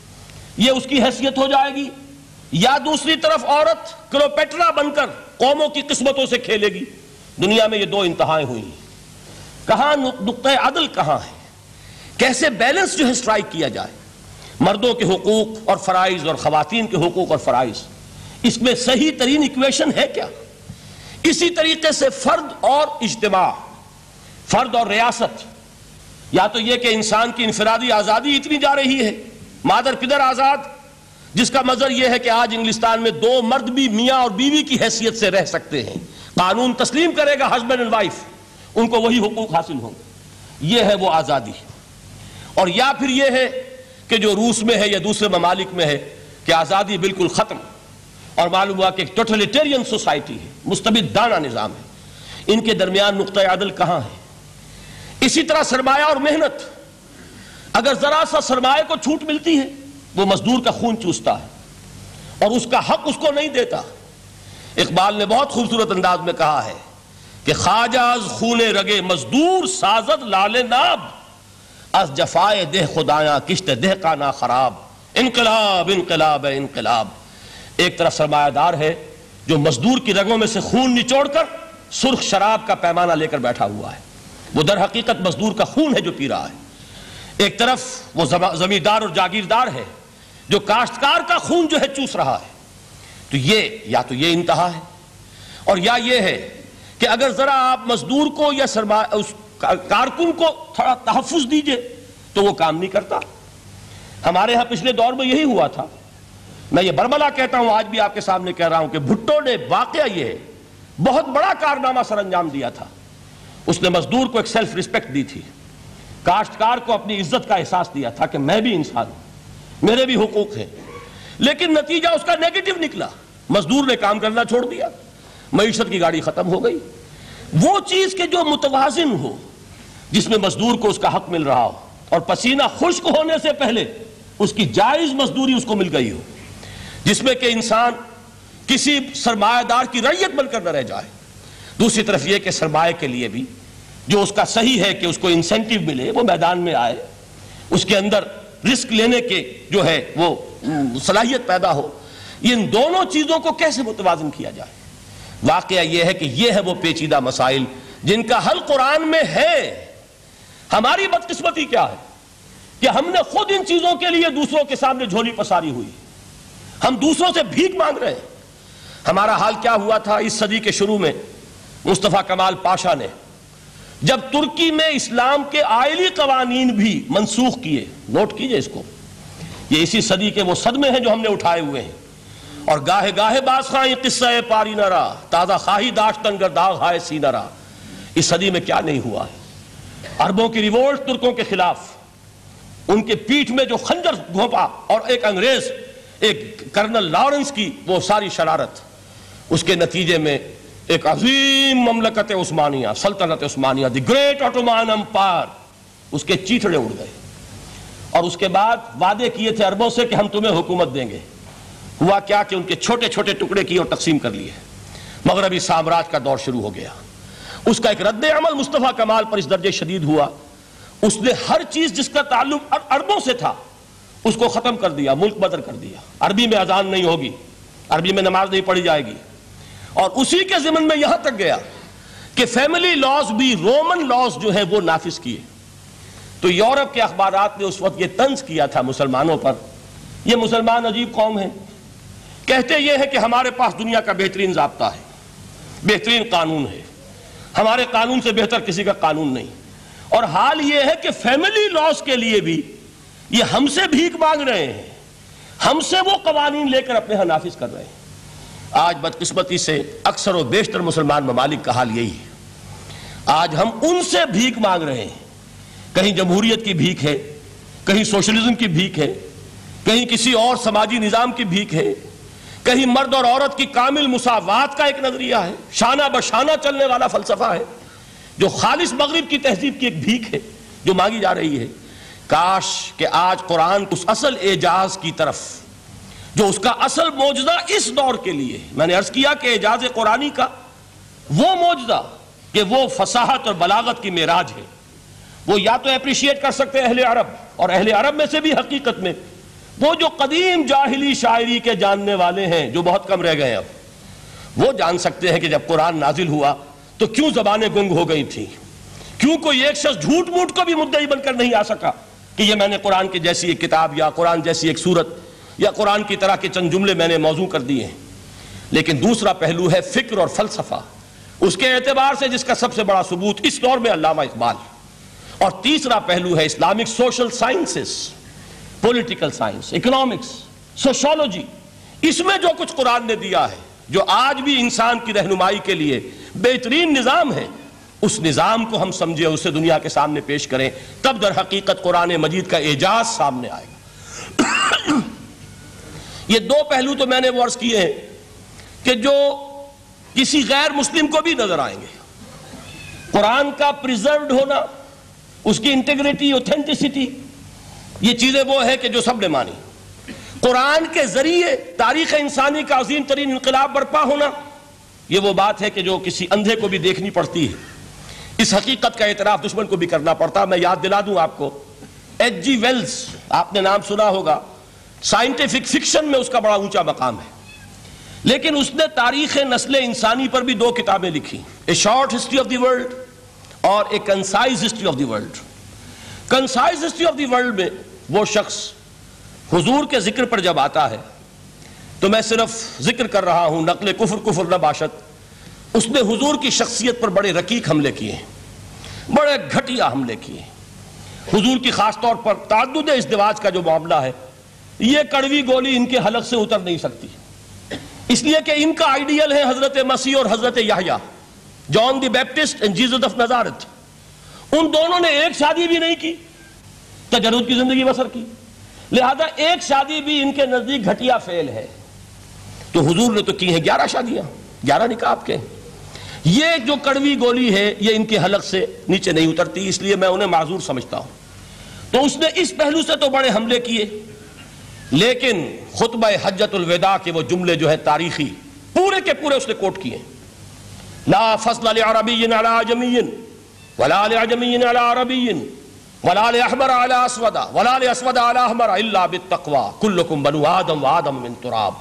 یہ اس کی حیثیت ہو جائے گی، یا دوسری طرف عورت کلوپیٹرا بن کر قوموں کی قسمتوں سے کھیلے گی۔ دنیا میں یہ دو انتہائیں ہوئی ہیں۔ کہاں نقطہ عدل کہاں ہے، کیسے بیلنس جو ہے اسٹرائک کیا جائے، مردوں کے حقوق اور فرائض اور خواتین کے حقوق اور فرائض، اس میں صحیح ترین ایکویشن ہے کیا؟ اسی طریقے سے فرد اور اجتماع، فرد اور ریاست، یا تو یہ کہ انسان کی انفرادی آزادی اتنی جا رہی ہے، مادر پدر آزاد، جس کا مظہر یہ ہے کہ آج انگلستان میں دو مرد بھی میاں اور بیوی کی حیثیت سے رہ سکتے ہیں، قانون تسلیم کرے گا ہسبینڈ اینڈ وائف، ان کو وہی حقوق حاصل ہوں گے، یہ ہے وہ آزادی۔ اور یا پھر یہ ہے کہ جو روس میں ہے یا دوسرے ممالک میں ہے کہ آزادی بالکل ختم، اور معلوم ہوا کہ ایک ٹوٹلیٹیرین سوسائٹی ہے، مستبدانہ نظام ہے۔ ان کے درمیان نقطہ عدل کہاں ہے؟ اسی طرح سرمایہ اور محنت، اگر ذرا سا سرمایہ کو چھوٹ ملتی ہے وہ مزدور کا خون چوستا ہے اور اس کا حق اس کو نہیں دیتا۔ اقبال نے بہت خوبصورت انداز میں کہا ہے کہ خواجہ از خون رگے مزدور سازد لال ناب، از جفائے دہ خدایاں کشت دہ کا نا خراب۔ انقلاب انقلاب انقلاب۔ ایک طرف سرمایہ دار ہے جو مزدور کی رگوں میں سے خون نچوڑ کر سرخ شراب کا پیمانہ لے کر بیٹھا ہوا ہے، وہ در حقیقت مزدور کا خون ہے جو پی رہا ہے۔ ایک طرف وہ زمیندار اور جاگیردار ہے جو کاشتکار کا خون جو ہے چوس رہا ہے۔ تو یہ یا تو یہ انتہا ہے، اور یا یہ ہے کہ اگر ذرا آپ مزدور کو یا سرمایہ اس کارکن کو تھوڑا تحفظ دیجئے تو وہ کام نہیں کرتا۔ ہمارے ہاں پچھلے دور میں یہی ہوا تھا۔ میں یہ برملا کہتا ہوں، آج بھی آپ کے سامنے کہہ رہا ہوں کہ بھٹو نے واقعہ یہ ہے بہت بڑا کارنامہ سر انجام دیا تھا۔ اس نے مزدور کو ایک سیلف ریسپیکٹ دی تھی، کاشتکار کو اپنی عزت کا احساس دیا تھا کہ میں بھی انسان ہوں، میرے بھی حقوق ہیں، لیکن نتیجہ اس کا نیگیٹو نکلا۔ مزدور نے کام کرنا چھوڑ دیا، معیشت کی گاڑی ختم ہو گئی۔ وہ چیز کہ جو متوازن ہو، جس میں مزدور کو اس کا حق مل رہا ہو اور پسینہ خشک ہونے سے پہلے اس کی جائز مزدوری اس کو مل گئی ہو، جس میں کہ انسان کسی سرمایہ دار کی رعیت بن کر نہ رہ جائے۔ دوسری طرف یہ کہ سرمایہ کے لیے بھی جو اس کا صحیح ہے کہ اس کو انسینٹیو ملے، وہ میدان میں آئے، اس کے اندر رسک لینے کے جو ہے وہ صلاحیت پیدا ہو۔ ان دونوں چیزوں کو کیسے متوازن کیا جائے؟ واقعہ یہ ہے کہ یہ ہے وہ پیچیدہ مسائل جن کا حل قرآن میں ہے۔ ہماری بدقسمتی کیا ہے کہ ہم نے خود ان چیزوں کے لیے دوسروں کے سامنے جھولی پساری ہوئی، ہم دوسروں سے بھیک مانگ رہے ہیں۔ ہمارا حال کیا ہوا تھا اس صدی کے شروع میں؟ مصطفیٰ کمال پاشا نے جب ترکی میں اسلام کے آئلی قوانین بھی منسوخ کیے، نوٹ کیجئے اس کو، یہ اسی صدی کے وہ صدمے ہیں جو ہم نے اٹھائے ہوئے ہیں۔ اور گاہے گاہے باز خواہی قصہ پاری نہ رہا، تازہ خواہی داشتن گر داغ ہائے سی نہ رہا۔ اس صدی میں کیا نہیں ہوا ہے؟ عربوں کی ریوولٹ ترکوں کے خلاف، ان کے پیٹھ میں جو خنجر گھونپا، اور ایک انگریز ایک کرنل لارنس کی وہ ساری شرارت، اس کے نتیجے میں ایک عظیم مملکت عثمانیہ، سلطنت عثمانیہ، دی گریٹ آٹومان امپائر، اس کے چیتڑے اڑ گئے۔ اور اس کے بعد وعدے کیے تھے عربوں سے کہ ہم تمہیں حکومت دیں گے، ہوا کیا کہ ان کے چھوٹے چھوٹے ٹکڑے کیے اور تقسیم کر لیے. مغربی سامراج کا دور شروع ہو گیا. اس کا ایک رد عمل مصطفیٰ کمال پر اس درجے شدید ہوا، اس نے ہر چیز جس کا تعلق عربوں سے تھا اس کو ختم کر دیا، ملک بدر کر دیا. عربی میں اذان نہیں ہوگی، عربی میں نماز نہیں پڑھی جائے گی. اور اسی کے ضمن میں یہاں تک گیا کہ فیملی لاز بھی رومن لاز جو ہے وہ نافذ کیے. تو یورپ کے اخبارات نے اس وقت یہ طنز کیا تھا مسلمانوں پر، یہ مسلمان عجیب قوم ہے، کہتے یہ ہے کہ ہمارے پاس دنیا کا بہترین ضابطہ ہے، بہترین قانون ہے، ہمارے قانون سے بہتر کسی کا قانون نہیں. اور حال یہ ہے کہ فیملی لاز کے لیے بھی یہ ہم سے بھیک مانگ رہے ہیں، ہم سے وہ قوانین لے کر اپنے ہاں نافذ کر رہے ہیں. آج بدقسمتی سے اکثر و بیشتر مسلمان ممالک کا حال یہی ہے. آج ہم ان سے بھیک مانگ رہے ہیں، کہیں جمہوریت کی بھیک ہے، کہیں سوشلزم کی بھیک ہے، کہیں کسی اور سماجی نظام کی بھیک ہے، کہیں مرد اور عورت کی کامل مساوات کا ایک نظریہ ہے، شانہ بشانہ چلنے والا فلسفہ ہے جو خالص مغرب کی تہذیب کی ایک بھیک ہے جو مانگی جا رہی ہے. کاش کہ آج قرآن اس اصل اعجاز کی طرف جو اس کا اصل معجزہ اس دور کے لیے، میں نے عرض کیا کہ اعجاز قرآنی کا وہ معجزہ کہ وہ فصاحت اور بلاغت کی معراج ہے، وہ یا تو اپریشیٹ کر سکتے اہل عرب، اور اہل عرب میں سے بھی حقیقت میں وہ جو قدیم جاہلی شاعری کے جاننے والے ہیں جو بہت کم رہ گئے، اب وہ جان سکتے ہیں کہ جب قرآن نازل ہوا تو کیوں زبانیں گنگ ہو گئی تھیں، کیوں کوئی ایک شخص جھوٹ موٹ کو بھی مدعی بن کر نہیں آ سکا کہ یہ میں نے قرآن کی جیسی ایک کتاب یا قرآن جیسی ایک سورت یا قرآن کی طرح کے چند جملے میں نے موضوع کر دیے ہیں. لیکن دوسرا پہلو ہے فکر اور فلسفہ، اس کے اعتبار سے جس کا سب سے بڑا ثبوت اس دور میں علامہ اقبال. اور تیسرا پہلو ہے Islamic social sciences, political science, economics, sociology. اس میں جو کچھ قرآن نے دیا ہے جو آج بھی انسان کی رہنمائی کے لیے بہترین نظام ہے، اس نظام کو ہم سمجھے، اسے دنیا کے سامنے پیش کریں، تب در حقیقت قرآن مجید کا اعجاز سامنے آئے گا. یہ دو پہلو تو میں نے وہ عرض کیے ہیں کہ جو کسی غیر مسلم کو بھی نظر آئیں گے. قرآن کا پریزروڈ ہونا، اس کی انٹیگریٹی، اوتھینٹسٹی، یہ چیزیں وہ ہے کہ جو سب نے مانی. قرآن کے ذریعے تاریخ انسانی کا عظیم ترین انقلاب برپا ہونا، یہ وہ بات ہے کہ جو کسی اندھے کو بھی دیکھنی پڑتی ہے. اس حقیقت کا اعتراف دشمن کو بھی کرنا پڑتا. میں یاد دلا دوں آپ کو، ایچ جی ویلز، آپ نے نام سنا ہوگا، سائنٹیفک فکشن میں اس کا بڑا اونچا مقام ہے، لیکن اس نے تاریخ نسل انسانی پر بھی دو کتابیں لکھی، a short history of the world اور a concise history of the world. Concise history of the world میں وہ شخص حضور کے ذکر پر جب آتا ہے تو میں صرف ذکر کر رہا ہوں، نقل کفر کفر نہ باشد، اس نے حضور کی شخصیت پر بڑے رقیق حملے کیے ہیں، بڑے گھٹیا حملے کیے ہیں. حضور کی خاص طور پر تعدد ازدواج کا جو معاملہ ہے، یہ کڑوی گولی ان کے حلق سے اتر نہیں سکتی، اس لیے کہ ان کا آئیڈیل ہے حضرت مسیح اور حضرت یحییٰ، John the Baptist and Jesus of Nazareth. ان دونوں نے ایک شادی بھی نہیں کی، تجرد کی زندگی بسر کی، لہذا ایک شادی بھی ان کے نزدیک گھٹیا فعل ہے. تو حضور نے تو کی ہیں گیارہ شادیاں، گیارہ نکاح آپ کے. یہ جو کڑوی گولی ہے یہ ان کے حلق سے نیچے نہیں اترتی، اس لیے میں انہیں معذور سمجھتا ہوں. تو اس نے اس پہلو سے تو بڑے حملے کیے، لیکن خطبہ حجۃ الوداع کے وہ جملے جو ہے تاریخی، پورے کے پورے اس نے کوٹ کیے. لا فضل لعربی علی عجمی ولا لعجمی علی عربی ولا لأحمر علی اسود ولا لأسود علی احمر الا بالتقوی کلکم بنو آدم وآدم من تراب.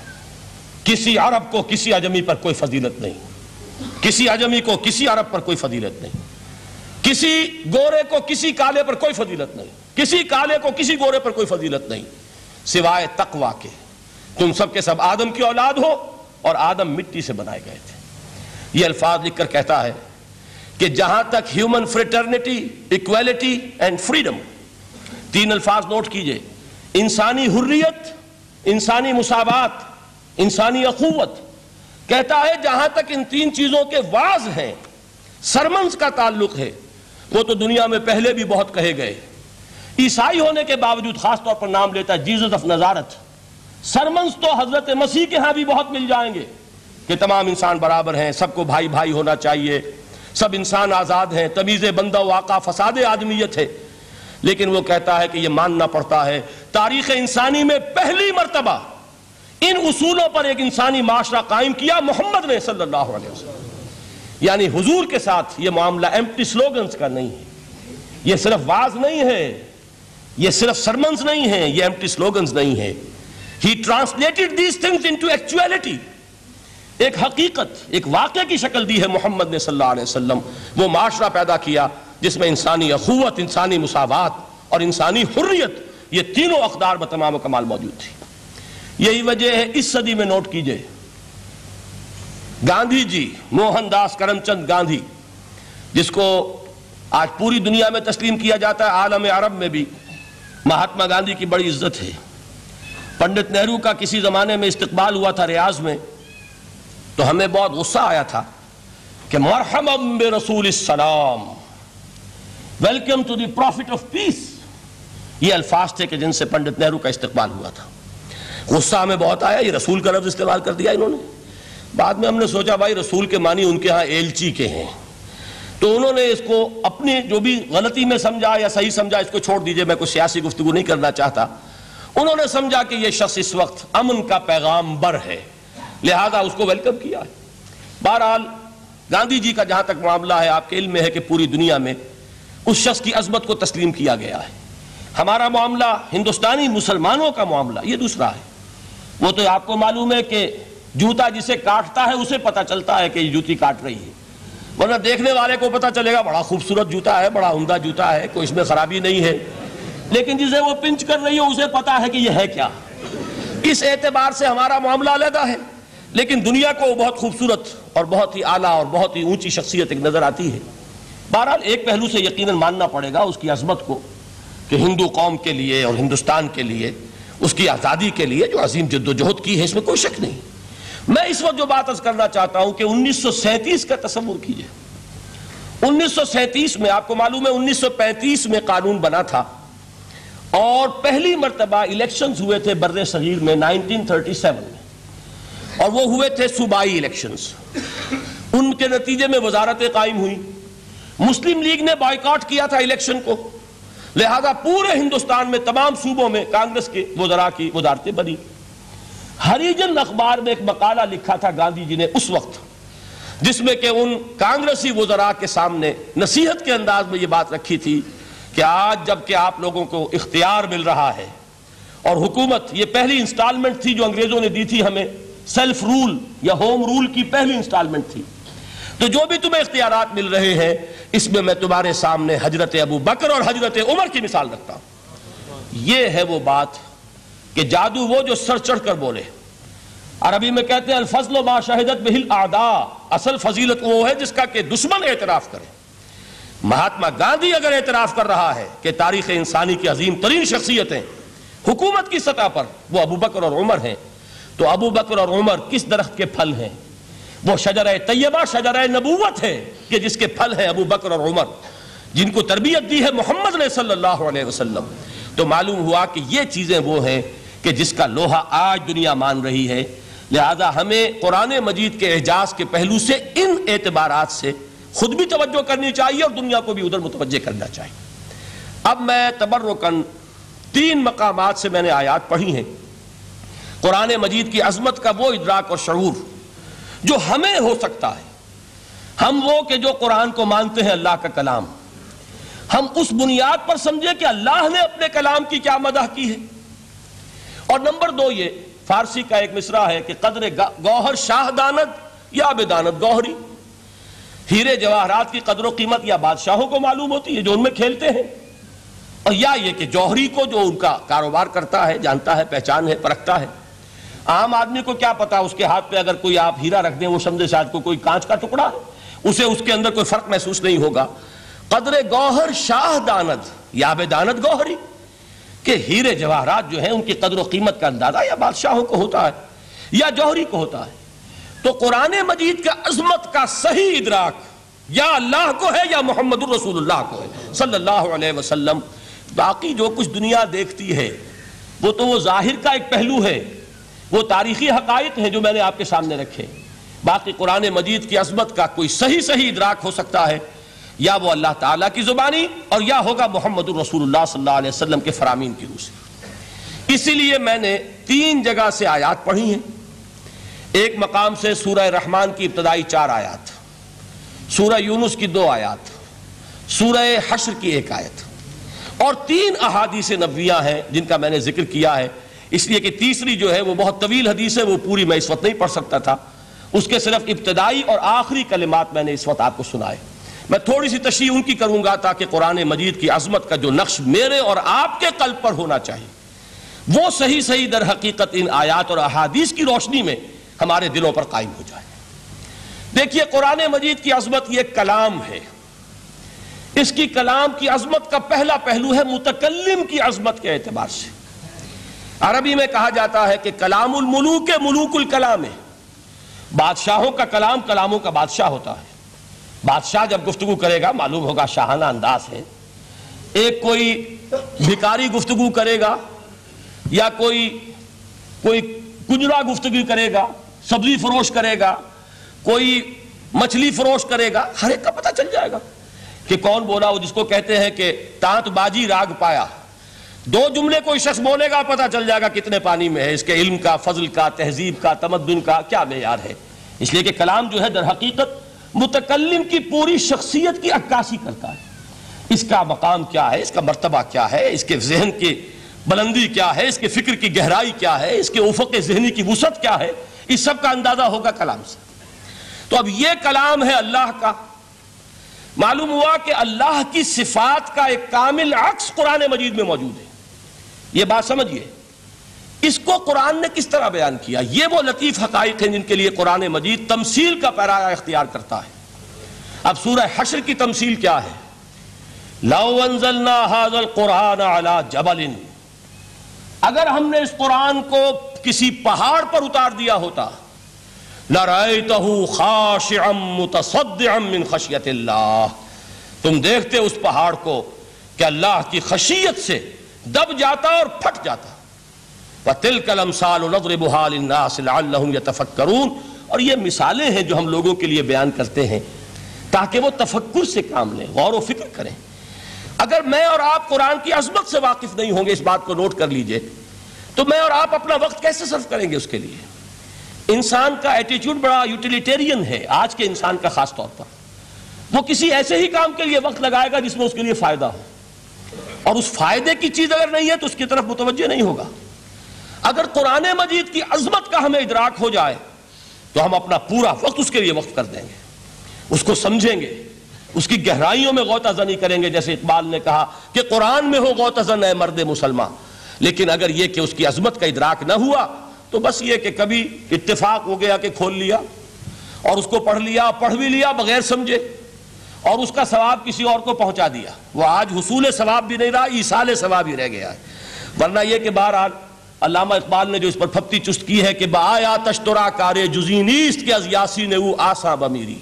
کسی عرب کو کسی عجمی پر کوئی فضیلت نہیں، کسی عجمی کو کسی عرب پر کوئی فضیلت نہیں، کسی گورے کو کسی کالے پر کوئی فضیلت نہیں، کسی کالے کو کسی گورے پر کوئی فضیلت نہیں سوائے تقوی کے. تم سب کے سب آدم کی اولاد ہو اور آدم مٹی سے بنائے گئے تھے. یہ الفاظ لکھ کر کہتا ہے کہ جہاں تک human fraternity, equality and freedom, تین الفاظ نوٹ کیجئے، انسانی حریت، انسانی مساوات، انسانی اخوت، کہتا ہے جہاں تک ان تین چیزوں کے واز ہیں، سرمنز کا تعلق ہے، وہ تو دنیا میں پہلے بھی بہت کہے گئے. عیسائی ہونے کے باوجود خاص طور پر نام لیتا ہے جیزس آف نازارت. سرمنز تو حضرت مسیح کے ہاں بھی بہت مل جائیں گے کہ تمام انسان برابر ہیں، سب کو بھائی بھائی ہونا چاہیے، سب انسان آزاد ہیں، تمیز بندہ و آقا فساد آدمیت ہے. لیکن وہ کہتا ہے کہ یہ ماننا پڑتا ہے تاریخ انسانی میں پہلی مرتبہ ان اصولوں پر ایک انسانی معاشرہ قائم کیا محمد نے صلی اللہ علیہ وسلم. یعنی حضور کے ساتھ یہ معاملہ ایمپٹی سلوگنز کا نہیں ہے، یہ صرف واز نہیں ہے، یہ صرف سرمنز نہیں ہیں، یہ ایمپٹی سلوگنز نہیں ہے. He translated these things into actuality. ایک حقیقت، ایک واقعہ کی شکل دی ہے محمد نے صلی اللہ علیہ وسلم. وہ معاشرہ پیدا کیا جس میں انسانی اخوت، انسانی مساوات اور انسانی حریت، یہ تینوں اقدار بتمام و کمال موجود تھی. یہی وجہ ہے اس صدی میں نوٹ کیجئے گاندھی جی، موہن داس کرم چند گاندھی، جس کو آج پوری دنیا میں تسلیم کیا جاتا ہے، عالم عرب میں بھی مہاتما گاندھی کی بڑی عزت ہے. پنڈت نہرو کا کسی زمانے میں استقبال ہوا تھا ریاض میں، تو ہمیں بہت غصہ آیا تھا کہ مرحبا برسول السلام، welcome to the prophet of peace. یہ الفاظ تھے کہ جن سے پنڈت نہرو کا استقبال ہوا تھا. غصہ ہمیں بہت آیا، یہ رسول کا لفظ استعمال کر دیا انہوں نے. بعد میں ہم نے سوچا بھائی رسول کے معنی ان کے ہاں ایلچی کے ہیں، تو انہوں نے اس کو اپنی جو بھی غلطی میں سمجھا یا صحیح سمجھا اس کو چھوڑ دیجئے، میں کوئی سیاسی گفتگو نہیں کرنا چاہتا. انہوں نے سمجھا کہ یہ شخص اس وقت امن کا پیغام بر ہے، لہذا اس کو ویلکم کیا ہے. بہرحال گاندھی جی کا جہاں تک معاملہ ہے، آپ کے علم میں ہے کہ پوری دنیا میں اس شخص کی عظمت کو تسلیم کیا گیا ہے. ہمارا معاملہ، ہندوستانی مسلمانوں کا معاملہ یہ دوسرا ہے. وہ تو آپ کو معلوم ہے کہ جوتا جسے کاٹتا ہے اسے پتہ چلتا ہے کہ یہ جوتی کاٹ رہی ہے، ورنہ دیکھنے والے کو پتہ چلے گا بڑا خوبصورت جوتا ہے، بڑا عمدہ جوتا ہے، کوئی اس میں خرابی نہیں ہے. لیکن جسے وہ پنچ کر رہی ہو اسے پتہ ہے کہ یہ ہے کیا. اس اعتبار سے ہمارا معاملہ علیحدہ ہے، لیکن دنیا کو بہت خوبصورت اور بہت ہی اعلیٰ اور بہت ہی اونچی شخصیت ایک نظر آتی ہے. بہرحال ایک پہلو سے یقیناً ماننا پڑے گا اس کی عظمت کو، کہ ہندو قوم کے لیے اور ہندوستان کے لیے، اس کی آزادی کے لیے جو عظیم جد و جہد کی ہے، اس میں کوئی شک نہیں. میں اس وقت جو بات عرض کرنا چاہتا ہوں کہ انیس سو سینتیس کا تصور کیجئے. انیس سو سینتیس میں آپ کو معلوم ہے انیس سو پینتیس میں قانون بنا تھا، اور پہلی مرتبہ الیکشنز ہوئے تھے بر صغیر میں نائنٹین تھرٹی سیون میں، اور وہ ہوئے تھے صوبائی الیکشنز. ان کے نتیجے میں وزارتیں قائم ہوئیں. مسلم لیگ نے بائیکاٹ کیا تھا الیکشن کو، لہذا پورے ہندوستان میں تمام صوبوں میں کانگریس کے وزراء کی وزارتیں بنی. ہریجن اخبار میں ایک مقالہ لکھا تھا گاندھی جی نے اس وقت، جس میں کہ ان کانگریسی وزراء کے سامنے نصیحت کے انداز میں یہ بات رکھی تھی کہ آج جب کہ آپ لوگوں کو اختیار مل رہا ہے اور حکومت، یہ پہلی انسٹالمنٹ تھی جو انگریزوں نے دی تھی ہمیں، سیلف رول یا ہوم رول کی پہلی انسٹالمنٹ تھی، تو جو بھی تمہیں اختیارات مل رہے ہیں اس میں میں تمہارے سامنے حضرت ابو بکر اور حضرت عمر کی مثال رکھتا ہوں. یہ ہے وہ بات کہ جادو وہ جو سر چڑھ کر بولے. عربی میں کہتے ہیں الفضل ما شہدت بہ الاعداء، اصل فضیلت وہ ہے جس کا کہ دشمن اعتراف کرے. مہاتما گاندھی اگر اعتراف کر رہا ہے کہ تاریخ انسانی کی عظیم ترین شخصیتیں حکومت کی سطح پر وہ ابو بکر اور عمر ہیں، تو ابو بکر اور عمر کس درخت کے پھل ہیں؟ وہ شجرہ طیبہ، شجرہ نبوت ہے کہ جس کے پھل ہیں ابو بکر اور عمر، جن کو تربیت دی ہے محمد نے صلی اللہ علیہ وسلم. تو معلوم ہوا کہ یہ چیزیں وہ ہیں کہ جس کا لوہا آج دنیا مان رہی ہے. لہذا ہمیں قرآن مجید کے اعجاز کے پہلو سے ان اعتبارات سے خود بھی توجہ کرنی چاہیے اور دنیا کو بھی ادھر متوجہ کرنا چاہیے. اب میں تبرکاً تین مقامات سے میں نے آیات پڑھی ہیں. قرآن مجید کی عظمت کا وہ ادراک اور شعور جو ہمیں ہو سکتا ہے، ہم وہ کہ جو قرآن کو مانتے ہیں اللہ کا کلام، ہم اس بنیاد پر سمجھے کہ اللہ نے اپنے کلام کی کیا مدح کی ہے. اور نمبر دو، یہ فارسی کا ایک مصرع ہے کہ قدر گوہر شاہ داند یا بدانت گوہری. ہیرے جواہرات کی قدر و قیمت یا بادشاہوں کو معلوم ہوتی ہے جو ان میں کھیلتے ہیں، اور یا یہ کہ جوہری کو جو ان کا کاروبار کرتا ہے، جانتا ہے، پہچان ہے، پرکھتا ہے. عام آدمی کو کیا پتا اس کے ہاتھ پہ اگر کوئی آپ ہیرا رکھ دیں وہ سمجھے شاید کو کوئی کانچ کا ٹکڑا ہے، اسے اس کے اندر کوئی فرق محسوس نہیں ہوگا. قدر گوہر شاہ داند یا بدانت گوہری، کہ ہیرے جواہرات جو ہیں ان کی قدر و قیمت کا اندازہ یا بادشاہوں کو ہوتا ہے یا جوہری کو ہوتا ہے. تو قرآن مجید کا عظمت کا صحیح ادراک یا اللہ کو ہے یا محمد الرسول اللہ کو ہے صلی اللہ علیہ وسلم. باقی جو کچھ دنیا دیکھتی ہے وہ تو وہ ظاہر کا ایک پہلو ہے، وہ تاریخی حقائق ہیں جو میں نے آپ کے سامنے رکھے. باقی قرآن مجید کی عظمت کا کوئی صحیح صحیح ادراک ہو سکتا ہے یا وہ اللہ تعالیٰ کی زبانی اور یا ہوگا محمد الرسول اللہ صلی اللہ علیہ وسلم کے فرامین کی روح سے. اسی لیے میں نے تین جگہ سے آیات پڑھی ہیں. ایک مقام سے سورہ رحمان کی ابتدائی چار آیات، سورہ یونس کی دو آیات، سورہ حشر کی ایک آیت، اور تین احادیث نبویہ ہیں جن کا میں نے ذکر کیا ہے، اس لیے کہ تیسری جو ہے وہ بہت طویل حدیث ہے، وہ پوری میں اس وقت نہیں پڑھ سکتا تھا. اس کے صرف ابتدائی اور آخری کلمات میں نے اس وقت آپ کو سنائے. میں تھوڑی سی تشریح ان کی کروں گا تاکہ قرآن مجید کی عظمت کا جو نقش میرے اور آپ کے قلب پر ہونا چاہیے وہ صحیح صحیح در حقیقت ان آیات اور احادیث کی روشنی میں ہمارے دلوں پر قائم ہو جائے. دیکھیے قرآن مجید کی عظمت یہ کلام ہے. اس کی کلام کی عظمت کا پہلا پہلو ہے متکلم کی عظمت کے اعتبار سے. عربی میں کہا جاتا ہے کہ کلام الملوک ملوک الکلام ہے. بادشاہوں کا کلام کلاموں کا بادشاہ ہوتا ہے. بادشاہ جب گفتگو کرے گا معلوم ہوگا شاہانہ انداز ہے. ایک کوئی بھکاری گفتگو کرے گا یا کوئی کوئی کنجرا گفتگو کرے گا، سبزی فروش کرے گا، کوئی مچھلی فروش کرے گا، ہر ایک کا پتہ چل جائے گا کہ کون بولا. وہ جس کو کہتے ہیں کہ تانت باجی راگ پایا. دو جملے کوئی شخص بولے گا پتہ چل جائے گا کتنے پانی میں ہے، اس کے علم کا، فضل کا، تہذیب کا، تمدن کا کیا معیار ہے. اس لیے کہ کلام جو ہے در حقیقت متکلم کی پوری شخصیت کی عکاسی کرتا ہے. اس کا مقام کیا ہے، اس کا مرتبہ کیا ہے، اس کے ذہن کی بلندی کیا ہے، اس کے فکر کی گہرائی کیا ہے، اس کے افق ذہنی کی وسعت کیا ہے، اس سب کا اندازہ ہوگا کلام سے. تو اب یہ کلام ہے اللہ کا. معلوم ہوا کہ اللہ کی صفات کا ایک کامل عکس قرآن مجید میں موجود ہے. یہ بات سمجھیے. اس کو قرآن نے کس طرح بیان کیا؟ یہ وہ لطیف حقائق ہیں جن کے لیے قرآن مجید تمثیل کا پیرا اختیار کرتا ہے. اب سورہ حشر کی تمثیل کیا ہے؟ لَوْ أَنزَلْنَا هَذَا الْقُرْآنَ عَلَى جَبَلٍ، اگر ہم نے اس قرآن کو کسی پہاڑ پر اتار دیا ہوتا، لَرَأَيْتَهُ خَاشِعًا مُتَصَدِّعًا مِّن خَشْيَةِ اللَّهِ، تم دیکھتے اس پہاڑ کو کہ اللہ کی خشیت سے دب جاتا اور پھٹ جاتا. وَتِلْكَ الْأَمْثَالُ نَضْرِبُهَا لِلنَّاسِ لَعَلَّهُمْ يَتَفَكَّرُونَ. اور یہ مثالیں ہیں جو ہم لوگوں کے لیے بیان کرتے ہیں تاکہ وہ تفکر سے کام لیں، غور و فکر کریں. اگر میں اور آپ قرآن کی عظمت سے واقف نہیں ہوں گے، اس بات کو نوٹ کر لیجئے، تو میں اور آپ اپنا وقت کیسے صرف کریں گے اس کے لیے؟ انسان کا ایٹیچیوڈ بڑا یوٹیلیٹیرین ہے آج کے انسان کا خاص طور پر. وہ کسی ایسے ہی کام کے لیے وقت لگائے گا جس میں اس کے لیے فائدہ ہو، اور اس فائدے کی چیز اگر نہیں ہے تو اس کی طرف متوجہ نہیں ہوگا. اگر قرآن مجید کی عظمت کا ہمیں ادراک ہو جائے تو ہم اپنا پورا وقت اس کے لیے وقف کر دیں گے، اس کو سمجھیں گے، اس کی گہرائیوں میں غوطہ زنی کریں گے. جیسے اقبال نے کہا کہ قرآن میں ہو غوطہ زن اے مرد مسلمان. لیکن اگر یہ کہ اس کی عظمت کا ادراک نہ ہوا تو بس یہ کہ کبھی اتفاق ہو گیا کہ کھول لیا اور اس کو پڑھ لیا، پڑھ بھی لیا بغیر سمجھے، اور اس کا ثواب کسی اور کو پہنچا دیا. وہ آج حصول ثواب بھی نہیں رہا، ایصال ثواب ہی رہ گیا ہے. ورنہ یہ کہ بہرحال علامہ اقبال نے جو اس پر پھپتی چست کی ہے کہ بآیا تشترا کارے جزی نیست کہ از یاسین او آسا بمیری.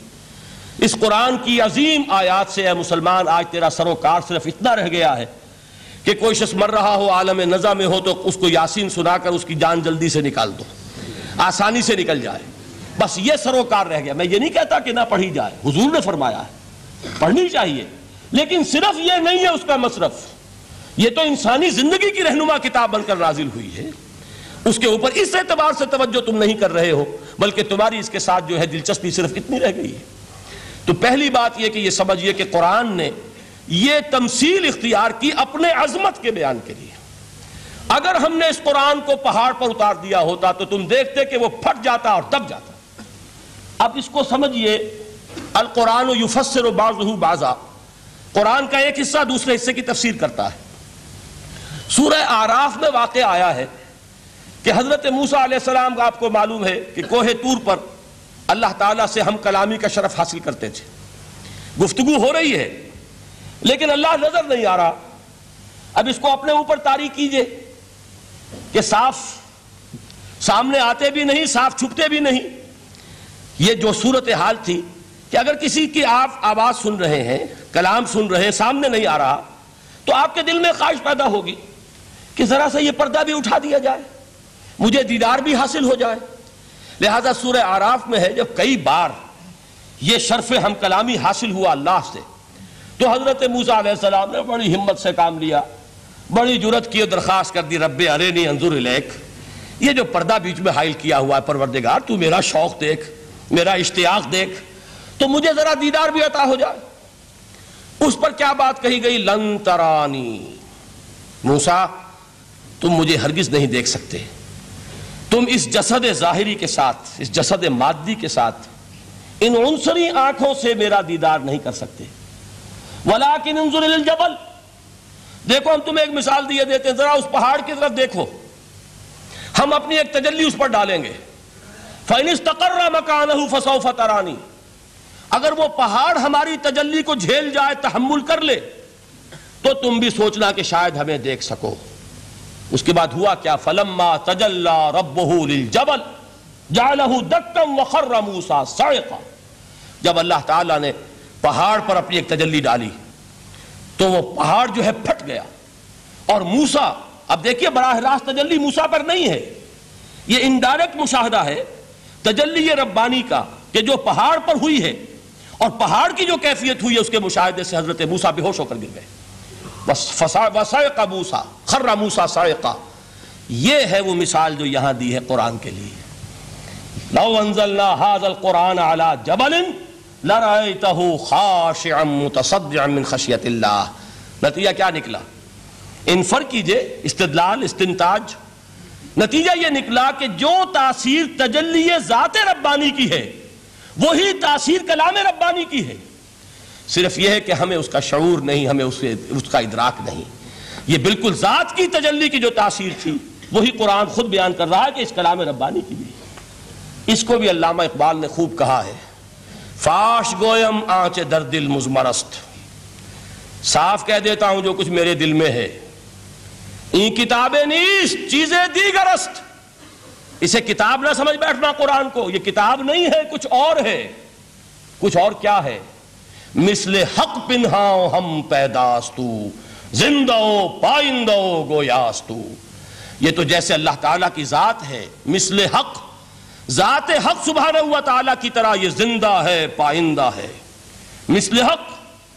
اس قرآن کی عظیم آیات سے اے مسلمان آج تیرا سروکار صرف اتنا رہ گیا ہے کہ کوئی شخص مر رہا ہو، عالم نزا میں ہو، تو اس کو یاسین سنا کر اس کی جان جلدی سے نکال دو، آسانی سے نکل جائے. بس یہ سروکار رہ گیا. میں یہ نہیں کہتا کہ نہ پڑھی جائے، حضور نے فرمایا ہے پڑھنی چاہیے، لیکن صرف یہ نہیں ہے اس کا مصرف. یہ تو انسانی زندگی کی رہنما کتاب بن کر نازل ہوئی ہے. اس کے اوپر اس اعتبار سے توجہ تم نہیں کر رہے ہو، بلکہ تمہاری اس کے ساتھ جو ہے دلچسپی صرف اتنی رہ گئی ہے. تو پہلی بات یہ کہ یہ سمجھیے کہ قرآن نے یہ تمثیل اختیار کی اپنے عظمت کے بیان کے لیے. اگر ہم نے اس قرآن کو پہاڑ پر اتار دیا ہوتا تو تم دیکھتے کہ وہ پھٹ جاتا اور دب جاتا. اب اس کو سمجھیے، القرآن یفسر بعضہ بعضا، قرآن کا ایک حصہ دوسرے حصے کی تفسیر کرتا ہے. سورہ اعراف میں واقع آیا ہے کہ حضرت موسیٰ علیہ السلام آپ کو معلوم ہے کہ کوہ طور پر اللہ تعالیٰ سے ہم کلامی کا شرف حاصل کرتے تھے. گفتگو ہو رہی ہے لیکن اللہ نظر نہیں آ رہا. اب اس کو اپنے اوپر طاری کیجئے کہ صاف سامنے آتے بھی نہیں، صاف چھپتے بھی نہیں. یہ جو صورتحال تھی کہ اگر کسی کی آپ آواز سن رہے ہیں، کلام سن رہے ہیں، سامنے نہیں آ رہا، تو آپ کے دل میں خواہش پیدا ہوگی کہ ذرا سا یہ پردہ بھی اٹھا دیا جائے، مجھے دیدار بھی حاصل ہو جائے. لہذا سورہ اعراف میں ہے جب کئی بار یہ شرف ہم کلامی حاصل ہوا اللہ سے، تو حضرت موسیٰ علیہ السلام نے بڑی ہمت سے کام لیا، بڑی جرت کی اور درخواست کر دی، رب ارینی انظر الیک، یہ جو پردہ بیچ میں حائل کیا ہوا ہے پروردگار تو میرا شوق دیکھ، میرا اشتیاق دیکھ، تو مجھے ذرا دیدار بھی عطا ہو جائے۔ اس پر کیا بات کہی گئی؟ لن ترانی، موسیٰ تم مجھے ہرگز نہیں دیکھ سکتے، تم اس جسد ظاہری کے ساتھ، اس جسد مادی کے ساتھ ان عنصری آنکھوں سے میرا دیدار نہیں کر سکتے۔ ولیکن انظر الی الجبل، دیکھو ہم تمہیں ایک مثال دیے دیتے ہیں، ذرا اس پہاڑ کی طرف دیکھو، ہم اپنی ایک تجلی اس پر ڈالیں گے۔ فَإِنِ اسْتَقَرَّ مَكَانَهُ فَسَوْفَ تَرَانِي، اگر وہ پہاڑ ہماری تجلی کو جھیل جائے، تحمل کر لے، تو تم بھی سوچنا کہ شاید ہمیں دیکھ سکو۔ اس کے بعد ہوا کیا؟ فَلَمَّا تَجَلَّى رَبُّهُ لِلْجَبَلِ جَعَلَهُ دَكًّا وَخَرَّ مُوسَىٰ صَعِقًا، جب اللہ تعالیٰ نے پہاڑ پر اپنی ایک تجلی ڈالی تو وہ پہاڑ جو ہے پھٹ گیا، اور موسیٰ، اب دیکھیے براہ راست تجلی موسیٰ پر نہیں ہے، یہ انڈائریکٹ مشاہدہ ہے تجلی ربانی کا کہ جو پہاڑ پر ہوئی ہے، اور پہاڑ کی جو کیفیت ہوئی ہے اس کے مشاہدے سے حضرت موسیٰ بے ہوش ہو کر گر گئے۔ وَصَعِقَ مُوسَىٰ خَرَّ مُوسَىٰ صَعِقًا، یہ ہے وہ مثال جو یہاں دی ہے قرآن کے لیے۔ لَوْ أَنزَلْنَا هَذَا الْقُرْآنَ عَلَىٰ جَبَلٍ لَرَأَيْتَهُ خَاشِعًا مُتَصَدِّعًا مِّن خَشْيَةِ اللَّهِ۔ نتیجہ کیا نکلا؟ انفر کیجئے، استدلال، استنتاج، نتیجہ یہ نکلا کہ جو تاثیر تجلی ذات ربانی کی ہے وہی تاثیر کلام ربانی کی ہے، صرف یہ ہے کہ ہمیں اس کا شعور نہیں، ہمیں اس اس کا ادراک نہیں۔ یہ بالکل ذات کی تجلی کی جو تاثیر تھی وہی قرآن خود بیان کر رہا ہے کہ اس کلام ربانی کی بھی۔ اس کو بھی علامہ اقبال نے خوب کہا ہے، فاش گویم آنچ در دل مزمرست، صاف کہہ دیتا ہوں جو کچھ میرے دل میں ہے، این کتابیں نیست چیزیں دیگر است، اسے کتاب نہ سمجھ بیٹھنا قرآن کو، یہ کتاب نہیں ہے، کچھ اور ہے۔ کچھ اور کیا ہے؟ مثل حق پنہاؤ ہم پیداستو، زندہ پائندہ گویاستو، یہ تو جیسے اللہ تعالیٰ کی ذات ہے، مثل حق، ذات حق سبحانہ و تعالیٰ کی طرح یہ زندہ ہے، پائندہ ہے۔ مثل حق،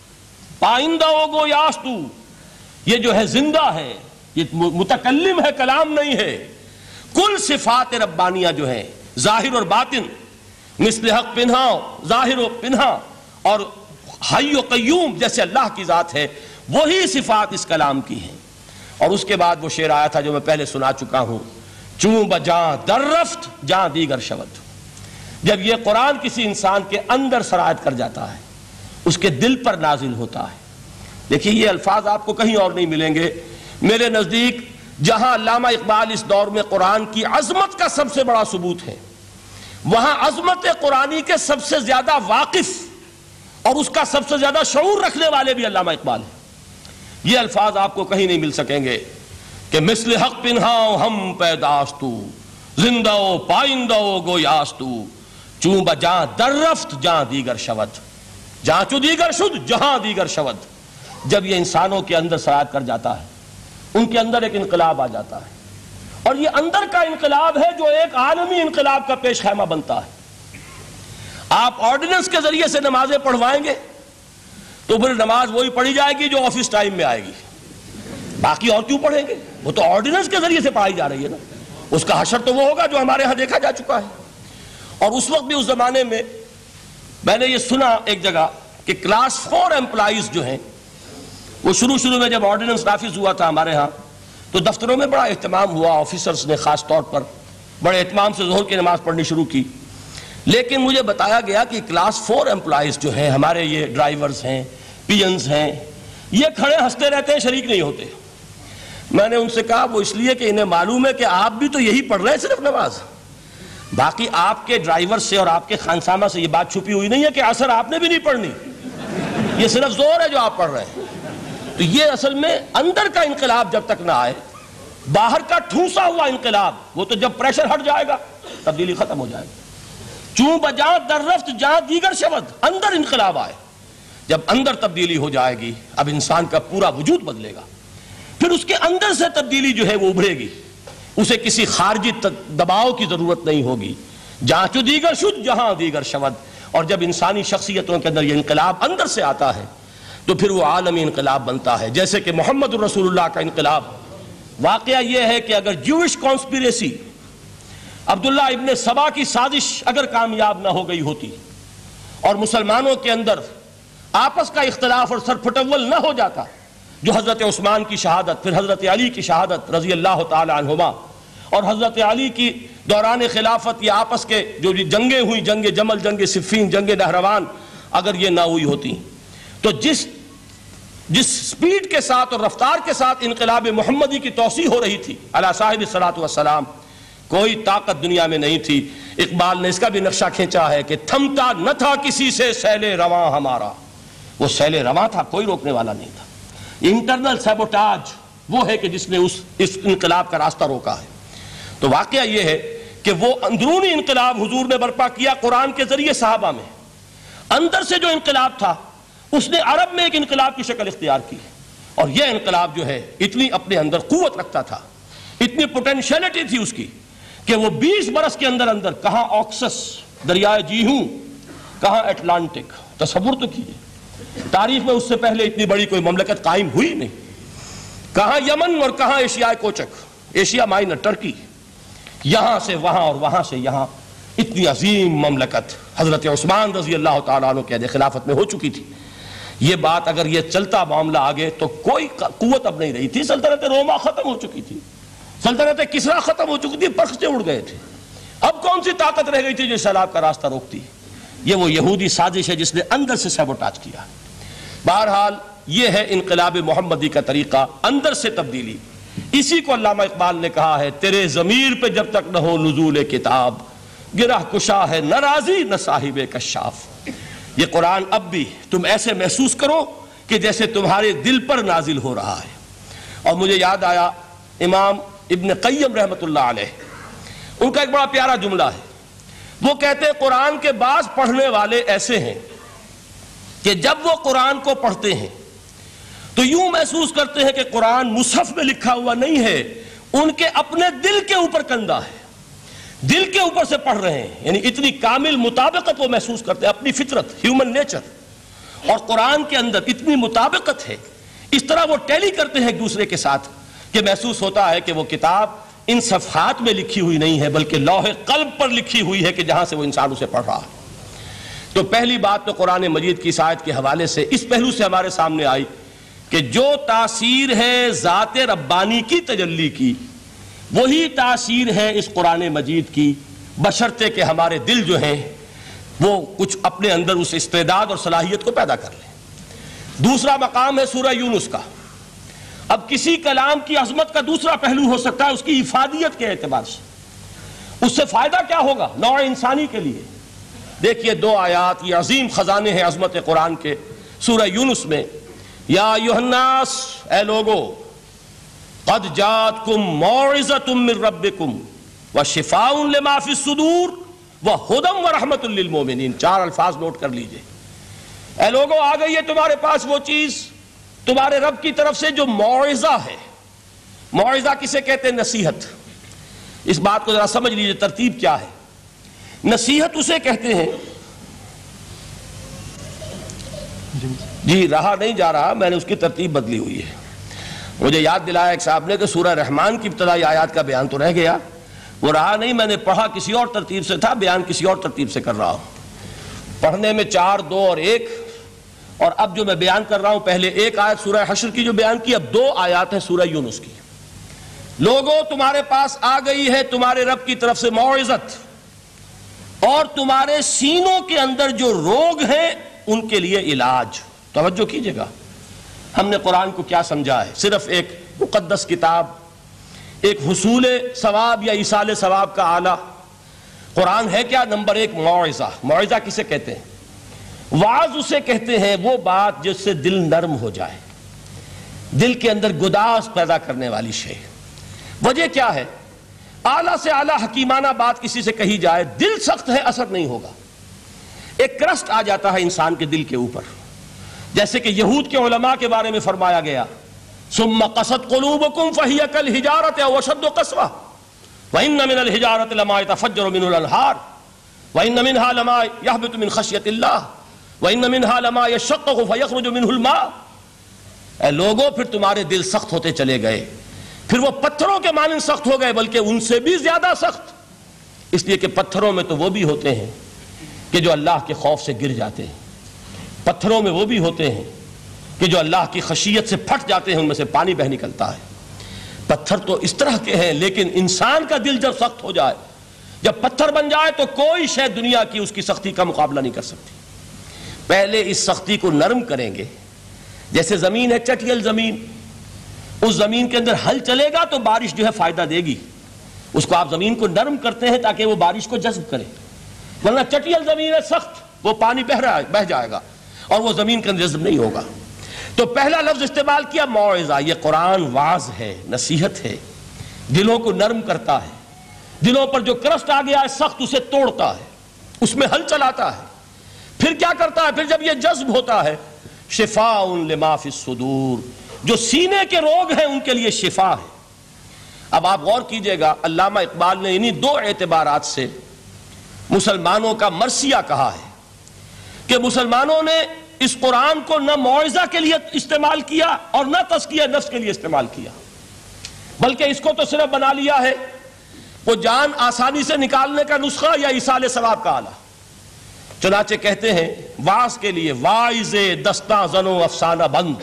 پائندہ گویاستو، یہ جو ہے زندہ ہے، یہ متکلم ہے، کلام نہیں ہے۔ کل صفات ربانیہ جو ہیں ظاہر اور باطن، مثل حق پنہا، ظاہر و پنہا، اور حی و قیوم جیسے اللہ کی ذات ہے، وہی صفات اس کلام کی ہیں۔ اور اس کے بعد وہ شعر آیا تھا جو میں پہلے سنا چکا ہوں، چوں بجاں در رفت جاں دیگر شود، جب یہ قرآن کسی انسان کے اندر سرایت کر جاتا ہے، اس کے دل پر نازل ہوتا ہے۔ دیکھیے یہ الفاظ آپ کو کہیں اور نہیں ملیں گے۔ میرے نزدیک جہاں علامہ اقبال اس دور میں قرآن کی عظمت کا سب سے بڑا ثبوت ہے، وہاں عظمت قرآنی کے سب سے زیادہ واقف اور اس کا سب سے زیادہ شعور رکھنے والے بھی علامہ اقبال ہیں۔ یہ الفاظ آپ کو کہیں نہیں مل سکیں گے کہ مثل حق پنہاؤ ہم پیداستو، زندہ پائندہ گویاستو، چوں بجاں در رفت جہاں دیگر شود، جہاں چو دیگر شد جہاں دیگر شود۔ جب یہ انسانوں کے اندر سرایت کر جاتا ہے، ان کے اندر ایک انقلاب آ جاتا ہے، اور یہ اندر کا انقلاب ہے جو ایک عالمی انقلاب کا پیش خیمہ بنتا ہے۔ آپ آرڈیننس کے ذریعے سے نمازیں پڑھوائیں گے تو پھر نماز وہی پڑھی جائے گی جو آفس ٹائم میں آئے گی، باقی اور کیوں پڑھیں گے؟ وہ تو آرڈیننس کے ذریعے سے پڑھائی جا رہی ہے نا۔ اس کا حشر تو وہ ہوگا جو ہمارے ہاں دیکھا جا چکا ہے۔ اور اس وقت بھی، اس زمانے میں میں نے یہ سنا ایک جگہ کہ کلاس فور امپلائیز جو ہیں، وہ شروع شروع میں جب آرڈیننس نافذ ہوا تھا ہمارے ہاں تو دفتروں میں بڑا اہتمام ہوا، آفیسرز نے خاص طور پر بڑے اہتمام سے ظہر کی نماز پڑھنی شروع کی۔ لیکن مجھے بتایا گیا کہ کلاس فور امپلائیز جو ہیں، ہمارے یہ ڈرائیورز ہیں، پی انز ہیں، یہ کھڑے ہنستے رہتے ہیں، شریک نہیں ہوتے۔ میں نے ان سے کہا وہ اس لیے کہ انہیں معلوم ہے کہ آپ بھی تو یہی پڑھ رہے ہیں صرف نماز، باقی آپ کے ڈرائیور سے اور آپ کے خانسامہ سے یہ بات چھپی ہوئی نہیں ہے کہ عصر آپ نے بھی نہیں پڑھنی، یہ صرف زور ہے جو آپ پڑھ رہے ہیں۔ تو یہ اصل میں اندر کا انقلاب جب تک نہ آئے، باہر کا ٹھونسا ہوا انقلاب، وہ تو جب پریشر ہٹ جائے گا تبدیلی ختم ہو جائے گی۔ چوں بجاں در رفت جہاں دیگر شود، اندر انقلاب آئے، جب اندر تبدیلی ہو جائے گی اب انسان کا پورا وجود بدلے گا، پھر اس کے اندر سے تبدیلی جو ہے وہ ابھرے گی، اسے کسی خارجی دباؤ کی ضرورت نہیں ہوگی۔ جہاں چو دیگر شد جہاں دیگر شود، اور جب انسانی شخصیتوں کے اندر یہ انقلاب اندر سے آتا ہے تو پھر وہ عالمی انقلاب بنتا ہے، جیسے کہ محمد رسول اللہ کا انقلاب۔ واقعہ یہ ہے کہ اگر جوش کانسپیریسی عبداللہ ابن سبا کی سازش اگر کامیاب نہ ہو گئی ہوتی اور مسلمانوں کے اندر آپس کا اختلاف اور سرپٹول نہ ہو جاتا، جو حضرت عثمان کی شہادت، پھر حضرت علی کی شہادت رضی اللہ تعالی عنہما، اور حضرت علی کی دوران خلافت یہ آپس کے جو جنگیں ہوئی، جنگ جمل، جنگ صفین، جنگ نہروان، اگر یہ نہ ہوئی ہوتی تو جس جس سپیڈ کے ساتھ اور رفتار کے ساتھ انقلاب محمدی کی توسیع ہو رہی تھی علی صاحب الصلاۃ والسلام، کوئی طاقت دنیا میں نہیں تھی۔ اقبال نے اس کا بھی نقشہ کھینچا ہے کہ تھمتا نہ تھا کسی سے سیل رواں ہمارا، وہ سیل رواں تھا، کوئی روکنے والا نہیں تھا۔ انٹرنل سیبوٹاج وہ ہے کہ جس نے اس اس انقلاب کا راستہ روکا ہے۔ تو واقعہ یہ ہے کہ وہ اندرونی انقلاب حضور نے برپا کیا قرآن کے ذریعے صحابہ میں، اندر سے جو انقلاب تھا اس نے عرب میں ایک انقلاب کی شکل اختیار کی، اور یہ انقلاب جو ہے اتنی اپنے اندر قوت رکھتا تھا، اتنی پوٹینشیلٹی تھی اس کی کہ وہ بیس برس کے اندر اندر کہاں آکسس دریائے جیہوں، کہاں اٹلانٹک، تصور تو کیجیے، تاریخ میں اس سے پہلے اتنی بڑی کوئی مملکت قائم ہوئی نہیں، کہاں یمن اور کہاں ایشیا کوچک، ایشیا مائنر ٹرکی، یہاں سے وہاں اور وہاں سے یہاں، اتنی عظیم مملکت حضرت عثمان رضی اللہ تعالیٰ عنہ کے خلافت میں ہو چکی تھی۔ یہ بات اگر یہ چلتا معاملہ آگے تو کوئی قوت اب نہیں رہی تھی، سلطنت روما ختم ہو چکی تھی، سلطنت کسرا ختم ہو چکی تھی، پرخچے اڑ گئے تھے، اب کون سی طاقت رہ گئی تھی جو سیلاب کا راستہ روکتی؟ یہ وہ یہودی سازش ہے جس نے اندر سے سیبوٹاج کیا۔ بہرحال یہ ہے انقلاب محمدی کا طریقہ، اندر سے تبدیلی۔ اسی کو علامہ اقبال نے کہا ہے، تیرے ضمیر پہ جب تک نہ ہو نزول کتاب، گرہ کشا ہے نہ راضی نہ صاحب کشاف۔ یہ قرآن اب بھی تم ایسے محسوس کرو کہ جیسے تمہارے دل پر نازل ہو رہا ہے۔ اور مجھے یاد آیا امام ابن قیم رحمۃ اللہ علیہ، ان کا ایک بڑا پیارا جملہ ہے، وہ کہتے ہیں قرآن کے بعض پڑھنے والے ایسے ہیں کہ جب وہ قرآن کو پڑھتے ہیں تو یوں محسوس کرتے ہیں کہ قرآن مصحف میں لکھا ہوا نہیں ہے، ان کے اپنے دل کے اوپر کندہ ہے، دل کے اوپر سے پڑھ رہے ہیں، یعنی اتنی کامل مطابقت وہ محسوس کرتے ہیں، اپنی فطرت، ہیومن نیچر اور قرآن کے اندر اتنی مطابقت ہے، اس طرح وہ ٹیلی کرتے ہیں ایک دوسرے کے ساتھ کہ محسوس ہوتا ہے کہ وہ کتاب ان صفحات میں لکھی ہوئی نہیں ہے بلکہ لوح قلب پر لکھی ہوئی ہے کہ جہاں سے وہ انسان اسے پڑھ رہا ہے۔ تو پہلی بات تو قرآن مجید کی اس آیت کے حوالے سے اس پہلو سے ہمارے سامنے آئی کہ جو تاثیر ہے ذات ربانی کی تجلی کی، وہی تاثیر ہے اس قرآن مجید کی، بشرطے کہ ہمارے دل جو ہیں وہ کچھ اپنے اندر اس استعداد اور صلاحیت کو پیدا کر لیں۔ دوسرا مقام ہے سورہ یونس کا۔ اب کسی کلام کی عظمت کا دوسرا پہلو ہو سکتا ہے اس کی افادیت کے اعتبار سے، اس سے فائدہ کیا ہوگا نوع انسانی کے لیے۔ دیکھیے دو آیات، یہ عظیم خزانے ہیں عظمت قرآن کے۔ سورہ یونس میں یا ایھا الناس، اے لوگو، قد جاءتکم موعظۃ من ربکم وشفاء لما فی الصدور وہدی ورحمۃ للمؤمنین، چار الفاظ نوٹ کر لیجئے۔ اے لوگو، آ گئی ہے تمہارے پاس وہ چیز تمہارے رب کی طرف سے جو موعظہ ہے۔ موعظہ کسے کہتے ہیں؟ نصیحت۔ اس بات کو ذرا سمجھ لیجئے ترتیب کیا ہے۔ نصیحت اسے کہتے ہیں، جی رہا نہیں جا رہا، میں نے اس کی ترتیب بدلی ہوئی ہے۔ مجھے یاد دلایا ایک صاحب نے کہ سورہ رحمان کی ابتدائی آیات کا بیان تو رہ گیا، وہ رہا نہیں، میں نے پڑھا کسی اور ترتیب سے تھا، بیان کسی اور ترتیب سے کر رہا ہوں۔ پڑھنے میں چار، دو اور ایک، اور اب جو میں بیان کر رہا ہوں پہلے ایک آیت سورہ حشر کی جو بیان کی، اب دو آیات ہیں سورہ یونس کی۔ لوگوں، تمہارے پاس آ گئی ہے تمہارے رب کی طرف سے موعظت، اور تمہارے سینوں کے اندر جو روگ ہیں ان کے لیے علاج۔ توجہ کیجئے گا، ہم نے قرآن کو کیا سمجھا ہے؟ صرف ایک مقدس کتاب، ایک حصول ثواب یا ایصال ثواب کا آلہ۔ قرآن ہے کیا؟ نمبر ایک موعظہ۔ موعظہ کسے کہتے ہیں؟ وعظ اسے کہتے ہیں وہ بات جس سے دل نرم ہو جائے، دل کے اندر گداز پیدا کرنے والی شے۔ وجہ کیا ہے؟ اعلیٰ سے اعلیٰ حکیمانہ بات کسی سے کہی جائے، دل سخت ہے، اثر نہیں ہوگا، ایک کرسٹ آ جاتا ہے انسان کے دل کے اوپر۔ جیسے کہ یہود کے علماء کے بارے میں فرمایا گیا، ثم قست قلوبکم فہی کالحجارۃ او اشد قسوۃ وان من الحجارۃ لما يتفجر منه الانہار وان منها لما يهبط من خشیۃ اللہ وان منها لما يشقق فيخرج منه الماء۔ اے لوگوں، پھر تمہارے دل سخت ہوتے چلے گئے، پھر وہ پتھروں کے مانند سخت ہو گئے، بلکہ ان سے بھی زیادہ سخت۔ اس لیے کہ پتھروں میں تو وہ بھی ہوتے ہیں کہ جو اللہ کے خوف سے گر جاتے ہیں، پتھروں میں وہ بھی ہوتے ہیں کہ جو اللہ کی خشیت سے پھٹ جاتے ہیں، ان میں سے پانی بہ نکلتا ہے۔ پتھر تو اس طرح کے ہیں، لیکن انسان کا دل جب سخت ہو جائے، جب پتھر بن جائے، تو کوئی شے دنیا کی اس کی سختی کا مقابلہ نہیں کر سکتی۔ پہلے اس سختی کو نرم کریں گے، جیسے زمین ہے چٹیل زمین، اس زمین کے اندر ہل چلے گا تو بارش جو ہے فائدہ دے گی، اس کو آپ زمین کو نرم کرتے ہیں تاکہ وہ بارش کو جذب کرے، ورنہ چٹیل زمین ہے سخت، وہ پانی بہ رہا ہے بہ جائے گا اور وہ زمین کے اندر جذب نہیں ہوگا۔ تو پہلا لفظ استعمال کیا موعظہ، یہ قرآن واعظ ہے، نصیحت ہے، دلوں کو نرم کرتا ہے، دلوں پر جو کرسٹ آ گیا ہے سخت اسے توڑتا ہے، اس میں ہل چلاتا ہے۔ پھر کیا کرتا ہے؟ پھر جب یہ جذب ہوتا ہے، شفاء لما فی الصدور، جو سینے کے روگ ہیں ان کے لیے شفا ہے۔ اب آپ غور کیجئے گا، علامہ اقبال نے انہی دو اعتبارات سے مسلمانوں کا مرثیہ کہا ہے کہ مسلمانوں نے اس قرآن کو نہ موعظہ کے لیے استعمال کیا اور نہ تزکیہ نفس کے لیے استعمال کیا، بلکہ اس کو تو صرف بنا لیا ہے وہ جان آسانی سے نکالنے کا نسخہ یا ایصال ثواب کا آلہ۔ چنانچہ کہتے ہیں واعظ کے لیے واعظ دستاں زن و افسانہ بند،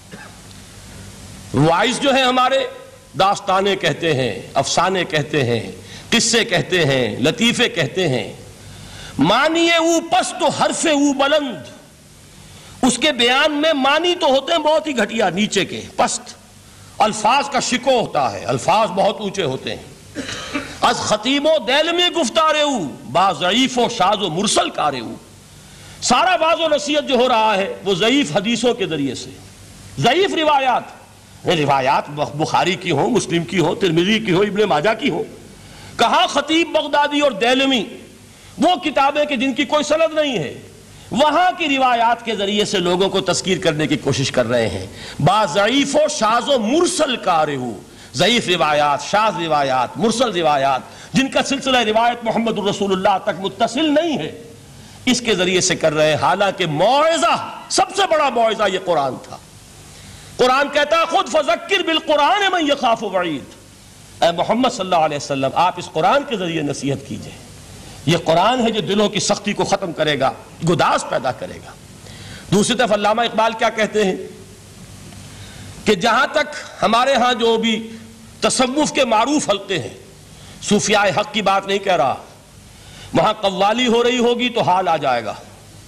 واعظ جو ہیں ہمارے داستانے کہتے ہیں، افسانے کہتے ہیں، قصے کہتے ہیں، لطیفے کہتے ہیں، معنی او پست و حرف او بلند، اس کے بیان میں معنی تو ہوتے ہیں بہت ہی گھٹیا، نیچے کے پست، الفاظ کا شکو ہوتا ہے، الفاظ بہت اونچے ہوتے ہیں۔ از خطیب و دیلمی گفتارے او با ضعیف و شاذ و مرسل کارے او، سارا باز و نصیحت جو ہو رہا ہے وہ ضعیف حدیثوں کے ذریعے سے، ضعیف روایات، روایات بخاری کی ہو، مسلم کی ہو، ترمذی کی ہو، ابن ماجہ کی ہو، کہاں خطیب بغدادی اور دیلمی وہ کتابیں کہ جن کی کوئی سند نہیں ہے، وہاں کی روایات کے ذریعے سے لوگوں کو تذکیر کرنے کی کوشش کر رہے ہیں۔ با ضعیف و شاذ و مرسل کارے ہو، ضعیف روایات، شاذ روایات، مرسل روایات جن کا سلسلہ روایت محمد الرسول اللہ تک متصل نہیں ہے، اس کے ذریعے سے کر رہے ہیں، حالانکہ موعظہ، سب سے بڑا موعظہ یہ قرآن تھا۔ قرآن کہتا ہے خود فذکر بالقرآن من یخاف وعید، اے محمد صلی اللہ علیہ وسلم آپ اس قرآن کے ذریعے نصیحت کیجئے، یہ قرآن ہے جو دلوں کی سختی کو ختم کرے گا، گداز پیدا کرے گا۔ دوسری طرف علامہ اقبال کیا کہتے ہیں کہ جہاں تک ہمارے ہاں جو بھی تصوف کے معروف حلقے ہیں، صوفیاء حق کی بات نہیں کہہ رہا، وہاں قوالی ہو رہی ہوگی تو حال آ جائے گا،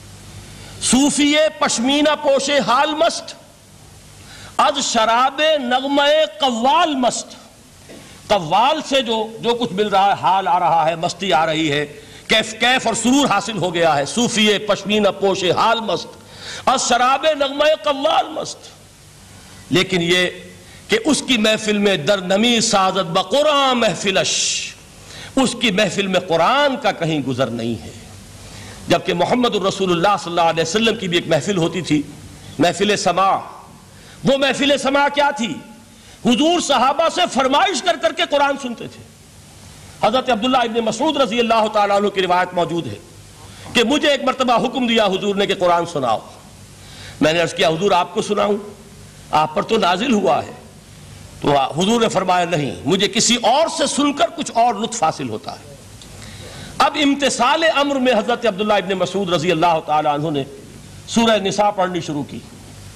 صوفی پشمینہ پوش حال مست، از شراب نغمہ قوال مست، قوال سے جو جو کچھ مل رہا ہے، حال آ رہا ہے، مستی آ رہی ہے، کیف کیف اور سرور حاصل ہو گیا ہے، صوفی پشمینہ پوش حال مست، از شراب نغمہ قوال مست۔ لیکن یہ کہ اس کی محفل میں در نمی سازد بقرآن محفلش، اس کی محفل میں قرآن کا کہیں گزر نہیں ہے، جبکہ محمد الرسول اللہ صلی اللہ علیہ وسلم کی بھی ایک محفل ہوتی تھی، محفل سماع۔ وہ محفل سماع کیا تھی؟ حضور صحابہ سے فرمائش کر کر کے قرآن سنتے تھے۔ حضرت عبداللہ ابن مسعود رضی اللہ تعالیٰ عنہ کی روایت موجود ہے کہ مجھے ایک مرتبہ حکم دیا حضور نے کہ قرآن سناؤ، میں نے عرض کیا حضور آپ کو سناؤں، آپ پر تو نازل ہوا ہے، تو حضور نے فرمایا نہیں، مجھے کسی اور سے سن کر کچھ اور لطف حاصل ہوتا ہے۔ اب امتثال امر میں حضرت عبداللہ ابن مسعود رضی اللہ تعالیٰ عنہ نے سورہ نساء پڑھنی شروع کی،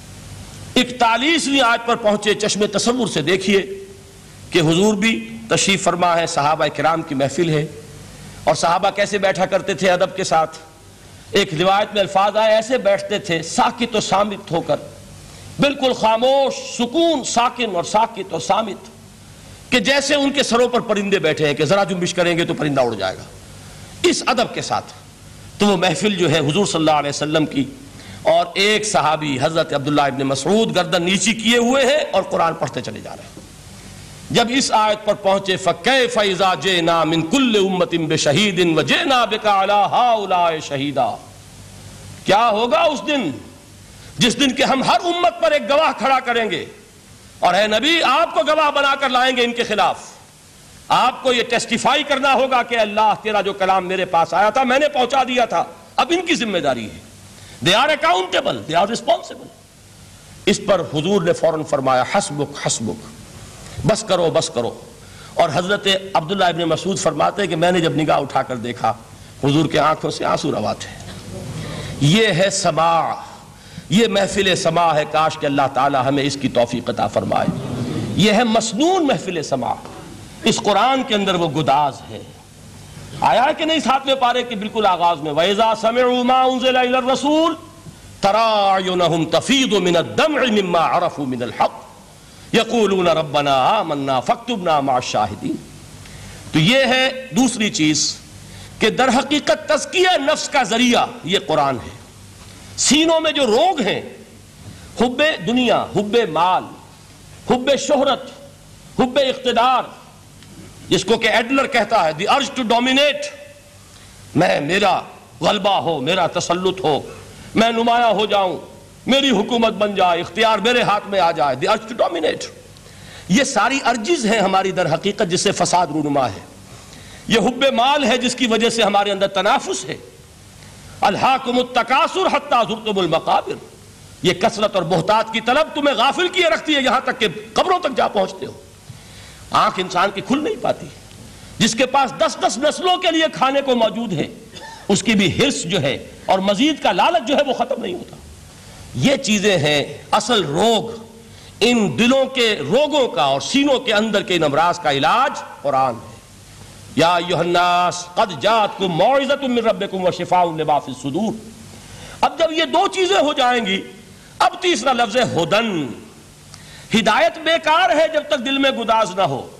اکتالیسویں آیت پر پہنچے، چشم تصور سے دیکھیے کہ حضور بھی تشریف فرما ہے، صحابہ کرام کی محفل ہے، اور صحابہ کیسے بیٹھا کرتے تھے ادب کے ساتھ۔ ایک روایت میں الفاظ آئے ایسے بیٹھتے تھے ساکت و صامت ہو کر، بالکل خاموش، سکون، ساکن اور ساکت اور صامت، کہ جیسے ان کے سروں پر پرندے بیٹھے ہیں کہ ذرا جنبش کریں گے تو پرندہ اڑ جائے گا، اس ادب کے ساتھ۔ تو وہ محفل جو ہے حضور صلی اللہ علیہ وسلم کی، اور ایک صحابی حضرت عبداللہ ابن مسعود گردن نیچی کیے ہوئے ہیں اور قرآن پڑھتے چلے جا رہے ہیں۔ جب اس آیت پر پہنچے فَكَيْفَ إِذَا جِئْنَا مِن كُلِّ أُمَّةٍ بِشَهِيدٍ وَجِئْنَا بِكَ عَلَىٰ هَٰؤُلَاءِ شَهِيدًا، کیا ہوگا اس دن جس دن کہ ہم ہر امت پر ایک گواہ کھڑا کریں گے، اور اے نبی آپ کو گواہ بنا کر لائیں گے ان کے خلاف، آپ کو یہ ٹیسٹیفائی کرنا ہوگا کہ اللہ تیرا جو کلام میرے پاس آیا تھا میں نے پہنچا دیا تھا، اب ان کی ذمہ داری ہے، they are accountable, they are responsible۔ اس پر حضور نے فوراً فرمایا حسبک حسبک، بس کرو بس کرو، اور حضرت عبداللہ ابن مسعود فرماتے ہیں کہ میں نے جب نگاہ اٹھا کر دیکھا حضور کے آنکھوں سے آنسو روا تھے۔ یہ ہے سماع، یہ محفل سماع ہے، کاش کہ اللہ تعالی ہمیں اس کی توفیق عطا فرمائے۔ یہ ہے مسنون محفل سماع، اس قرآن کے اندر وہ گداز ہے۔ آیا ہے کہ نہیں ساتویں پارے کے بالکل آغاز میں وَإِذَا سَمِعُوا مَا أُنزِلَ إِلَى الرَّسُولِ تَرَىٰ أَعْيُنَهُمْ تَفِيضُ مِنَ الدَّمْعِ مِمَّا عَرَفُوا مِنَ الْحَقِّ يَقُولُونَ رَبَّنَا آمَنَّا فَاكْتُبْنَا مَعَ الشَّاهِدِينَ۔ تو یہ ہے دوسری چیز کہ در حقیقت تزکیہ نفس کا ذریعہ یہ قرآن ہے۔ سینوں میں جو روگ ہیں، حب دنیا، حب مال، حب شہرت، حب اقتدار، جس کو کہ ایڈلر کہتا ہے دی ارج ٹو ڈومینیٹ، میں میرا غلبہ ہو، میرا تسلط ہو، میں نمایاں ہو جاؤں، میری حکومت بن جائے، اختیار میرے ہاتھ میں آ جائے، دی ارج ٹو ڈومینیٹ۔ یہ ساری ارجز ہیں ہماری در حقیقت جس سے فساد رونما ہے۔ یہ حب مال ہے جس کی وجہ سے ہمارے اندر تنافس ہے۔ الہاکم التکاثر حتی زرتم المقابر، یہ کثرت اور بہتات کی طلب تمہیں غافل کیے رکھتی ہے یہاں تک کہ قبروں تک جا پہنچتے ہو۔ آنکھ انسان کی کھل نہیں پاتی، جس کے پاس دس دس نسلوں کے لیے کھانے کو موجود ہے اس کی بھی حرص جو ہے اور مزید کا لالچ جو ہے وہ ختم نہیں ہوتا۔ یہ چیزیں ہیں اصل روگ، ان دلوں کے روگوں کا اور سینوں کے اندر کے ان امراض کا علاج قرآن ہے۔ یا ایھا الناس قد جاءتکم موعظۃ من ربکم وشفاء لما فی الصدور۔ اب جب یہ دو چیزیں ہو جائیں گی، اب تیسرا لفظ ہے ہدن۔ ہدایت بیکار ہے جب تک دل میں گداز نہ ہو،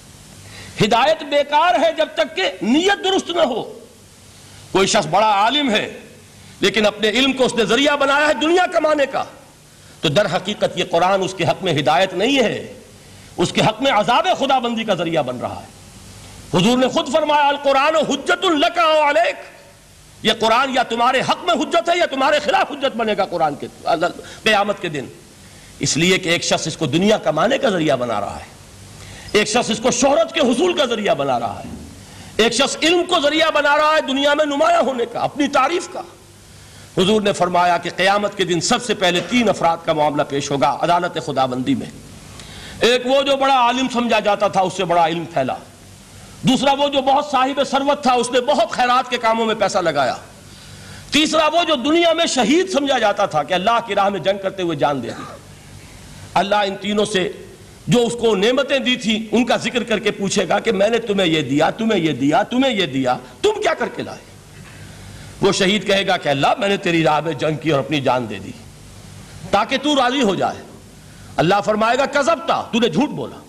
ہدایت بیکار ہے جب تک کہ نیت درست نہ ہو۔ کوئی شخص بڑا عالم ہے لیکن اپنے علم کو اس نے ذریعہ بنایا ہے دنیا کمانے کا، تو در حقیقت یہ قرآن اس کے حق میں ہدایت نہیں ہے، اس کے حق میں عذاب خدا بندی کا ذریعہ بن رہا ہے۔ حضور نے خود فرمایا القرآن حجت لک او علیک، یہ قرآن یا تمہارے حق میں حجت ہے یا تمہارے خلاف حجت بنے گا قرآن کے قیامت کے دن۔ اس لیے کہ ایک شخص اس کو دنیا کمانے کا ذریعہ بنا رہا ہے، ایک شخص اس کو شہرت کے حصول کا ذریعہ بنا رہا ہے، ایک شخص علم کو ذریعہ بنا رہا ہے دنیا میں نمایاں ہونے کا، اپنی تعریف کا۔ حضور نے فرمایا کہ قیامت کے دن سب سے پہلے تین افراد کا معاملہ پیش ہوگا عدالت خداوندی میں۔ ایک وہ جو بڑا عالم سمجھا جاتا تھا، اس سے بڑا علم پھیلا۔ دوسرا وہ جو بہت صاحب ثروت تھا، اس نے بہت خیرات کے کاموں میں پیسہ لگایا۔ تیسرا وہ جو دنیا میں شہید سمجھا جاتا تھا کہ اللہ کی راہ میں جنگ کرتے ہوئے جان دے دی۔ اللہ ان تینوں سے جو اس کو نعمتیں دی تھی ان کا ذکر کر کے پوچھے گا کہ میں نے تمہیں یہ دیا، تمہیں یہ دیا، تمہیں یہ دیا، تم کیا کر کے لائے؟ وہ شہید کہے گا کہ اللہ میں نے تیری راہ میں جنگ کی اور اپنی جان دے دی تاکہ تو راضی ہو جائے۔ اللہ فرمائے گا کذبتا، تو نے جھوٹ بولا،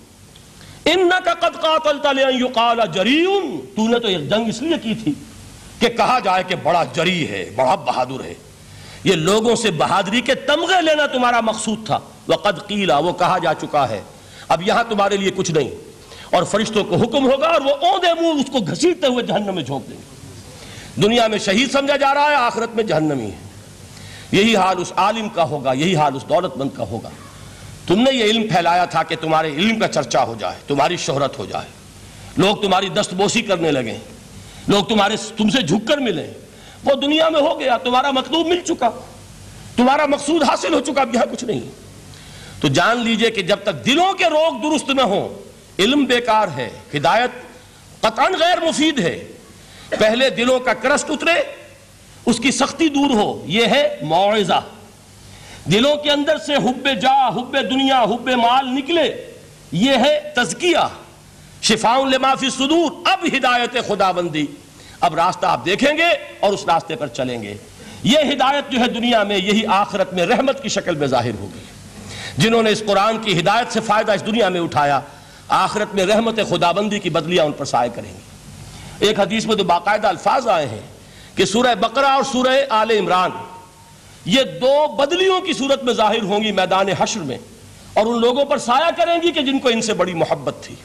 انک قد قاتلت لئن یقال جریء، تو نے تو ایک جنگ اس لیے کی تھی کہ کہا جائے کہ بڑا جری ہے، بڑا بہادر ہے۔ یہ لوگوں سے بہادری کے تمغے لینا تمہارا مقصود تھا۔ وقد قیل، وہ کہا جا چکا ہے، اب یہاں تمہارے لیے کچھ نہیں۔ اور فرشتوں کو حکم ہوگا اور وہ اوندے منہ اس کو گھسیٹتے ہوئے جہنم میں جھونک دیں گے۔ دنیا میں شہید سمجھا جا رہا ہے، آخرت میں جہنمی ہے۔ یہی حال اس عالم کا ہوگا، یہی حال اس دولت مند کا ہوگا۔ تم نے یہ علم پھیلایا تھا کہ تمہارے علم کا چرچا ہو جائے، تمہاری شہرت ہو جائے، لوگ تمہاری دست بوسی کرنے لگیں، لوگ تمہارے تم سے جھک کر ملیں۔ وہ دنیا میں ہو گیا، تمہارا مطلوب مل چکا، تمہارا مقصود حاصل ہو چکا، اب یہاں کچھ نہیں۔ تو جان لیجئے کہ جب تک دلوں کے روگ درست نہ ہوں، علم بیکار ہے، ہدایت قطعاً غیر مفید ہے۔ پہلے دلوں کا کرست اترے، اس کی سختی دور ہو، یہ ہے موعظہ۔ دلوں کے اندر سے حب جا، حب دنیا، حب مال نکلے، یہ ہے تزکیہ، شفاء لما فی الصدور۔ اب ہدایت خداوندی، اب راستہ آپ دیکھیں گے اور اس راستے پر چلیں گے۔ یہ ہدایت جو ہے دنیا میں، یہی آخرت میں رحمت کی شکل میں ظاہر ہوگی۔ جنہوں نے اس قرآن کی ہدایت سے فائدہ اس دنیا میں اٹھایا، آخرت میں رحمت خداوندی کی بدلیاں ان پر سایہ کریں گی۔ ایک حدیث میں تو باقاعدہ الفاظ آئے ہیں کہ سورہ بقرہ اور سورہ آل عمران یہ دو بدلیوں کی صورت میں ظاہر ہوں گی میدان حشر میں، اور ان لوگوں پر سایہ کریں گی کہ جن کو ان سے بڑی محبت تھی۔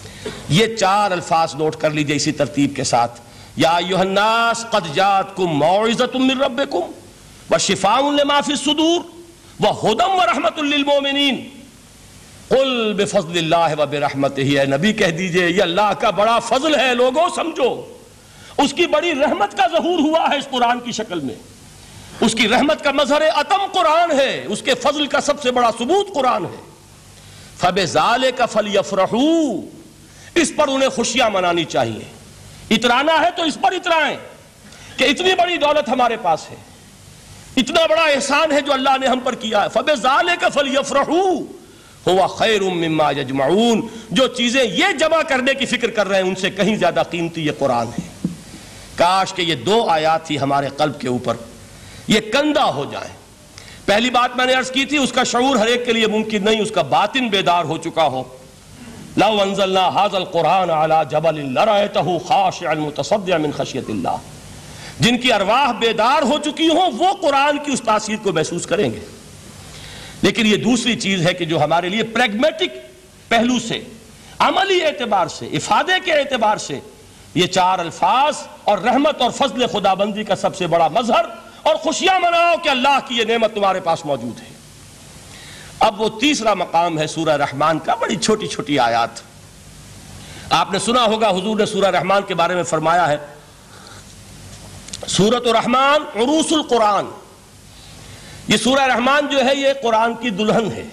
یہ چار الفاظ نوٹ کر لیجئے اسی ترتیب کے ساتھ۔ یا ایھا الناس قد جاءتکم موعظۃ من ربکم وشفاء لما فی الصدور وہدی ورحمۃ للمؤمنین قل بفضل اللہ وبرحمتہ۔ اے نبی کہہ دیجئے یہ اللہ کا بڑا فضل ہے، لوگوں سمجھو، اس کی بڑی رحمت کا ظہور ہوا ہے اس قرآن کی شکل میں۔ اس کی رحمت کا مظہر اتم قرآن ہے، اس کے فضل کا سب سے بڑا ثبوت قرآن ہے۔ فَبِذَلِكَ فَلْيَفْرَحُوا، اس پر انہیں خوشیاں منانی چاہیے. اترانا ہے تو اس پر اترائیں کہ اتنی بڑی دولت ہمارے پاس ہے, اتنا بڑا احسان ہے جو اللہ نے ہم پر کیا ہے. فَبِذَلِكَ فَلْيَفْرَحُوا هُوَ خَيْرٌ مِّمَّا يَجْمَعُونَ. جو چیزیں یہ جمع کرنے کی فکر کر رہے ہیں ان سے کہیں زیادہ قیمتی یہ قرآن ہے. کاش کہ یہ دو آیات ہی ہمارے قلب کے اوپر یہ کندہ ہو جائیں. پہلی بات میں نے عرض کی تھی, اس کا شعور ہر ایک کے لیے ممکن نہیں, اس کا باطن بیدار ہو چکا ہو. لَوْ أَنزَلْنَا هَذَا الْقُرْآنَ عَلَى جَبَلٍ لَرَأَيْتَهُ خَاشِعًا مُتَصَدِّعًا مِنْ خَشْيَةِ اللَّهِ. جن کی ارواح بیدار ہو چکی ہوں وہ قرآن کی اس تاثیر کو محسوس کریں گے. لیکن یہ دوسری چیز ہے کہ جو ہمارے لیے پریگمیٹک پہلو سے, عملی اعتبار سے, افادے کے اعتبار سے یہ چار الفاظ اور رحمت اور فضل خدابندی کا سب سے بڑا مظہر, اور خوشیاں مناؤ کہ اللہ کی یہ نعمت تمہارے پاس موجود ہے. اب وہ تیسرا مقام ہے سورہ رحمان کا, بڑی چھوٹی چھوٹی آیات. آپ نے سنا ہوگا حضور نے سورہ رحمان کے بارے میں فرمایا ہے, سورۃ الرحمن عروس القرآن. یہ سورہ رحمان جو ہے یہ قرآن کی دلہن ہے.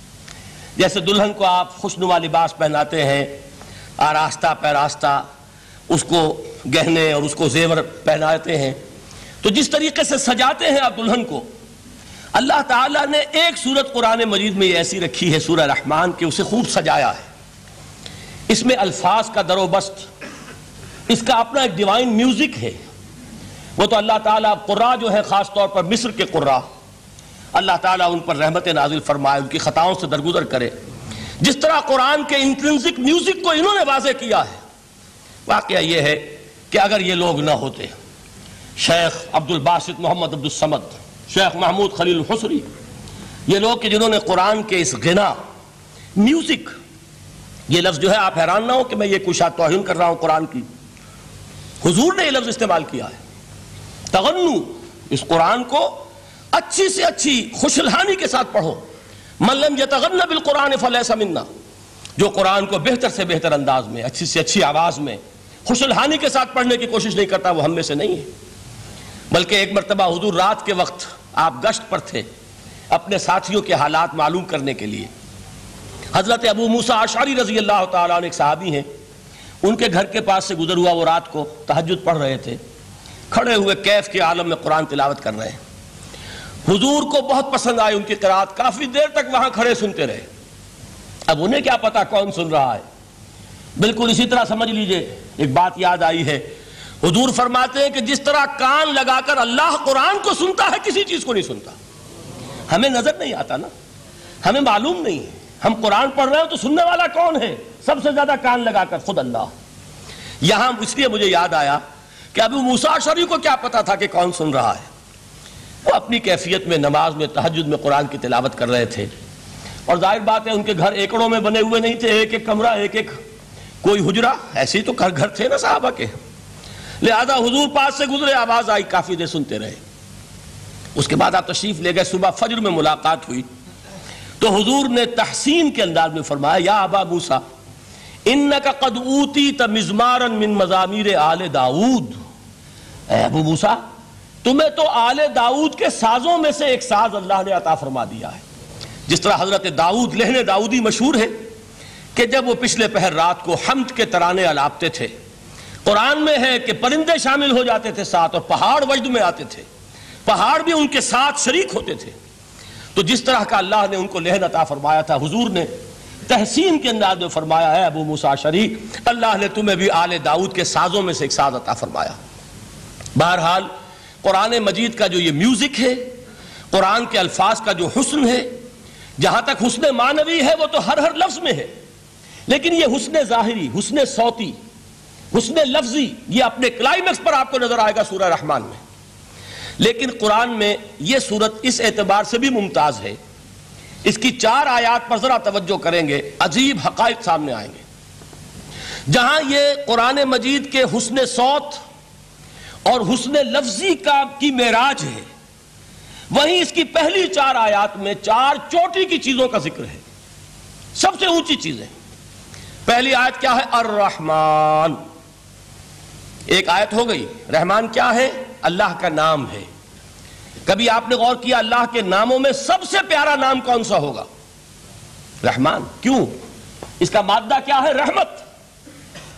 جیسے دلہن کو آپ خوشنما لباس پہناتے ہیں, آراستہ پیراستہ اس کو گہنے اور اس کو زیور پہناتے ہیں, تو جس طریقے سے سجاتے ہیں آپ دلہن کو, اللہ تعالیٰ نے ایک سورت قرآن مجید میں یہ ایسی رکھی ہے سورہ رحمان کہ اسے خوب سجایا ہے. اس میں الفاظ کا در و بست, اس کا اپنا ایک ڈیوائن میوزک ہے. وہ تو اللہ تعالیٰ قراء جو ہے خاص طور پر مصر کے قراء, اللہ تعالیٰ ان پر رحمت نازل فرمائے, ان کی خطاؤں سے درگزر کرے. جس طرح قرآن کے انٹرنسک میوزک کو انہوں نے واضح کیا ہے. واقعہ یہ ہے کہ اگر یہ لوگ نہ ہوتے, شیخ عبد الباسط محمد عبد الصمد, شیخ محمود خلیل الحصری, یہ لوگ کہ جنہوں نے قرآن کے اس غنا میوزک, یہ لفظ جو ہے آپ حیران نہ ہو کہ میں یہ کوئی شاید توہین کر رہا ہوں قرآن کی, حضور نے یہ لفظ استعمال کیا ہے. تغنو, اس قرآن کو اچھی سے اچھی خوشلہانی کے ساتھ پڑھو. من لم یتغن بالقرآن فلیس منا. جو قرآن کو بہتر سے بہتر انداز میں, اچھی سے اچھی آواز میں, خوشلہانی کے ساتھ پڑھنے کی کوشش نہیں کرتا وہ ہم میں سے نہیں ہے. بلکہ ایک مرتبہ حضور رات کے وقت آپ گشت پر تھے اپنے ساتھیوں کے حالات معلوم کرنے کے لیے. حضرت ابو موسیٰ اشعری رضی اللہ تعالیٰ عنہ ایک صحابی ہیں, ان کے گھر کے پاس سے گزر ہوا, وہ رات کو تہجد پڑھ رہے تھے, کھڑے ہوئے کیف کے عالم میں قرآن تلاوت کر رہے ہیں. حضور کو بہت پسند آئی ان کی قرات, کافی دیر تک وہاں کھڑے سنتے رہے. اب انہیں کیا پتا کون سن رہا ہے. بالکل اسی طرح سمجھ لیجئے ایک بات یاد آئی ہے, حضور فرماتے ہیں کہ جس طرح کان لگا کر اللہ قرآن کو سنتا ہے کسی چیز کو نہیں سنتا. ہمیں نظر نہیں آتا نا, ہمیں معلوم نہیں ہے, ہم قرآن پڑھ رہے ہیں تو سننے والا کون ہے؟ سب سے زیادہ کان لگا کر خود اللہ. یہاں اس لیے مجھے یاد آیا کہ ابو موسیٰ اشعری کو کیا پتا تھا کہ کون سن رہا ہے. وہ اپنی کیفیت میں نماز میں تہجد میں قرآن کی تلاوت کر رہے تھے, اور ظاہر بات ہے ان کے گھر ایکڑوں میں بنے ہوئے نہیں تھے, ایک ایک کمرہ, ایک ایک کوئی حجرہ, ایسے ہی تو گھر گھر تھے نا صحابہ کے. لہذا حضور پاس سے گزرے, آواز آئی, کافی دیر سنتے رہے. اس کے بعد آپ تشریف لے گئے, صبح فجر میں ملاقات ہوئی تو حضور نے تحسین کے انداز میں فرمایا, یا ابا موسیٰ انکا قد اوتیت مزمارا من مزامیر آل داؤد. اے ابو موسیٰ تمہیں تو آل داؤد کے سازوں میں سے ایک ساز اللہ نے عطا فرما دیا ہے. جس طرح حضرت داؤد, لہن داؤدی مشہور ہے کہ جب وہ پچھلے پہر رات کو حمد کے ترانے الاپتے تھے, قرآن میں ہے کہ پرندے شامل ہو جاتے تھے ساتھ, اور پہاڑ وجد میں آتے تھے, پہاڑ بھی ان کے ساتھ شریک ہوتے تھے. تو جس طرح کا اللہ نے ان کو لہن عطا فرمایا تھا, حضور نے تحسین کے انداز میں فرمایا ہے ابو موسیٰ اشعری اللہ نے تمہیں بھی آل داؤد کے سازوں میں سے ایک ساز عطا فرمایا. بہرحال قرآن مجید کا جو یہ میوزک ہے, قرآن کے الفاظ کا جو حسن ہے, جہاں تک حسن معنوی ہے وہ تو ہر ہر لفظ میں ہے, لیکن یہ حسن ظاہری, حسن صوتی, حسن لفظی, یہ اپنے کلائمیکس پر آپ کو نظر آئے گا سورہ رحمان میں. لیکن قرآن میں یہ سورت اس اعتبار سے بھی ممتاز ہے, اس کی چار آیات پر ذرا توجہ کریں گے, عجیب حقائق سامنے آئیں گے. جہاں یہ قرآن مجید کے حسن صوت اور حسن لفظی کا کی معراج ہے, وہیں اس کی پہلی چار آیات میں چار چوٹی کی چیزوں کا ذکر ہے, سب سے اونچی چیزیں. پہلی آیت کیا ہے؟ الرحمن. ایک آیت ہو گئی. رحمان کیا ہے؟ اللہ کا نام ہے. کبھی آپ نے غور کیا اللہ کے ناموں میں سب سے پیارا نام کون سا ہوگا؟ رحمان. کیوں؟ اس کا مادہ کیا ہے؟ رحمت.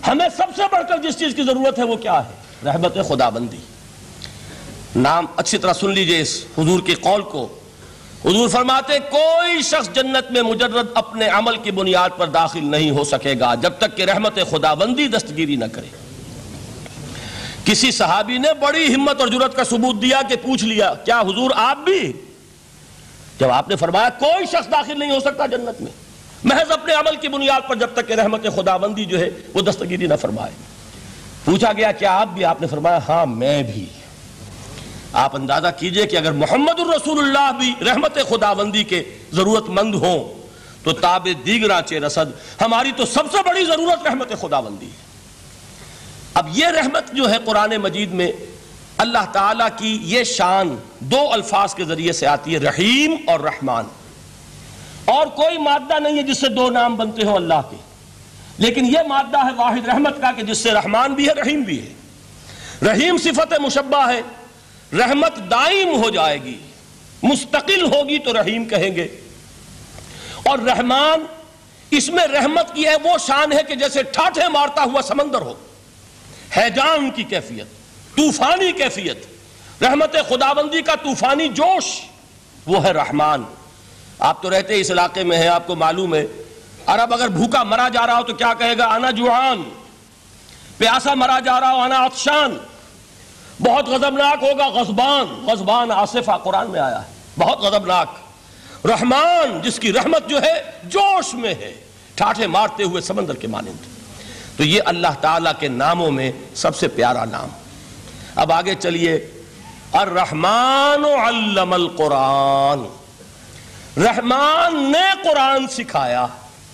ہمیں سب سے بڑھ کر جس چیز کی ضرورت ہے وہ کیا ہے؟ رحمت خداوندی۔ نام اچھی طرح سن لیجئے اس حضور کی قول کو۔ حضور فرماتے کوئی شخص جنت میں مجرد اپنے عمل کی بنیاد پر داخل نہیں ہو سکے گا جب تک کہ رحمت خداوندی دستگیری نہ کرے۔ کسی صحابی نے بڑی ہمت اور جرأت کا ثبوت دیا کہ پوچھ لیا کیا حضور آپ بھی؟ جب آپ نے فرمایا کوئی شخص داخل نہیں ہو سکتا جنت میں محض اپنے عمل کی بنیاد پر جب تک کہ رحمت خداوندی جو ہے وہ دستگیری نہ فرمائے۔ پوچھا گیا کیا آپ بھی؟ آپ نے فرمایا ہاں میں بھی۔ آپ اندازہ کیجئے کہ اگر محمد الرسول اللہ بھی رحمت خداوندی کے ضرورت مند ہوں تو تاب دیگراں چہ رسد ہماری تو سب سے بڑی ضرورت رحمت خداوندی ہے۔ اب یہ رحمت جو ہے قرآن مجید میں اللہ تعالیٰ کی یہ شان دو الفاظ کے ذریعے سے آتی ہے، رحیم اور رحمان۔ اور کوئی مادہ نہیں ہے جس سے دو نام بنتے ہوں اللہ کے، لیکن یہ مادہ ہے واحد رحمت کا کہ جس سے رحمان بھی ہے رحیم بھی ہے۔ رحیم صفت مشبہ ہے، رحمت دائم ہو جائے گی، مستقل ہوگی تو رحیم کہیں گے۔ اور رحمان اس میں رحمت کی ہے وہ شان ہے کہ جیسے ٹھاٹھے مارتا ہوا سمندر ہو، ہیجان کی کیفیت، طوفانی کیفیت، رحمت خداوندی کا طوفانی جوش، وہ ہے رحمان۔ آپ تو رہتے اس علاقے میں ہیں، آپ کو معلوم ہے عرب اگر بھوکا مرا جا رہا ہو تو کیا کہے گا؟ انا جوعان۔ پیاسا مرا جا رہا ہو انا عطشان۔ بہت غضبناک ہوگا غضبان، غضبان آصفہ قرآن میں آیا ہے، بہت غضبناک۔ رحمان جس کی رحمت جو ہے جوش میں ہے، ٹھاٹھے مارتے ہوئے سمندر کے مانند۔ تو یہ اللہ تعالیٰ کے ناموں میں سب سے پیارا نام۔ اب آگے چلیے، الرحمن علم القرآن، رحمان نے قرآن سکھایا۔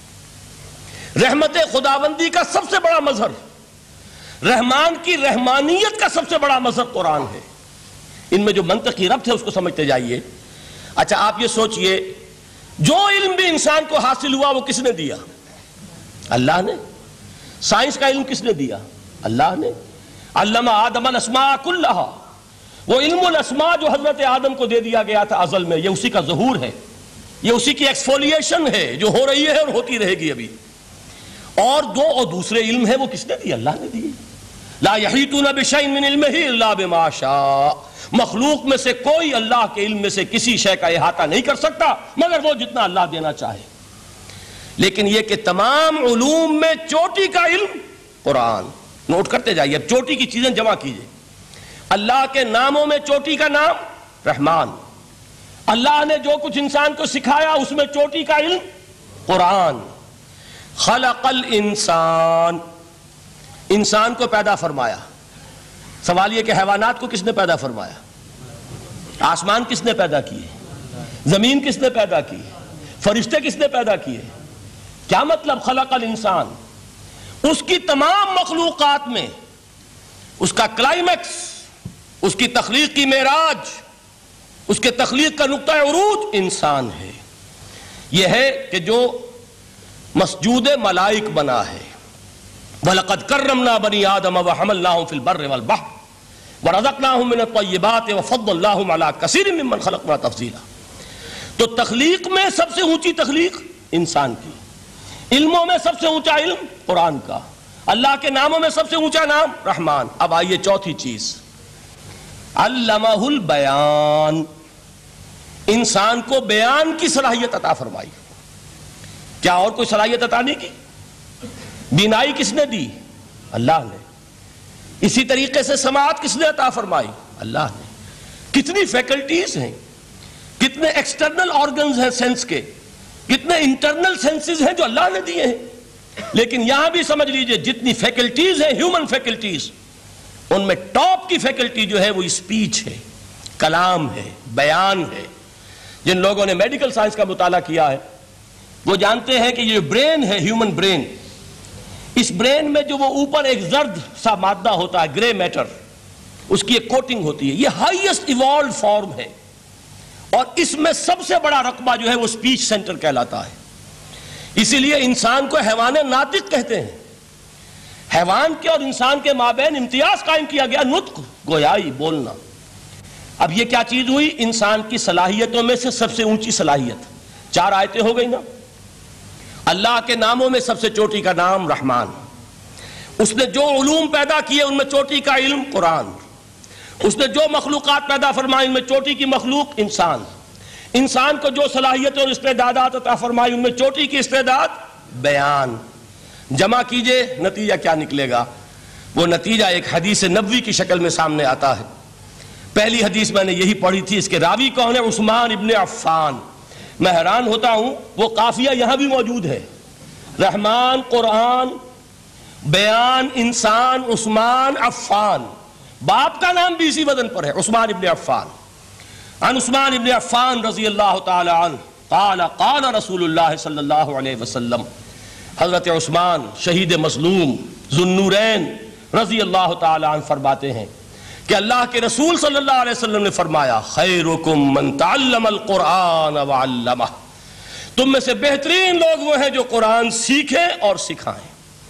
رحمت خداوندی کا سب سے بڑا مظہر، رحمان کی رحمانیت کا سب سے بڑا مظہر قرآن ہے۔ ان میں جو منطقی ربط ہے اس کو سمجھتے جائیے۔ اچھا آپ یہ سوچئے جو علم بھی انسان کو حاصل ہوا وہ کس نے دیا؟ اللہ نے۔ سائنس کا علم کس نے دیا؟ اللہ نے۔ علم آدم الاسماء کلہا، وہ علم الاسماء جو حضرت آدم کو دے دیا گیا تھا ازل میں، یہ اسی کا ظہور ہے، یہ اسی کی ایکسفولیشن ہے جو ہو رہی ہے اور ہوتی رہے گی ابھی۔ اور دو اور دوسرے علم ہے وہ کس نے دی؟ اللہ نے دی۔ لا یحیطون بشیء من علمہ الا بما شاء، مخلوق میں سے کوئی اللہ کے علم میں سے کسی شے کا احاطہ نہیں کر سکتا مگر وہ جتنا اللہ دینا چاہے۔ لیکن یہ کہ تمام علوم میں چوٹی کا علم قرآن۔ نوٹ کرتے جائیے، اب چوٹی کی چیزیں جمع کیجئے۔ اللہ کے ناموں میں چوٹی کا نام رحمان، اللہ نے جو کچھ انسان کو سکھایا اس میں چوٹی کا علم قرآن۔ خلق الانسان، انسان کو پیدا فرمایا۔ سوال یہ کہ حیوانات کو کس نے پیدا فرمایا؟ آسمان کس نے پیدا کیے؟ زمین کس نے پیدا کی؟ فرشتے کس نے پیدا کیے؟ کیا مطلب خلق الانسان؟ اس کی تمام مخلوقات میں اس کا کلائمیکس، اس کی تخلیق کی معراج، اس کے تخلیق کا نقطہ عروج انسان ہے۔ یہ ہے کہ جو مسجود ملائک بنا ہے۔ وَلَقَدْ كَرَّمْنَا بَنِي آدَمَ وَحَمَلْنَاهُمْ فِي الْبَرِّ وَالْبَحْرِ وَرَزَقْنَاهُمْ مِنَ الطَّيِّبَاتِ وَفَضَّلْنَاهُمْ عَلَى كَثِيرٍ مِّمَّنْ خَلَقْنَا تَفْضِيلًا۔ تو تخلیق میں سب سے اونچی تخلیق انسان کی، علموں میں سب سے اونچا علم قرآن کا، اللہ کے ناموں میں سب سے اونچا نام رحمان۔ اب آئیے چوتھی چیز، علمہ البیان، انسان کو بیان کی صلاحیت عطا فرمائی۔ کیا اور کوئی صلاحیت عطا نہیں کی؟ بینائی کس نے دی؟ اللہ نے۔ اسی طریقے سے سماعت کس نے عطا فرمائی؟ اللہ نے۔ کتنی فیکلٹیز ہیں، کتنے ایکسٹرنل آرگنز ہیں سینس کے، کتنے انٹرنل سینسز ہیں جو اللہ نے دیے ہیں۔ لیکن یہاں بھی سمجھ لیجئے جتنی فیکلٹیز ہیں ہیومن فیکلٹیز، ان میں ٹاپ کی فیکلٹی جو ہے وہ اسپیچ ہے، کلام ہے، بیان ہے۔ جن لوگوں نے میڈیکل سائنس کا مطالعہ کیا ہے وہ جانتے ہیں کہ یہ برین ہے، ہیومن برین، اس برین میں جو وہ اوپر ایک زرد سا مادہ ہوتا ہے، گرے میٹر، اس کی ایک کوٹنگ ہوتی ہے، یہ ہائیسٹ ایوالوڈ فارم ہے، اور اس میں سب سے بڑا رقبہ جو ہے وہ سپیچ سینٹر کہلاتا ہے۔ اسی لیے انسان کو حیوان ناطق کہتے ہیں۔ حیوان کے اور انسان کے مابین امتیاز قائم کیا گیا، نطق، گویائی، بولنا۔ اب یہ کیا چیز ہوئی؟ انسان کی صلاحیتوں میں سے سب سے اونچی صلاحیت۔ چار آیتیں ہو گئی نا۔ اللہ کے ناموں میں سب سے چوٹی کا نام رحمان، اس نے جو علوم پیدا کیے ان میں چوٹی کا علم قرآن، اس نے جو مخلوقات پیدا فرمائی ان میں چوٹی کی مخلوق انسان، انسان کو جو صلاحیت اور استعدادات عطا فرمائی ان میں چوٹی کی استعداد بیان۔ جمع کیجئے نتیجہ کیا نکلے گا؟ وہ نتیجہ ایک حدیث نبوی کی شکل میں سامنے آتا ہے۔ پہلی حدیث میں نے یہی پڑھی تھی، اس کے راوی کون ہے؟ عثمان ابن عفان۔ میں حیران ہوتا ہوں وہ قافیہ یہاں بھی موجود ہے، رحمان، قرآن، بیان، انسان، عثمان، عفان، باپ کا نام بھی اسی وزن پر ہے، عثمان ابن عفان۔ عن عثمان ابن عفان رضی اللہ تعالی عنہ قال قال رسول اللہ صلی اللہ علیہ وسلم، حضرت عثمان شہید مظلوم ذو النورین رضی اللہ تعالی عنہ فرماتے ہیں کہ اللہ کے رسول صلی اللہ علیہ وسلم نے فرمایا، خیرکم من تعلم القرآن وعلمہ، تم میں سے بہترین لوگ وہ ہیں جو قرآن سیکھیں اور سکھائیں۔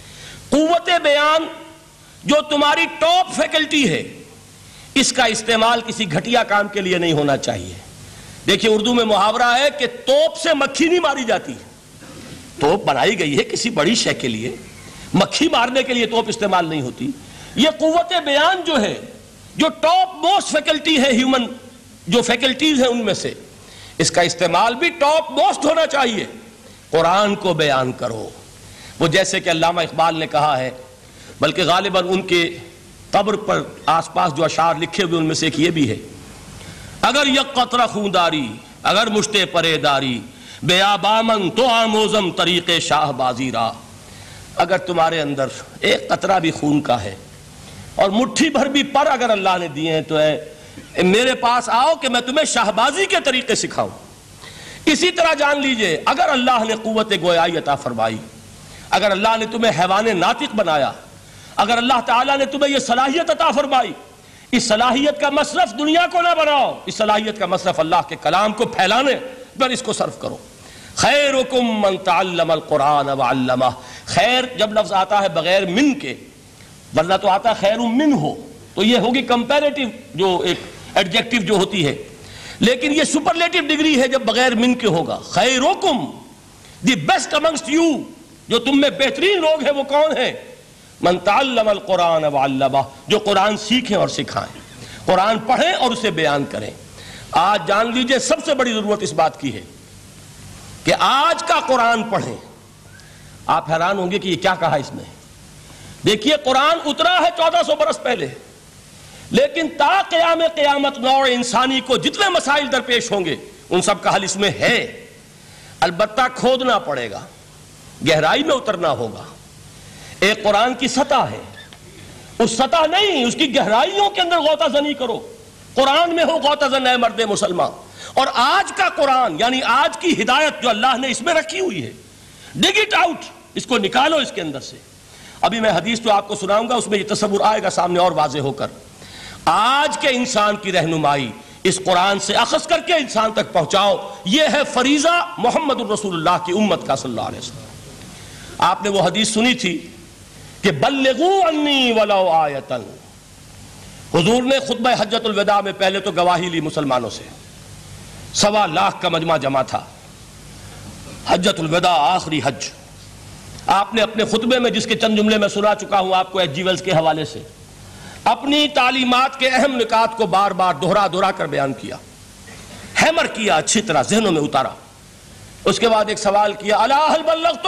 قوت بیان جو تمہاری ٹاپ فیکلٹی ہے، اس کا استعمال کسی گھٹیا کام کے لیے نہیں ہونا چاہیے۔ دیکھیے اردو میں محاورہ ہے کہ توپ سے مکھی نہیں ماری جاتی، توپ بنائی گئی ہے کسی بڑی شے کے لیے، مکھی مارنے کے لیے توپ استعمال نہیں ہوتی۔ یہ قوت بیان جو ہے، جو ٹاپ موسٹ فیکلٹی ہے ہیومن جو فیکلٹیز ہیں ان میں سے، اس کا استعمال بھی ٹاپ موسٹ ہونا چاہیے۔ قرآن کو بیان کرو، وہ جیسے کہ علامہ اقبال نے کہا ہے، بلکہ غالباً ان کے قبر پر آس پاس جو اشعار لکھے ہوئے ان میں سے ایک یہ بھی ہے، اگر یک قطرہ خونداری اگر مشتے پرے داری بیابامن تو آموزم طریق شاہ بازی را، اگر تمہارے اندر ایک قطرہ بھی خون کا ہے اور مٹھی بھر بھی پر اگر اللہ نے دیے ہیں تو ہے میرے پاس آؤ کہ میں تمہیں شاہبازی کے طریقے سکھاؤں۔ اسی طرح جان لیجئے اگر اللہ نے قوت گویائی عطا فرمائی، اگر اللہ نے تمہیں حیوان ناطق بنایا، اگر اللہ تعالیٰ نے تمہیں یہ صلاحیت عطا فرمائی، اس صلاحیت کا مصرف دنیا کو نہ بناؤ، اس صلاحیت کا مصرف اللہ کے کلام کو پھیلانے پر اس کو صرف کرو۔ خیرکم من تعلم القرآن وعلمہ، خیر جب لفظ آتا ہے بغیر من کے، ورنہ تو آتا خیر من ہو تو یہ ہوگی کمپیریٹیو جو ایک ایڈجیکٹیو جو ہوتی ہے، لیکن یہ سپرلیٹیو ڈگری ہے جب بغیر من کے ہوگا۔ خیرکم، دی بیسٹ امنگسٹ یو، جو تم میں بہترین لوگ ہیں وہ کون ہیں؟ من تعلم القرآن وعلمہ، جو قرآن سیکھیں اور سکھائیں، قرآن پڑھیں اور اسے بیان کریں۔ آج جان لیجئے سب سے بڑی ضرورت اس بات کی ہے کہ آج کا قرآن پڑھیں۔ آپ حیران ہوں گے کہ یہ کیا کہا اس نے؟ دیکھیے قرآن اترا ہے چودہ سو برس پہلے، لیکن تا قیام قیامت نوع انسانی کو جتنے مسائل درپیش ہوں گے ان سب کا حل اس میں ہے، البتہ کھودنا پڑے گا، گہرائی میں اترنا ہوگا۔ ایک قرآن کی سطح ہے، اس سطح نہیں، اس کی گہرائیوں کے اندر غوطہ زنی کرو، قرآن میں ہو غوطہ زن اے مرد مسلمان۔ اور آج کا قرآن یعنی آج کی ہدایت جو اللہ نے اس میں رکھی ہوئی ہے، ڈگ اٹ آؤٹ، اس کو نکالو اس کے اندر سے۔ ابھی میں حدیث تو آپ کو سناؤں گا، اس میں یہ تصور آئے گا سامنے اور واضح ہو کر۔ آج کے انسان کی رہنمائی اس قرآن سے اخذ کر کے انسان تک پہنچاؤ، یہ ہے فریضہ محمد الرسول اللہ کی امت کا صلی اللہ علیہ وسلم۔ آپ نے وہ حدیث سنی تھی کہ بلغوا انی ولو آیۃ، حضور نے خطبہ حجۃ الوداع میں پہلے تو گواہی لی مسلمانوں سے، سوا لاکھ کا مجمع جمع تھا، حجۃ الوداع آخری حج۔ آپ نے اپنے خطبے میں، جس کے چند جملے میں سنا چکا ہوں آپ کو ایچ جی ویلز کے حوالے سے، اپنی تعلیمات کے اہم نکات کو بار بار دہرا دہرا کر بیان کیا، ہیمر کیا، اچھی طرح ذہنوں میں اتارا۔ اس کے بعد ایک سوال کیا، الا هل بلغت،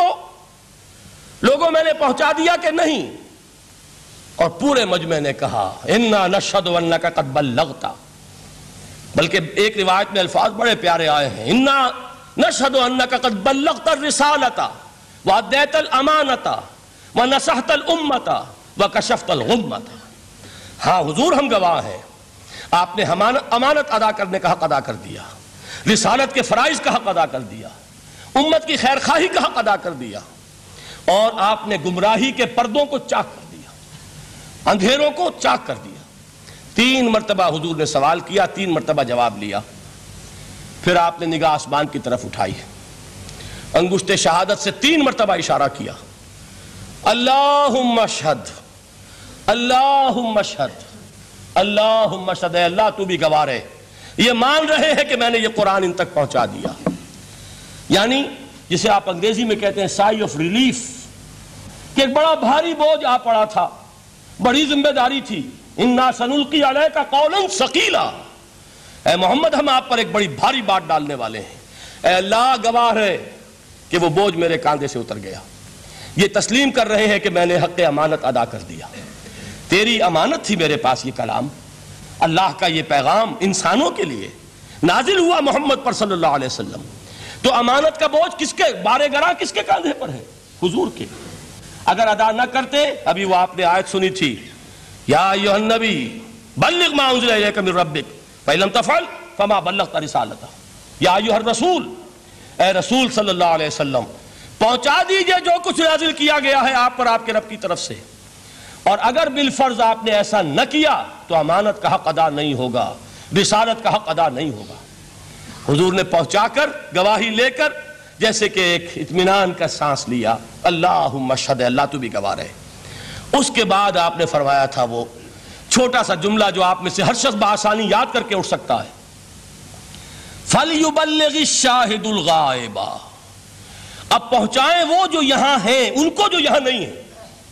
لوگوں میں نے پہنچا دیا کہ نہیں؟ اور پورے مجمع نے کہا انا نشہد انک قد بلغت، بلکہ ایک روایت میں الفاظ بڑے پیارے آئے ہیں، انا نشہد انک قد بلغت الرسالۃ وادیت الامانۃ ونصحت الامۃ وکشفت الغمۃ۔ ہاں حضور ہم گواہ ہیں، آپ نے امانت ادا کرنے کا حق ادا کر دیا، رسالت کے فرائض کا حق ادا کر دیا، امت کی خیر خواہی کا حق ادا کر دیا، اور آپ نے گمراہی کے پردوں کو چاک کر دیا، اندھیروں کو چاک کر دیا۔ تین مرتبہ حضور نے سوال کیا، تین مرتبہ جواب لیا، پھر آپ نے نگاہ آسمان کی طرف اٹھائی، انگشت شہادت سے تین مرتبہ اشارہ کیا، اللہم اشہد، اللہم اشہد، اللہم اشہد، اے اللہ تو بھی گواہ رہے، یہ مان رہے ہیں کہ میں نے یہ قرآن ان تک پہنچا دیا۔ یعنی جسے آپ انگریزی میں کہتے ہیں سائی آف ریلیف، کہ ایک بڑا بھاری بوجھ آ پڑا تھا، بڑی ذمہ داری تھی. اِنَّا سَنُلْقِي عَلَيْكَ قَوْلًا ثَقِيلًا، اے محمد ہم آپ پر ایک بڑی بھاری بات ڈالنے والے ہیں. اے اللہ گواہ ہے کہ وہ بوجھ میرے کاندھے سے اتر گیا. یہ تسلیم کر رہے ہیں کہ میں نے حق امانت ادا کر دیا. تیری امانت تھی میرے پاس یہ کلام، اللہ کا یہ پیغام انسانوں کے لیے نازل ہوا محمد پر صلی اللہ علیہ وسلم. تو امانت کا بوجھ کس کے بارے گراں کس کے کاندھے پر ہے؟ حضور کے. اگر ادا نہ کرتے، ابھی وہ آپ نے آیت سنی تھی، یا ایھا النبی بلغ ما انزل الیک من ربک فإن لم تفعل فما بلغت رسالتہ. یا ایھا الرسول، اے رسول صلی اللہ علیہ وسلم پہنچا دیجئے جو کچھ نازل کیا گیا ہے آپ پر آپ کے رب کی طرف سے، اور اگر بالفرض آپ نے ایسا نہ کیا تو امانت کا حق ادا نہیں ہوگا، رسالت کا حق ادا نہیں ہوگا. حضور نے پہنچا کر گواہی لے کر جیسے کہ ایک اطمینان کا سانس لیا. اللہم اشہد، اللہ تو بھی گواہ رہے. اس کے بعد آپ نے فرمایا تھا وہ چھوٹا سا جملہ جو آپ میں سے ہر شخص بآسانی یاد کر کے اٹھ سکتا ہے، فَلْيُبَلِّغِ الشَّاهِدُ الْغَائِبَ. اب پہنچائیں وہ جو یہاں ہیں ان کو جو یہاں نہیں ہیں،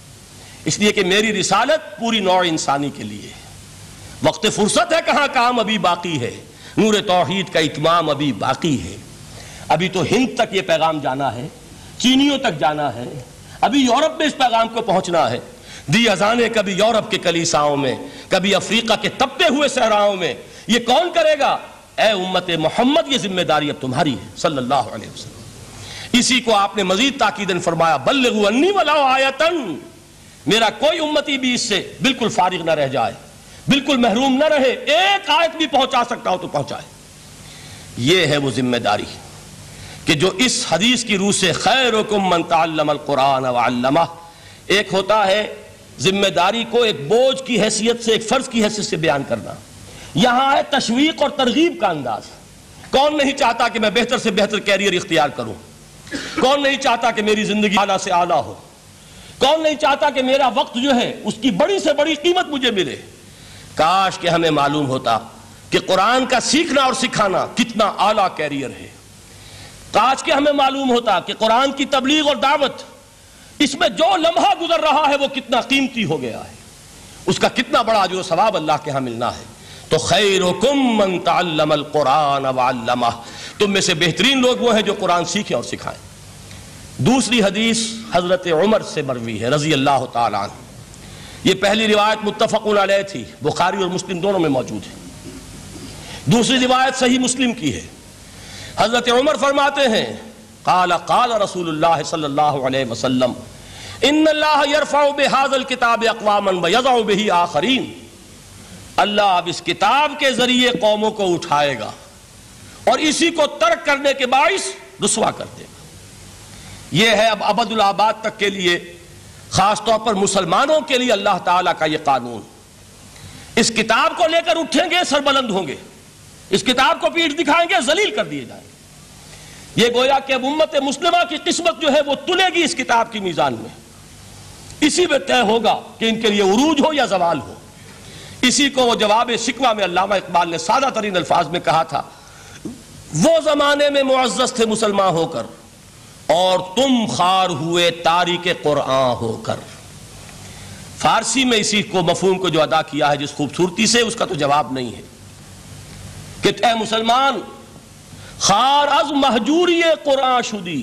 اس لیے کہ میری رسالت پوری نوع انسانی کے لیے. وقت فرصت ہے کہاں، کام ابھی باقی ہے، نور توحید کا اتمام ابھی باقی ہے. ابھی تو ہند تک یہ پیغام جانا ہے، چینیوں تک جانا ہے، ابھی یورپ میں اس پیغام کو پہنچنا ہے. دی اذانیں کبھی یورپ کے کلیساؤں میں، کبھی افریقہ کے تپتے ہوئے صحراؤں میں. یہ کون کرے گا؟ اے امت محمد، یہ ذمہ داری اب تمہاری ہے صلی اللہ علیہ وسلم. اسی کو آپ نے مزید تاکیداً فرمایا، بلغوا انی ولو آیۃ. میرا کوئی امتی بھی اس سے بالکل فارغ نہ رہ جائے، بالکل محروم نہ رہے. ایک آیت بھی پہنچا سکتا ہو تو پہنچائے. یہ ہے وہ ذمہ داری کہ جو اس حدیث کی روح سے خیرکم من تعلم القرآن وعلمہ. ایک ہوتا ہے ذمہ داری کو ایک بوجھ کی حیثیت سے، ایک فرض کی حیثیت سے بیان کرنا. یہاں ہے تشویق اور ترغیب کا انداز. کون نہیں چاہتا کہ میں بہتر سے بہتر کیریئر اختیار کروں؟ کون نہیں چاہتا کہ میری زندگی اعلیٰ سے اعلیٰ ہو؟ کون نہیں چاہتا کہ میرا وقت جو ہے اس کی بڑی سے بڑی قیمت مجھے ملے؟ کاش کہ ہمیں معلوم ہوتا کہ قرآن کا سیکھنا اور سکھانا کتنا اعلیٰ کیریئر ہے. کاش کہ ہمیں معلوم ہوتا کہ قرآن کی تبلیغ اور دعوت، اس میں جو لمحہ گزر رہا ہے وہ کتنا قیمتی ہو گیا ہے، اس کا کتنا بڑا اجر و ثواب اللہ کے ہاں ملنا ہے. تو خیرکم من تعلم القرآن وعلمہ، تم میں سے بہترین لوگ وہ ہیں جو قرآن سیکھیں اور سکھائیں. دوسری حدیث حضرت عمر سے مروی ہے رضی اللہ تعالیٰ عنہ. یہ پہلی روایت متفق علیہ تھی، بخاری اور مسلم دونوں میں موجود ہے. دوسری روایت صحیح مسلم کی ہے. حضرت عمر فرماتے ہیں، قال قال رسول اللہ صلی اللہ علیہ وسلم ان اللہ یرفع بہذا الکتاب اقواما ویضع بہ آخرین. اللہ اب اس کتاب کے ذریعے قوموں کو اٹھائے گا اور اسی کو ترک کرنے کے باعث رسوا کر دے گا. یہ ہے اب ابد الآباد تک کے لیے، خاص طور پر مسلمانوں کے لیے اللہ تعالیٰ کا یہ قانون. اس کتاب کو لے کر اٹھیں گے سربلند ہوں گے، اس کتاب کو پیٹھ دکھائیں گے ذلیل کر دیے جائیں گے. یہ گویا کہ اب امت مسلمہ کی قسمت جو ہے وہ تلے گی اس کتاب کی میزان میں. اسی میں طے ہوگا کہ ان کے لیے عروج ہو یا زوال ہو. اسی کو وہ جواب شکوہ میں علامہ اقبال نے سادہ ترین الفاظ میں کہا تھا، وہ زمانے میں معزز تھے مسلمان ہو کر اور تم خار ہوئے تاریک قرآن ہو کر. فارسی میں اسی کو مفہوم کو جو ادا کیا ہے جس خوبصورتی سے، اس کا تو جواب نہیں ہے کہ اے مسلمان خار از مہجوری قرآن شدی،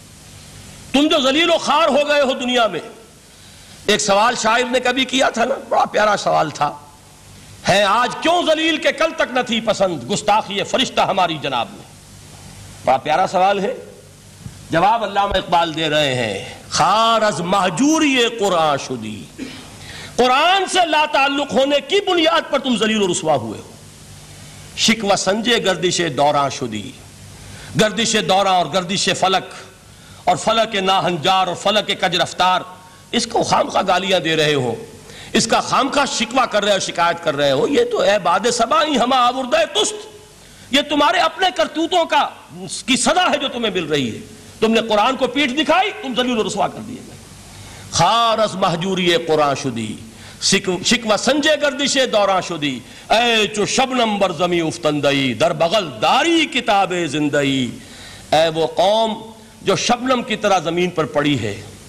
تم جو ذلیل و خار ہو گئے ہو دنیا میں. ایک سوال شاعر نے کبھی کیا تھا نا، بڑا پیارا سوال تھا، ہے آج کیوں ذلیل کہ کل تک نہ تھی پسند گستاخی فرشتہ ہماری جناب میں. بڑا پیارا سوال ہے. جواب علامہ اقبال دے رہے ہیں، خار از مہجوری قرآن شدی، قرآن سے لا تعلق ہونے کی بنیاد پر تم ذلیل و رسوا ہوئے ہو. شکوہ سنجے گردش دوراں شدی، گردش دوراں اور گردش فلک اور فلک ناہنجار اور فلک کج رفتار، اس کو خامخواہ گالیاں دے رہے ہو، اس کا خامخواہ شکوہ کر رہے ہو، شکایت کر رہے ہو. یہ تو اے باد صبائی ہما آوردہ تست، یہ تمہارے اپنے کرتوتوں کا کی سزا ہے جو تمہیں مل رہی ہے. تم نے قرآن کو پیٹھ دکھائی، تم ذلیل و رسوا کر دیے گئے. خار از مہجوری قرآن شدی، شکوہ سنجے گردش دوراں شدی، اے چو شبنم بر زمیں افتندئی در بغل داری کتاب زندئی. اے وہ قوم جو شبنم کی طرح زمین پر پڑی ہے،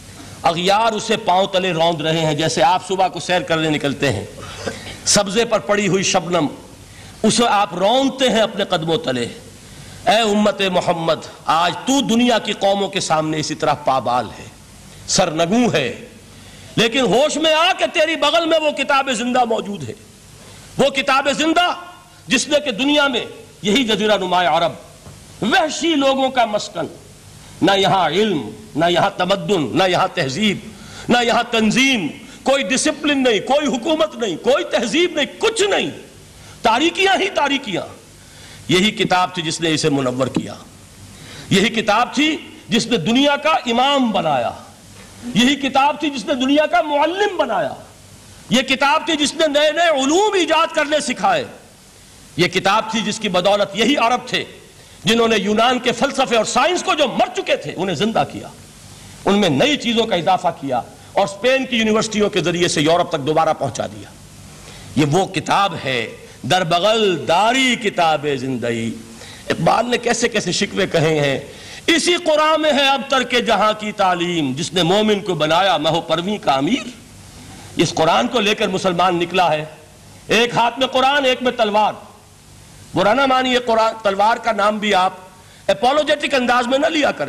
اغیار اسے پاؤں تلے روند رہے ہیں، جیسے آپ صبح کو سیر کرنے نکلتے ہیں، سبزے پر پڑی ہوئی شبنم اسے آپ روندتے ہیں اپنے قدموں تلے۔ اے امت محمد، آج تو دنیا کی قوموں کے سامنے اسی طرح پابال ہے، سرنگوں ہے، لیکن ہوش میں آ کہ تیری بغل میں وہ کتاب زندہ موجود ہے، وہ کتاب زندہ جس نے کہ دنیا میں یہی جزیرہ نما عرب، وحشی لوگوں کا مسکن، نہ یہاں علم، نہ یہاں تمدن، نہ یہاں تہذیب، نہ یہاں تنظیم، کوئی ڈسپلن نہیں، کوئی حکومت نہیں، کوئی تہذیب نہیں، کچھ نہیں، تاریکیاں ہی تاریکیاں۔ یہی کتاب تھی جس نے اسے منور کیا، یہی کتاب تھی جس نے دنیا کا امام بنایا، یہی کتاب تھی جس نے دنیا کا معلم بنایا، یہ کتاب تھی جس نے نئے نئے علوم ایجاد کرنے سکھائے، یہ کتاب تھی جس کی بدولت یہی عرب تھے جنہوں نے یونان کے فلسفے اور سائنس کو جو مر چکے تھے انہیں زندہ کیا، ان میں نئی چیزوں کا اضافہ کیا اور اسپین کی یونیورسٹیوں کے ذریعے سے یورپ تک دوبارہ پہنچا دیا۔ یہ وہ کتاب ہے، در بغل داری کتاب زندگی۔ اقبال نے کیسے کیسے شکوے کہے ہیں، اسی قرآن میں ہے اب ترک جہاں کی تعلیم، جس نے مومن کو بنایا مہو پرویں کا امیر۔ اس قرآن کو لے کر مسلمان نکلا ہے، ایک ہاتھ میں قرآن، ایک میں تلوار۔ برا نہ مانیے، قرآن تلوار کا نام بھی آپ اپولوجیٹک انداز میں نہ لیا کریں۔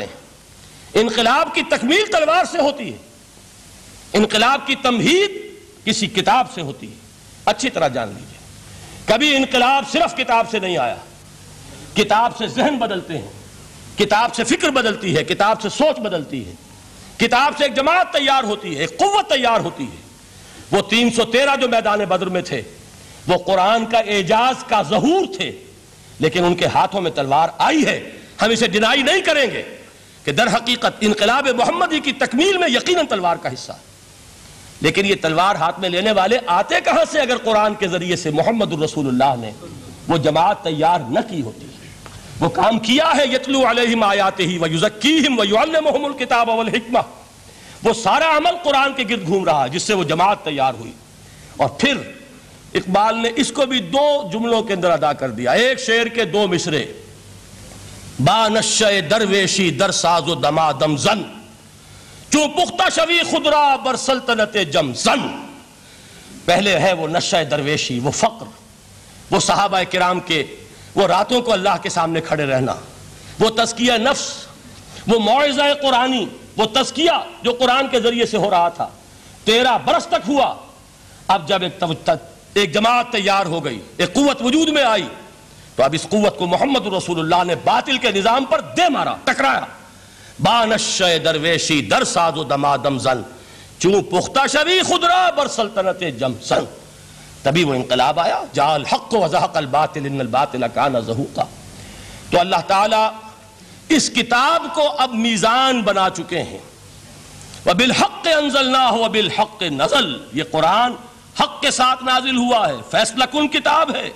انقلاب کی تکمیل تلوار سے ہوتی ہے، انقلاب کی تمہید کسی کتاب سے ہوتی ہے، اچھی طرح جان لیجیے۔ کبھی انقلاب صرف کتاب سے نہیں آیا، کتاب سے ذہن بدلتے ہیں، کتاب سے فکر بدلتی ہے، کتاب سے سوچ بدلتی ہے، کتاب سے ایک جماعت تیار ہوتی ہے، ایک قوت تیار ہوتی ہے۔ وہ تین سو تیرہ جو میدان بدر میں تھے وہ قرآن کا اعجاز کا ظہور تھے، لیکن ان کے ہاتھوں میں تلوار آئی ہے۔ ہم اسے ڈینائی نہیں کریں گے کہ در حقیقت انقلاب محمدی کی تکمیل میں یقیناً تلوار کا حصہ، لیکن یہ تلوار ہاتھ میں لینے والے آتے کہاں سے اگر قرآن کے ذریعے سے محمد الرسول اللہ نے وہ جماعت تیار نہ کی ہوتی؟ وہ کام کیا ہے، یتلو علیہم آیاتہ ویزکیہم ویعلمہم الکتاب والحکمہ، وہ سارا عمل قرآن کے گرد گھوم رہا جس سے وہ جماعت تیار ہوئی۔ اور پھر اقبال نے اس کو بھی دو جملوں کے اندر ادا کر دیا، ایک شعر کے دو مصرے، با نشہ درویشی در ساز و دما دم زن، چون پختہ شوی خدرا بر سلطنت جم زن۔ پہلے ہے وہ نشہ درویشی، وہ فقر، وہ صحابہ کرام کے وہ راتوں کو اللہ کے سامنے کھڑے رہنا، وہ تزکیہ نفس، وہ موعظہ قرآنی، وہ تزکیہ جو قرآن کے ذریعے سے ہو رہا تھا، تیرہ برس تک ہوا۔ اب جب ایک ایک جماعت تیار ہو گئی، ایک قوت وجود میں آئی، تو اب اس قوت کو محمد رسول اللہ نے باطل کے نظام پر دے مارا، ٹکرایا۔ با نشہ درویشی در ساز و دما دم زن، چون پختہ شوی خدرا بر سلطنت جم زن۔ تبھی وہ انقلاب آیا، جاء الحق وزہق الباطل ان الباطل کان زہوقا۔ تو اللہ تعالیٰ اس کتاب کو اب میزان بنا چکے ہیں۔ وَبِالْحَقِّ أَنزَلْنَاهُ وَبِالْحَقِّ نَزَلَ، یہ قرآن حق کے ساتھ نازل ہوا ہے، فیصلہ کن کتاب ہے۔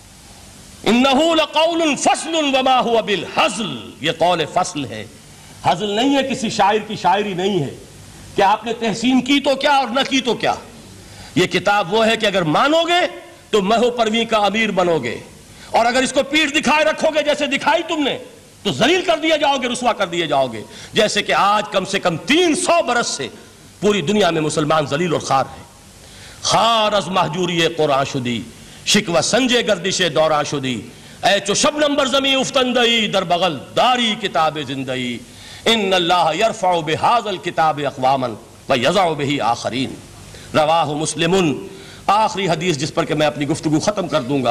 إِنَّهُ لَقَوْلٌ فَصْلٌ وَمَا هُوَ بِالْحَزْلِ، یہ قول فصل ہے، حزل نہیں ہے، کسی شاعر کی شاعری نہیں ہے کہ آپ نے تحسین کی تو کیا اور نہ کی تو کیا۔ یہ کتاب وہ ہے کہ اگر مانو گے تو مہو پرویں کا امیر بنو گے، اور اگر اس کو پیٹھ دکھائے رکھو گے جیسے دکھائی تم نے تو ذلیل کر دیے جاؤ گے، رسوا کر دیے جاؤ گے، جیسے کہ آج کم سے کم تین سو برس سے پوری دنیا میں مسلمان ذلیل اور خوار ہیں۔ خار از محجوری قرآن شدی، شکوہ سنجے گردش دوران شدی، اے چو شب نمبر زمین افتندئی در بغل داری کتاب زندگی، ان اللہ یرفع بہذا الکتاب اقواما ویضع بہ آخرین۔ رواہ مسلم۔ آخری حدیث جس پر کہ میں اپنی گفتگو ختم کر دوں گا،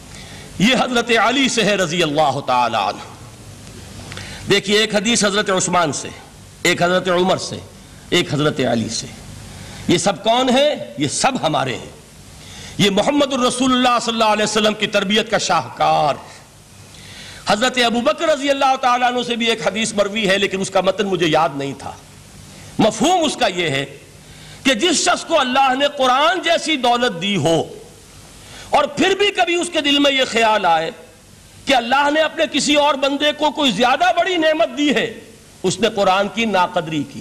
یہ حضرت علی سے ہے رضی اللہ تعالی عنہ۔ دیکھیے، ایک حدیث حضرت عثمان سے، ایک حضرت عمر سے، ایک حضرت علی سے۔ یہ سب کون ہیں؟ یہ سب ہمارے ہیں۔ یہ محمد الرسول اللہ صلی اللہ علیہ وسلم کی تربیت کا شاہکار۔ حضرت ابو بکر رضی اللہ تعالیٰ عنہ سے بھی ایک حدیث مروی ہے، لیکن اس کا متن مجھے یاد نہیں تھا۔ مفہوم اس کا یہ ہے کہ جس شخص کو اللہ نے قرآن جیسی دولت دی ہو اور پھر بھی کبھی اس کے دل میں یہ خیال آئے کہ اللہ نے اپنے کسی اور بندے کو کوئی زیادہ بڑی نعمت دی ہے، اس نے قرآن کی ناقدری کی۔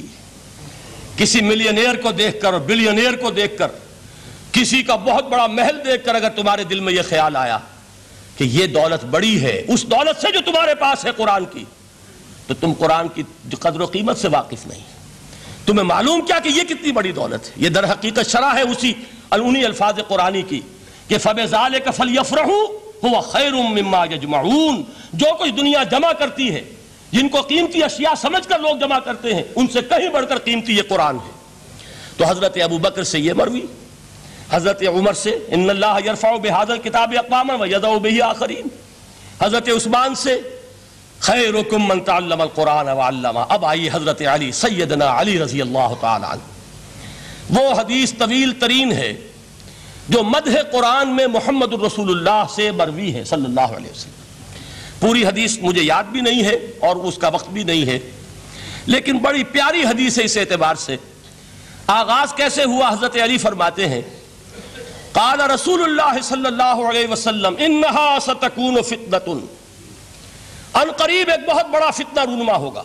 کسی ملینئر کو دیکھ کر اور بلینئر کو دیکھ کر، کسی کا بہت بڑا محل دیکھ کر اگر تمہارے دل میں یہ خیال آیا کہ یہ دولت بڑی ہے اس دولت سے جو تمہارے پاس ہے قرآن کی، تو تم قرآن کی قدر و قیمت سے واقف نہیں، تمہیں معلوم کیا کہ یہ کتنی بڑی دولت ہے؟ یہ در حقیقت شرح ہے اسی انہی الفاظ قرآنی کی کہ فَبِذَلِكَ فَلْيَفْرَحُوا هُوَ خَيْرٌ مِّمَّا يَجْمَعُونَ. جو کچھ دنیا جمع کرتی ہے، جن کو قیمتی اشیاء سمجھ کر لوگ جمع کرتے ہیں، ان سے کہیں بڑھ کر قیمتی یہ قرآن ہے. تو حضرت ابو بکر سے یہ مروی، حضرت عمر سے ان اللہ یرفع بہذا الکتاب اقواما ویضع بہ آخرین، حضرت عثمان سے خیرکم من تعلم القرآن وعلمہ. اب آئیے حضرت علی، سیدنا علی رضی اللہ تعالی عنہ. وہ حدیث طویل ترین ہے جو مدح قرآن میں محمد الرسول اللہ سے مروی ہے صلی اللہ علیہ وسلم. پوری حدیث مجھے یاد بھی نہیں ہے اور اس کا وقت بھی نہیں ہے، لیکن بڑی پیاری حدیث ہے اس اعتبار سے. آغاز کیسے ہوا؟ حضرت علی فرماتے ہیں قال رسول اللہ صلی اللہ علیہ وسلم انہا ستکون فتنۃ، ان قریب ایک بہت بڑا فتنہ رونما ہوگا.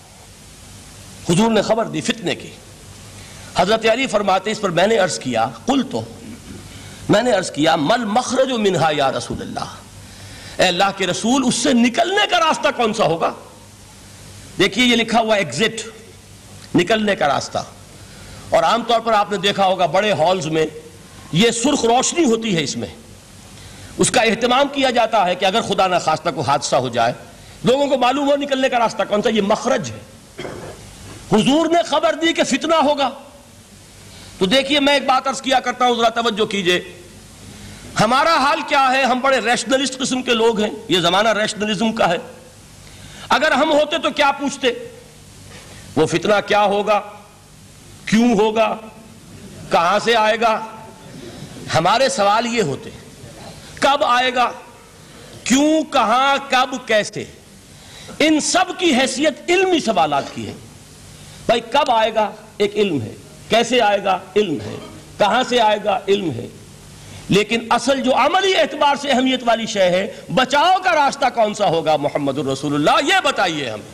حضور نے خبر دی فتنے کی. حضرت علی فرماتے اس پر میں نے عرض کیا قلت، میں نے عرض کیا مل مخرج منہا یا رسول اللہ، اے اللہ کے رسول اس سے نکلنے کا راستہ کون سا ہوگا؟ دیکھیے یہ لکھا ہوا ایگزٹ، نکلنے کا راستہ. اور عام طور پر آپ نے دیکھا ہوگا بڑے ہالز میں یہ سرخ روشنی ہوتی ہے، اس میں اس کا اہتمام کیا جاتا ہے کہ اگر خدا نہ خواستہ کو حادثہ ہو جائے لوگوں کو معلوم ہو نکلنے کا راستہ کون سا. یہ مخرج ہے. حضور نے خبر دی کہ فتنہ ہوگا. تو دیکھیے میں ایک بات عرض کیا کرتا ہوں، ذرا توجہ کیجئے. ہمارا حال کیا ہے؟ ہم بڑے ریشنلسٹ قسم کے لوگ ہیں، یہ زمانہ ریشنلزم کا ہے. اگر ہم ہوتے تو کیا پوچھتے؟ وہ فتنہ کیا ہوگا، کیوں ہوگا، کہاں سے آئے گا؟ ہمارے سوال یہ ہوتے کب آئے گا، کیوں، کہاں، کب، کیسے. ان سب کی حیثیت علمی سوالات کی ہے. بھائی کب آئے گا ایک علم ہے، کیسے آئے گا علم ہے، کہاں سے آئے گا علم ہے، لیکن اصل جو عملی اعتبار سے اہمیت والی شے ہے بچاؤ کا راستہ کون سا ہوگا محمد الرسول اللہ، یہ بتائیے ہمیں.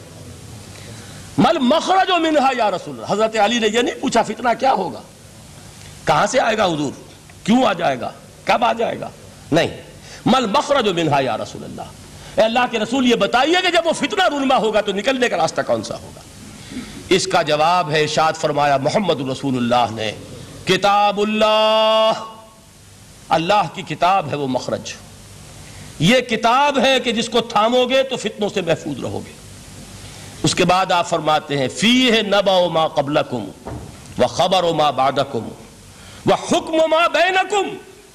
مل مخرج منہا یا رسول اللہ. حضرت علی نے یہ نہیں پوچھا فتنہ کیا ہوگا، کہاں سے آئے گا حضور، کیوں آ جائے گا، کب آ جائے گا، نہیں. مل مخرج منہا یا رسول اللہ، اے اللہ کے رسول یہ بتائیے کہ جب وہ فتنہ رونما ہوگا تو نکلنے کا راستہ کون سا ہوگا. اس کا جواب ہے ارشاد فرمایا محمد رسول اللہ نے کتاب اللہ، اللہ کی کتاب ہے وہ مخرج. یہ کتاب ہے کہ جس کو تھامو گے تو فتنوں سے محفوظ رہو گے. اس کے بعد آپ فرماتے ہیں فیہ نبأ ما قبلکم وخبر ما بعدکم وحکم ما بینکم.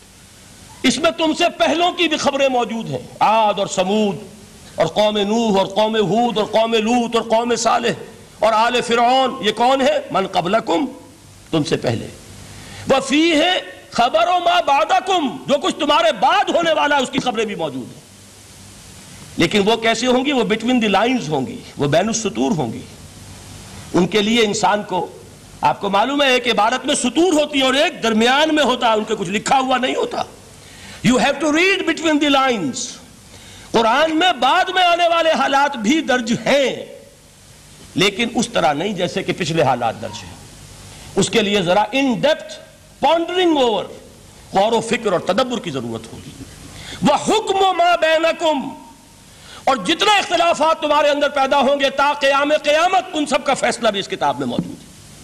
اس میں تم سے پہلوں کی بھی خبریں موجود ہیں، عاد اور سمود اور قوم نوح اور قوم ہود اور قوم لوط اور قوم صالح اور آل فرعون. یہ کون ہے؟ من قبلکم، تم سے پہلے. وفیہ خبر ما بعدکم، جو کچھ تمہارے بعد ہونے والا ہے اس کی خبریں بھی موجود ہیں. لیکن وہ کیسے ہوں گی؟ وہ بٹوین دی لائنز ہوں گی، وہ بین السطور ہوں گی. ان کے لیے انسان کو، آپ کو معلوم ہے ایک عبارت میں سطور ہوتی ہے اور ایک درمیان میں ہوتا ہے، ان کے کچھ لکھا ہوا نہیں ہوتا. You have to read between the lines. قرآن میں بعد میں آنے والے حالات بھی درج ہیں، لیکن اس طرح نہیں جیسے کہ پچھلے حالات درج ہیں. اس کے لیے ذرا ان ڈیپتھ پونڈرنگ اوور، غور و فکر اور تدبر کی ضرورت ہوگی. وَحُکْمُ مَا بَيْنَكُمْ، اور جتنے اختلافات تمہارے اندر پیدا ہوں گے تا قیام قیامت ان سب کا فیصلہ بھی اس کتاب میں موجود ہے.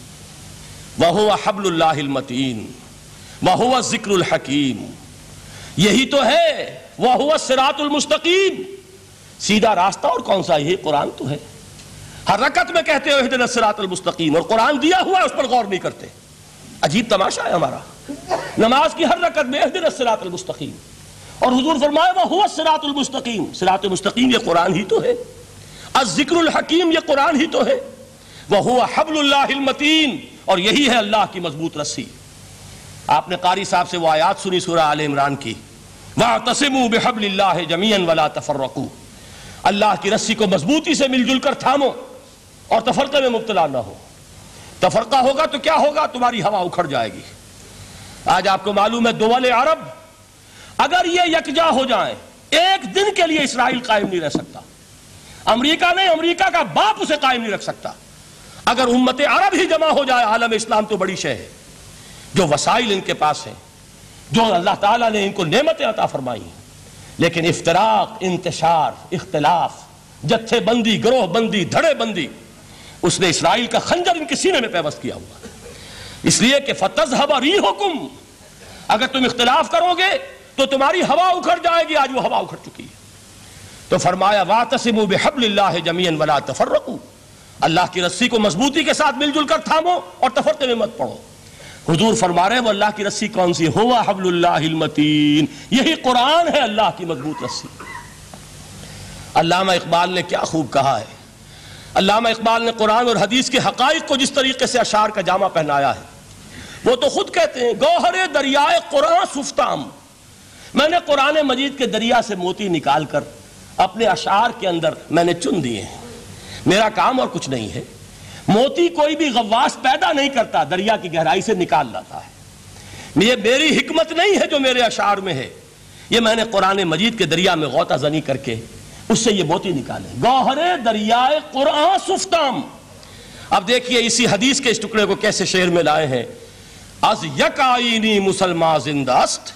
وَهُوَ حَبْلُ اللَّهِ الْمَتِينُ وَهُوَ الذِّكْرُ الْحَكِيمُ. یہی تو ہے وَهُوَ الصِّرَاطُ الْمُسْتَقِيمُ. سیدھا راستہ اور کون سا؟ یہ قرآن تو ہے. ہر رکعت میں کہتے ہو اهْدِنَا الصِّرَاطَ الْمُسْتَقِيمُ، اور قرآن دیا ہوا ہے اس پر غور نہیں کرتے. عجیب تماشا ہے ہمارا. نماز کی ہر رکعت میں اهْدِنَا الصِّرَاطَ الْمُسْتَقِيمُ، اور حضور فرمایا وَهُوَ الصِّرَاطُ الْمُسْتَقِيمُ. صراط مستقیم یہ قرآن ہی تو ہے. الذکر الحکیم یہ قرآن ہی تو ہے. وَهُوَ حَبْلُ اللَّهِ الْمَتِينُ، اور یہی ہے اللہ کی مضبوط رسی. آپ نے قاری صاحب سے وہ آیات سنی سورہ آل عمران کی، وَاعْتَصِمُوا بِحَبْلِ اللَّهِ جَمِيعًا وَلَا تَفَرَّقُوا. اللہ کی رسی کو مضبوطی سے مل جل کر تھامو اور تفرقے میں مبتلا نہ ہو. تفرقہ ہوگا تو کیا ہوگا؟ تمہاری ہوا اکھڑ جائے گی. آج آپ کو معلوم ہے دول عرب اگر یہ یکجا ہو جائیں ایک دن کے لیے اسرائیل قائم نہیں رہ سکتا. امریکہ نے، امریکہ کا باپ اسے قائم نہیں رکھ سکتا. اگر امت عرب ہی جمع ہو جائے عالم اسلام تو بڑی شے ہے. جو وسائل ان کے پاس ہیں، جو اللہ تعالیٰ نے ان کو نعمتیں عطا فرمائی ہیں، لیکن افتراق، انتشار، اختلاف، جتھے بندی، گروہ بندی، دھڑے بندی، اس نے اسرائیل کا خنجر ان کے سینے میں پیوست کیا ہوا، اس لیے کہ فَتَذْهَبَ رِيحُكُمْ، اگر تم اختلاف کرو گے تو تمہاری ہوا اکھڑ جائے گی، آج وہ ہوا اکھڑ چکی ہے۔ تو فرمایا وَاعْتَصِمُوا بِحَبْلِ اللَّهِ جَمِيعًا وَلَا تَفَرَّقُوا، اللہ کی رسی کو مضبوطی کے ساتھ مل جل کر تھامو اور تفرقے میں مت پڑو۔ حضور فرما رہے ہیں وہ اللہ کی رسی کون سی؟ ہوا حبل اللہ المتین، یہی قرآن ہے اللہ کی مضبوط رسی۔ علامہ اقبال نے کیا خوب کہا ہے، علامہ اقبال نے قرآن اور حدیث کے حقائق کو جس طریقے سے اشعار کا جامع پہنایا ہے، وہ تو خود کہتے ہیں گوہر دریائے قرآن سفتام، میں نے قرآن مجید کے دریا سے موتی نکال کر اپنے اشعار کے اندر میں نے چن دیے ہیں، میرا کام اور کچھ نہیں ہے۔ موتی کوئی بھی غواص پیدا نہیں کرتا، دریا کی گہرائی سے نکال لاتا ہے۔ یہ میری حکمت نہیں ہے جو میرے اشعار میں ہے، یہ میں نے قرآن مجید کے دریا میں غوطہ زنی کر کے اس سے یہ موتی نکالے۔ گوہر دریائے قرآن سفتام۔ اب دیکھیے اسی حدیث کے اس ٹکڑے کو کیسے شعر میں لائے ہیں۔ از یک آئینی مسلمان زندہ است،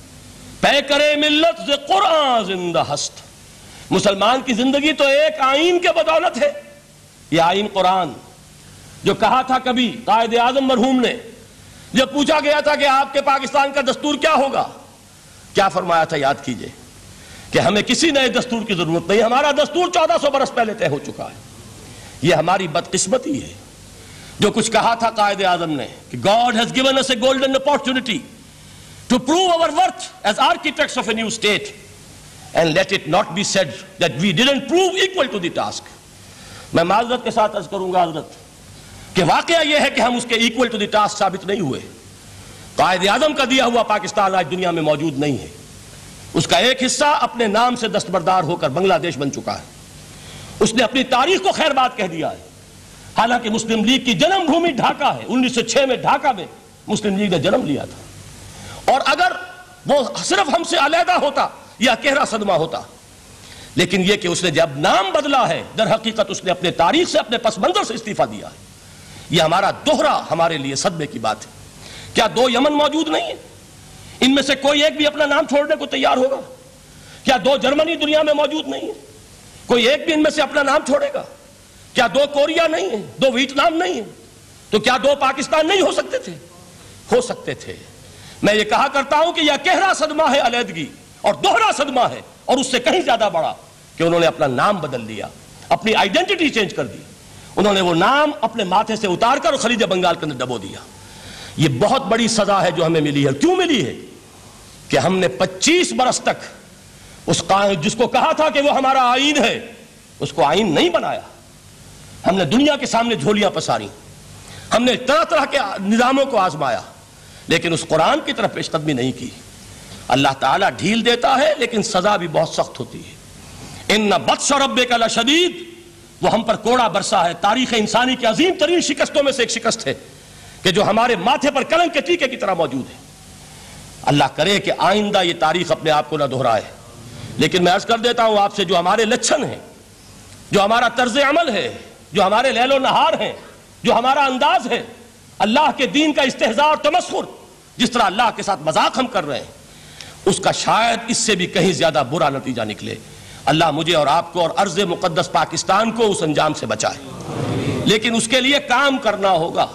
پے کرے ملت ز قرآن زندہ ہست۔ مسلمان کی زندگی تو ایک آئین کے بدولت ہے، یہ آئین قرآن، جو کہا تھا کبھی قائد اعظم مرحوم نے جب پوچھا گیا تھا کہ آپ کے پاکستان کا دستور کیا ہوگا، کیا فرمایا تھا یاد کیجئے کہ ہمیں کسی نئے دستور کی ضرورت نہیں، ہمارا دستور چودہ سو برس پہلے طے ہو چکا ہے۔ یہ ہماری بدقسمتی ہے جو کچھ کہا تھا قائد اعظم نے کہ God has given us a golden opportunity to prove our worth as architects of a new state, and let it not be said that we didn't prove equal to the task۔ میں معذرت کے ساتھ عرض کروں گا حضرت کہ واقعہ یہ ہے کہ ہم اس کے ایکول ٹو دی ٹاسک ثابت نہیں ہوئے۔ قائد اعظم کا دیا ہوا پاکستان آج دنیا میں موجود نہیں ہے، اس کا ایک حصہ اپنے نام سے دستبردار ہو کر بنگلہ دیش بن چکا ہے، اس نے اپنی تاریخ کو خیر بات کہہ دیا ہے۔ حالانکہ مسلم لیگ کی جنم بھومی ڈھاکہ ہے، انیس سو چھ میں ڈھاکہ میں مسلم لیگ نے جنم لیا تھا، اور اگر وہ صرف ہم سے علیحدہ ہوتا یا گہرا صدمہ ہوتا، لیکن یہ کہ اس نے جب نام بدلا ہے در حقیقت اس نے اپنے تاریخ سے اپنے پس منظر سے استعفیٰ دیا ہے۔ یہ ہمارا دوہرا ہمارے لیے صدمے کی بات ہے۔ کیا دو یمن موجود نہیں ہیں؟ ان میں سے کوئی ایک بھی اپنا نام چھوڑنے کو تیار ہوگا؟ کیا دو جرمنی دنیا میں موجود نہیں ہیں؟ کوئی ایک بھی ان میں سے اپنا نام چھوڑے گا؟ کیا دو کوریا نہیں ہیں؟ دو ویتنام نہیں ہیں؟ تو کیا دو پاکستان نہیں ہو سکتے تھے؟ ہو سکتے تھے۔ میں یہ کہا کرتا ہوں کہ یہ گہرا صدمہ ہے علیحدگی، اور دوہرا صدمہ ہے، اور اس سے کہیں زیادہ بڑا کہ انہوں نے اپنا نام بدل دیا، اپنی آئیڈینٹی چینج کر دی، انہوں نے وہ نام اپنے ماتھے سے اتار کر خلیج بنگال کے اندر ڈبو دیا۔ یہ بہت بڑی سزا ہے جو ہمیں ملی ہے۔ کیوں ملی ہے؟ کہ ہم نے پچیس برس تک اس جس کو کہا تھا کہ وہ ہمارا آئین ہے، اس کو آئین نہیں بنایا۔ ہم نے دنیا کے سامنے جھولیاں پساری، ہم نے طرح طرح کے نظاموں کو آزمایا، لیکن اس قرآن کی طرف پیش قدمی نہیں کی۔ اللہ تعالیٰ ڈھیل دیتا ہے لیکن سزا بھی بہت سخت ہوتی ہے۔ ان بطش ربک لشدید، وہ ہم پر کوڑا برسا ہے۔ تاریخ انسانی کی عظیم ترین شکستوں میں سے ایک شکست ہے کہ جو ہمارے ماتھے پر کلنک کے ٹیکے کی طرح موجود ہے۔ اللہ کرے کہ آئندہ یہ تاریخ اپنے آپ کو نہ دہرائے، لیکن میں عرض کر دیتا ہوں آپ سے، جو ہمارے لچھن ہیں، جو ہمارا طرز عمل ہے، جو ہمارے لیل و نہار ہیں، جو ہمارا انداز ہے، اللہ کے دین کا استہزاء اور تمسخر، جس طرح اللہ کے ساتھ مذاق ہم کر رہے ہیں، اس کا شاید اس سے بھی کہیں زیادہ برا نتیجہ نکلے۔ اللہ مجھے اور آپ کو اور ارض مقدس پاکستان کو اس انجام سے بچائے، لیکن اس کے لیے کام کرنا ہوگا۔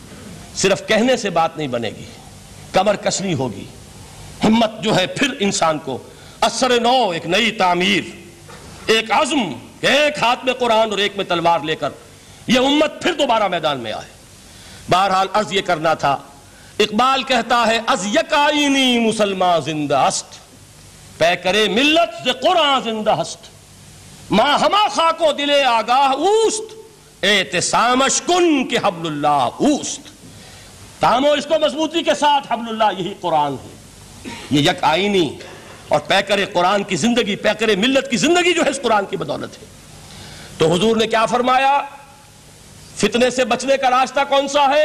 صرف کہنے سے بات نہیں بنے گی، کمر کسنی ہوگی، ہمت جو ہے پھر انسان کو اثر نو، ایک نئی تعمیر، ایک عزم کہ ایک ہاتھ میں قرآن اور ایک میں تلوار لے کر یہ امت پھر دوبارہ میدان میں آئے۔ بہرحال عرض یہ کرنا تھا، اقبال کہتا ہے از یک آئینی مسلمان زندہ است، پے کرے ملت ز قرآن زندہ ہست، ماں ہما خاک و دل آگاہ اوست، اعتصامش کن کہ حبل اللہ اوست۔ تامو اس کو مضبوطی کے ساتھ، حبل اللہ یہی قرآن ہے۔ یہ یک آئینی اور پیکر قرآن کی زندگی، پیکر ملت کی زندگی جو ہے اس قرآن کی بدولت ہے۔ تو حضور نے کیا فرمایا؟ فتنے سے بچنے کا راستہ کون سا ہے؟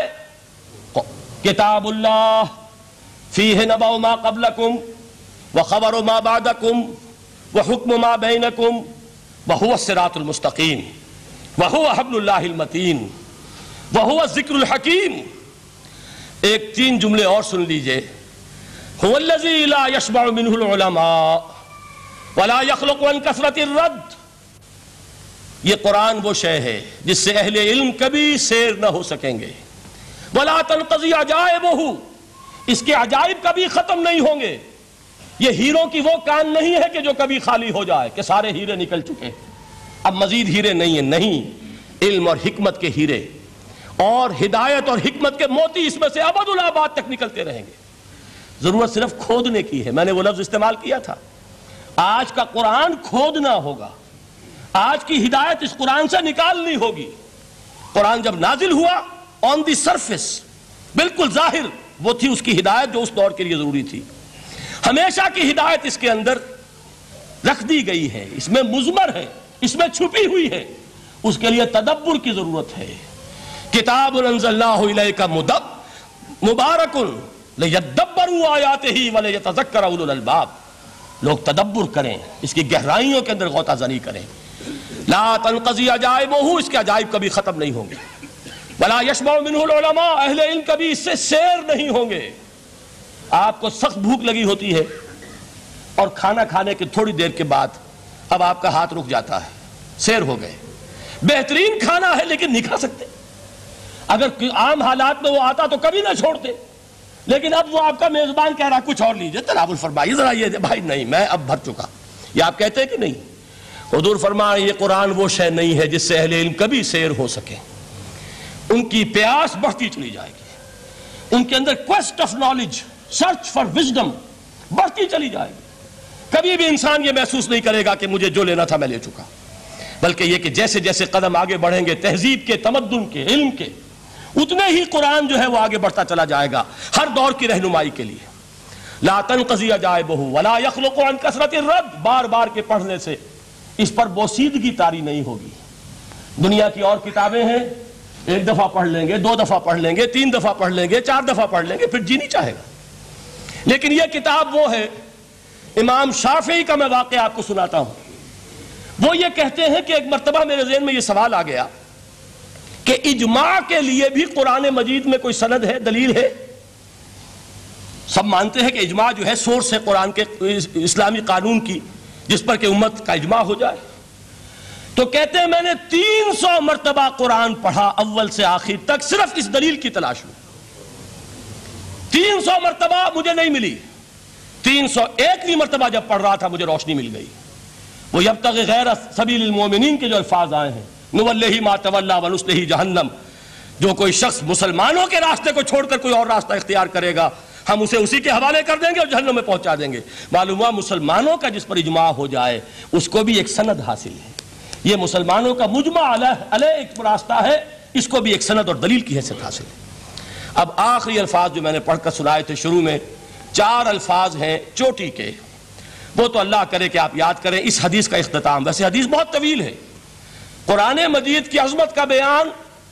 کتاب اللہ فیہ نبأ ما قبلکم وخبر ما بعدکم وحکم ما بینکم وہو الصراط المستقیم وہو حبل اللہ المتین وہو الذکر الحکیم۔ ایک تین جملے اور سن لیجئے۔ هو الذی لا یشبع منہ العلماء ولا یخلق عن کثرت الرد یہ قرآن وہ شے ہے جس سے اہل علم کبھی سیر نہ ہو سکیں گے. وَلَا تَنْقَضِي عَجَائِبُهُ، اس کے عجائب کبھی ختم نہیں ہوں گے. یہ ہیروں کی وہ کان نہیں ہے کہ جو کبھی خالی ہو جائے کہ سارے ہیرے نکل چکے اب مزید ہیرے نہیں ہیں. نہیں، علم اور حکمت کے ہیرے اور ہدایت اور حکمت کے موتی اس میں سے ابد الآباد تک نکلتے رہیں گے. ضرورت صرف کھودنے کی ہے. میں نے وہ لفظ استعمال کیا تھا، آج کا قرآن کھودنا ہوگا. آج کی ہدایت اس قرآن سے نکالنی ہوگی. قرآن جب نازل ہوا آن دی سرفیس بالکل ظاہر وہ تھی اس کی ہدایت جو اس دور کے لیے ضروری تھی. ہمیشہ کی ہدایت اس کے اندر رکھ دی گئی ہے، اس میں مضمر ہے، اس میں چھپی ہوئی ہے. اس کے لیے تدبر کی ضرورت ہے. کتاب انزلناہ الیک مبارک لیدبروا آیاتہ ولیتذکر اولو الالباب. لوگ تدبر کریں، اس کی گہرائیوں کے اندر غوطہ زنی کریں. لا تنقضی عجائبہ، اس کے عجائب کبھی ختم نہیں ہوں گے. ولا یشبع منہ العلماء، اہل علم کبھی اس سے سیر نہیں ہوں گے. آپ کو سخت بھوک لگی ہوتی ہے اور کھانا کھانے کے تھوڑی دیر کے بعد اب آپ کا ہاتھ رک جاتا ہے، سیر ہو گئے. بہترین کھانا ہے لیکن نہیں کھا سکتے. اگر عام حالات میں وہ آتا تو کبھی نہ چھوڑتے، لیکن اب وہ آپ کا میزبان کہہ رہا کچھ اور لیجئے، تناول فرمائیے ذرا. یہ بھائی نہیں، میں اب بھر چکا. یہ آپ کہتے ہیں کہ نہیں؟ حضور فرمائے یہ قرآن وہ شے نہیں ہے جس سے اہل علم کبھی سیر ہو سکے. ان کی پیاس بڑھتی چلی جائے گی، ان کے اندر quest of knowledge, search for wisdom بڑھتی چلی جائے گی. کبھی بھی انسان یہ محسوس نہیں کرے گا کہ مجھے جو لینا تھا میں لے چکا، بلکہ یہ کہ جیسے جیسے قدم آگے بڑھیں گے تہذیب کے، تمدن کے، علم کے، اتنے ہی قرآن جو ہے وہ آگے بڑھتا چلا جائے گا ہر دور کی رہنمائی کے لیے. لا تنقضی عجائبہ ولا یخلق عن کثرت الرد، بار بار کے پڑھنے سے اس پر بوسیدگی طاری نہیں ہوگی. دنیا کی اور کتابیں ہیں، ایک دفعہ پڑھ لیں گے، دو دفعہ پڑھ لیں گے، تین دفعہ پڑھ لیں گے، چار دفعہ پڑھ لیں گے، پھر جی نہیں چاہے گا. لیکن یہ کتاب وہ ہے. امام شافعی کا میں واقعہ آپ کو سناتا ہوں. وہ یہ کہتے ہیں کہ ایک مرتبہ میرے ذہن میں یہ سوال آ گیا کہ اجماع کے لیے بھی قرآن مجید میں کوئی سند ہے، دلیل ہے؟ سب مانتے ہیں کہ اجماع جو ہے سورس ہے قرآن کے اسلامی قانون کی، جس پر کہ امت کا اجماع ہو جائے. تو کہتے ہیں میں نے تین سو مرتبہ قرآن پڑھا اول سے آخر تک صرف اس دلیل کی تلاش میں. تین سو مرتبہ مجھے نہیں ملی. تین سو ایکویں مرتبہ جب پڑھ رہا تھا مجھے روشنی مل گئی. وہ یبتغی غیر سبیل المومنین کے جو الفاظ آئے ہیں، نولہ ما تولی ونصلہ جہنم، جو کوئی شخص مسلمانوں کے راستے کو چھوڑ کر کوئی اور راستہ اختیار کرے گا ہم اسے اسی کے حوالے کر دیں گے اور جہنم میں پہنچا دیں گے. معلوم ہوا مسلمانوں کا جس پر اجماع ہو جائے اس کو بھی ایک سند حاصل ہے. یہ مسلمانوں کا مجمع علیہ ایک راستہ ہے، اس کو بھی ایک سند اور دلیل کی حیثیت حاصل ہے. اب آخری الفاظ جو میں نے پڑھ کر سنائے تھے شروع میں، چار الفاظ ہیں چوٹی کے، وہ تو اللہ کرے کہ آپ یاد کریں. اس حدیث کا اختتام، ویسے حدیث بہت طویل ہے، قرآن مجید کی عظمت کا بیان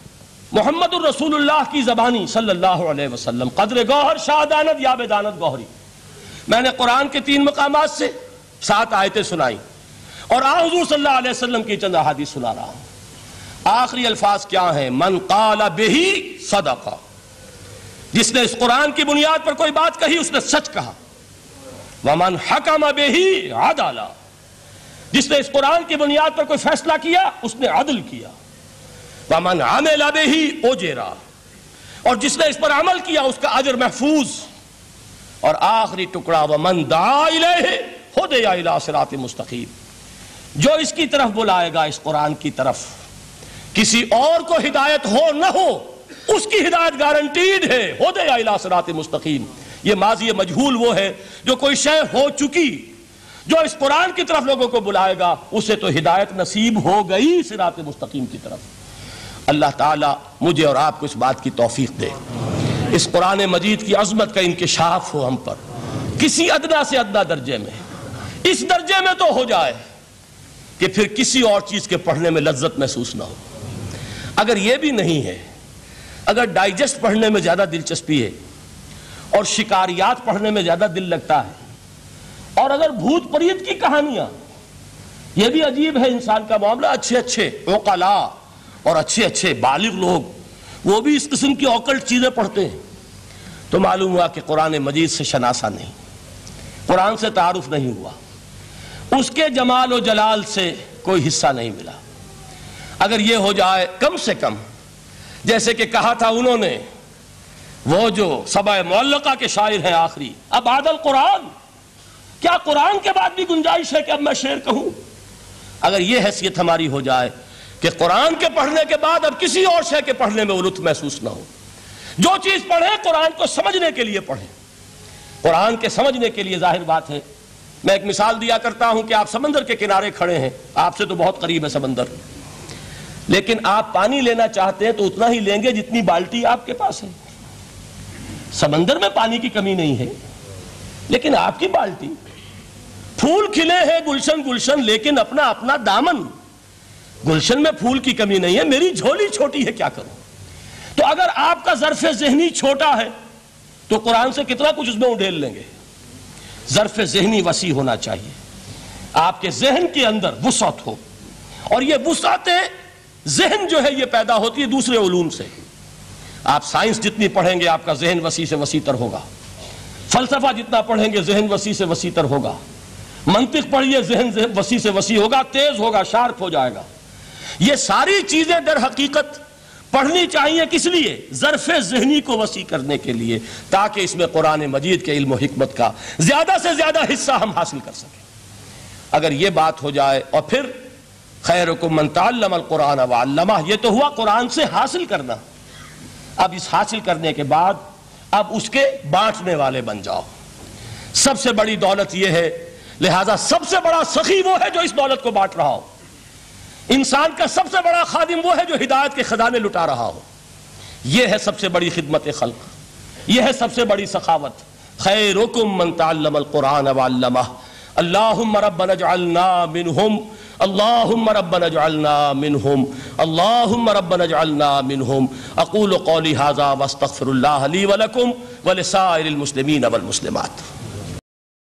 محمد الرسول اللہ کی زبانی صلی اللہ علیہ وسلم، قدر گوہر شاہ دانت یا بدانت گوہری. میں نے قرآن کے تین مقامات سے سات آیتیں سنائی اور آن حضور صلی اللہ علیہ وسلم کی چند احادیث سنا رہا ہوں. آخری الفاظ کیا ہیں؟ من قال بہ صدق، جس نے اس قرآن کی بنیاد پر کوئی بات کہی اس نے سچ کہا. ومن حکم بہ عدل، جس نے اس قرآن کی بنیاد پر کوئی فیصلہ کیا اس نے عدل کیا. ومن عمل بہ اجر، اور جس نے اس پر عمل کیا اس کا اجر محفوظ. اور آخری ٹکڑا ومن دعا الیہ ہدی الی صراط مستقیم، جو اس کی طرف بلائے گا، اس قرآن کی طرف، کسی اور کو ہدایت ہو نہ ہو اس کی ہدایت گارنٹیڈ ہے. ہدی الی صراط مستقیم، یہ ماضی مجہول وہ ہے جو کوئی شے ہو چکی، جو اس قرآن کی طرف لوگوں کو بلائے گا اسے تو ہدایت نصیب ہو گئی صراط مستقیم کی طرف. اللہ تعالیٰ مجھے اور آپ کو اس بات کی توفیق دے، اس قرآن مجید کی عظمت کا انکشاف ہو ہم پر کسی ادنا سے ادنا درجے میں. اس درجے میں تو ہو جائے کہ پھر کسی اور چیز کے پڑھنے میں لذت محسوس نہ ہو. اگر یہ بھی نہیں ہے، اگر ڈائجسٹ پڑھنے میں زیادہ دلچسپی ہے اور شکاریات پڑھنے میں زیادہ دل لگتا ہے، اور اگر بھوت پریت کی کہانیاں، یہ بھی عجیب ہے انسان کا معاملہ، اچھے اچھے عقلاء اور اچھے اچھے بالغ لوگ وہ بھی اس قسم کی اوکلٹ چیزیں پڑھتے ہیں، تو معلوم ہوا کہ قرآن مجید سے شناسہ نہیں، قرآن سے تعارف نہیں ہوا، اس کے جمال و جلال سے کوئی حصہ نہیں ملا. اگر یہ ہو جائے کم سے کم، جیسے کہ کہا تھا انہوں نے وہ جو سبع معلقہ کے شاعر ہیں آخری، اب بعد القرآن، کیا قرآن کے بعد بھی گنجائش ہے کہ اب میں شعر کہوں؟ اگر یہ حیثیت ہماری ہو جائے کہ قرآن کے پڑھنے کے بعد اب کسی اور شے کے پڑھنے میں وہ لطف محسوس نہ ہو، جو چیز پڑھیں قرآن کو سمجھنے کے لیے پڑھیں، قرآن کے سمجھنے کے لیے۔ ظاہر بات ہے، میں ایک مثال دیا کرتا ہوں کہ آپ سمندر کے کنارے کھڑے ہیں، آپ سے تو بہت قریب ہے سمندر، لیکن آپ پانی لینا چاہتے ہیں تو اتنا ہی لیں گے جتنی بالٹی آپ کے پاس ہے۔ سمندر میں پانی کی کمی نہیں ہے، لیکن آپ کی بالٹی، پھول کھلے ہیں گلشن گلشن، لیکن اپنا اپنا دامن، گلشن میں پھول کی کمی نہیں ہے، میری جھولی چھوٹی ہے، کیا کروں؟ تو اگر آپ کا ظرف ذہنی چھوٹا ہے تو قرآن سے کتنا کچھ اس میں اڈھیل لیں گے۔ ظرف ذہنی وسیع ہونا چاہیے، آپ کے ذہن کے اندر وسعت ہو، اور یہ وسعت ذہن جو ہے یہ پیدا ہوتی ہے دوسرے علوم سے۔ آپ سائنس جتنی پڑھیں گے آپ کا ذہن وسیع سے وسیع تر ہوگا، فلسفہ جتنا پڑھیں گے ذہن وسیع سے وسیع تر ہوگا، منطق پڑھیے ذہن وسیع سے وسیع ہوگا، تیز ہوگا، شارپ ہو جائے گا۔ یہ ساری چیزیں در حقیقت پڑھنی چاہیے، کس لیے؟ ظرف ذہنی کو وسیع کرنے کے لیے، تاکہ اس میں قرآن مجید کے علم و حکمت کا زیادہ سے زیادہ حصہ ہم حاصل کر سکیں۔ اگر یہ بات ہو جائے، اور پھر خیرکم من تعلم القرآن وعلمہ، یہ تو ہوا قرآن سے حاصل کرنا۔ اب اس حاصل کرنے کے بعد اب اس کے بانٹنے والے بن جاؤ۔ سب سے بڑی دولت یہ ہے، لہذا سب سے بڑا سخی وہ ہے جو اس دولت کو بانٹ رہا ہو، انسان کا سب سے بڑا خادم وہ ہے جو ہدایت کے خزانے لٹا رہا ہو۔ یہ ہے سب سے بڑی خدمت خلق، یہ ہے سب سے بڑی سخاوت۔ خیرکم من تعلم القرآن وعلمہ، اللہم ربنا اجعلنا منہم، اللہم ربنا اجعلنا منہم، اللہم ربنا اجعلنا منہم۔ اقول قولی ھذا واستغفر اللہ لی ولکم ولسائر المسلمین والمسلمات۔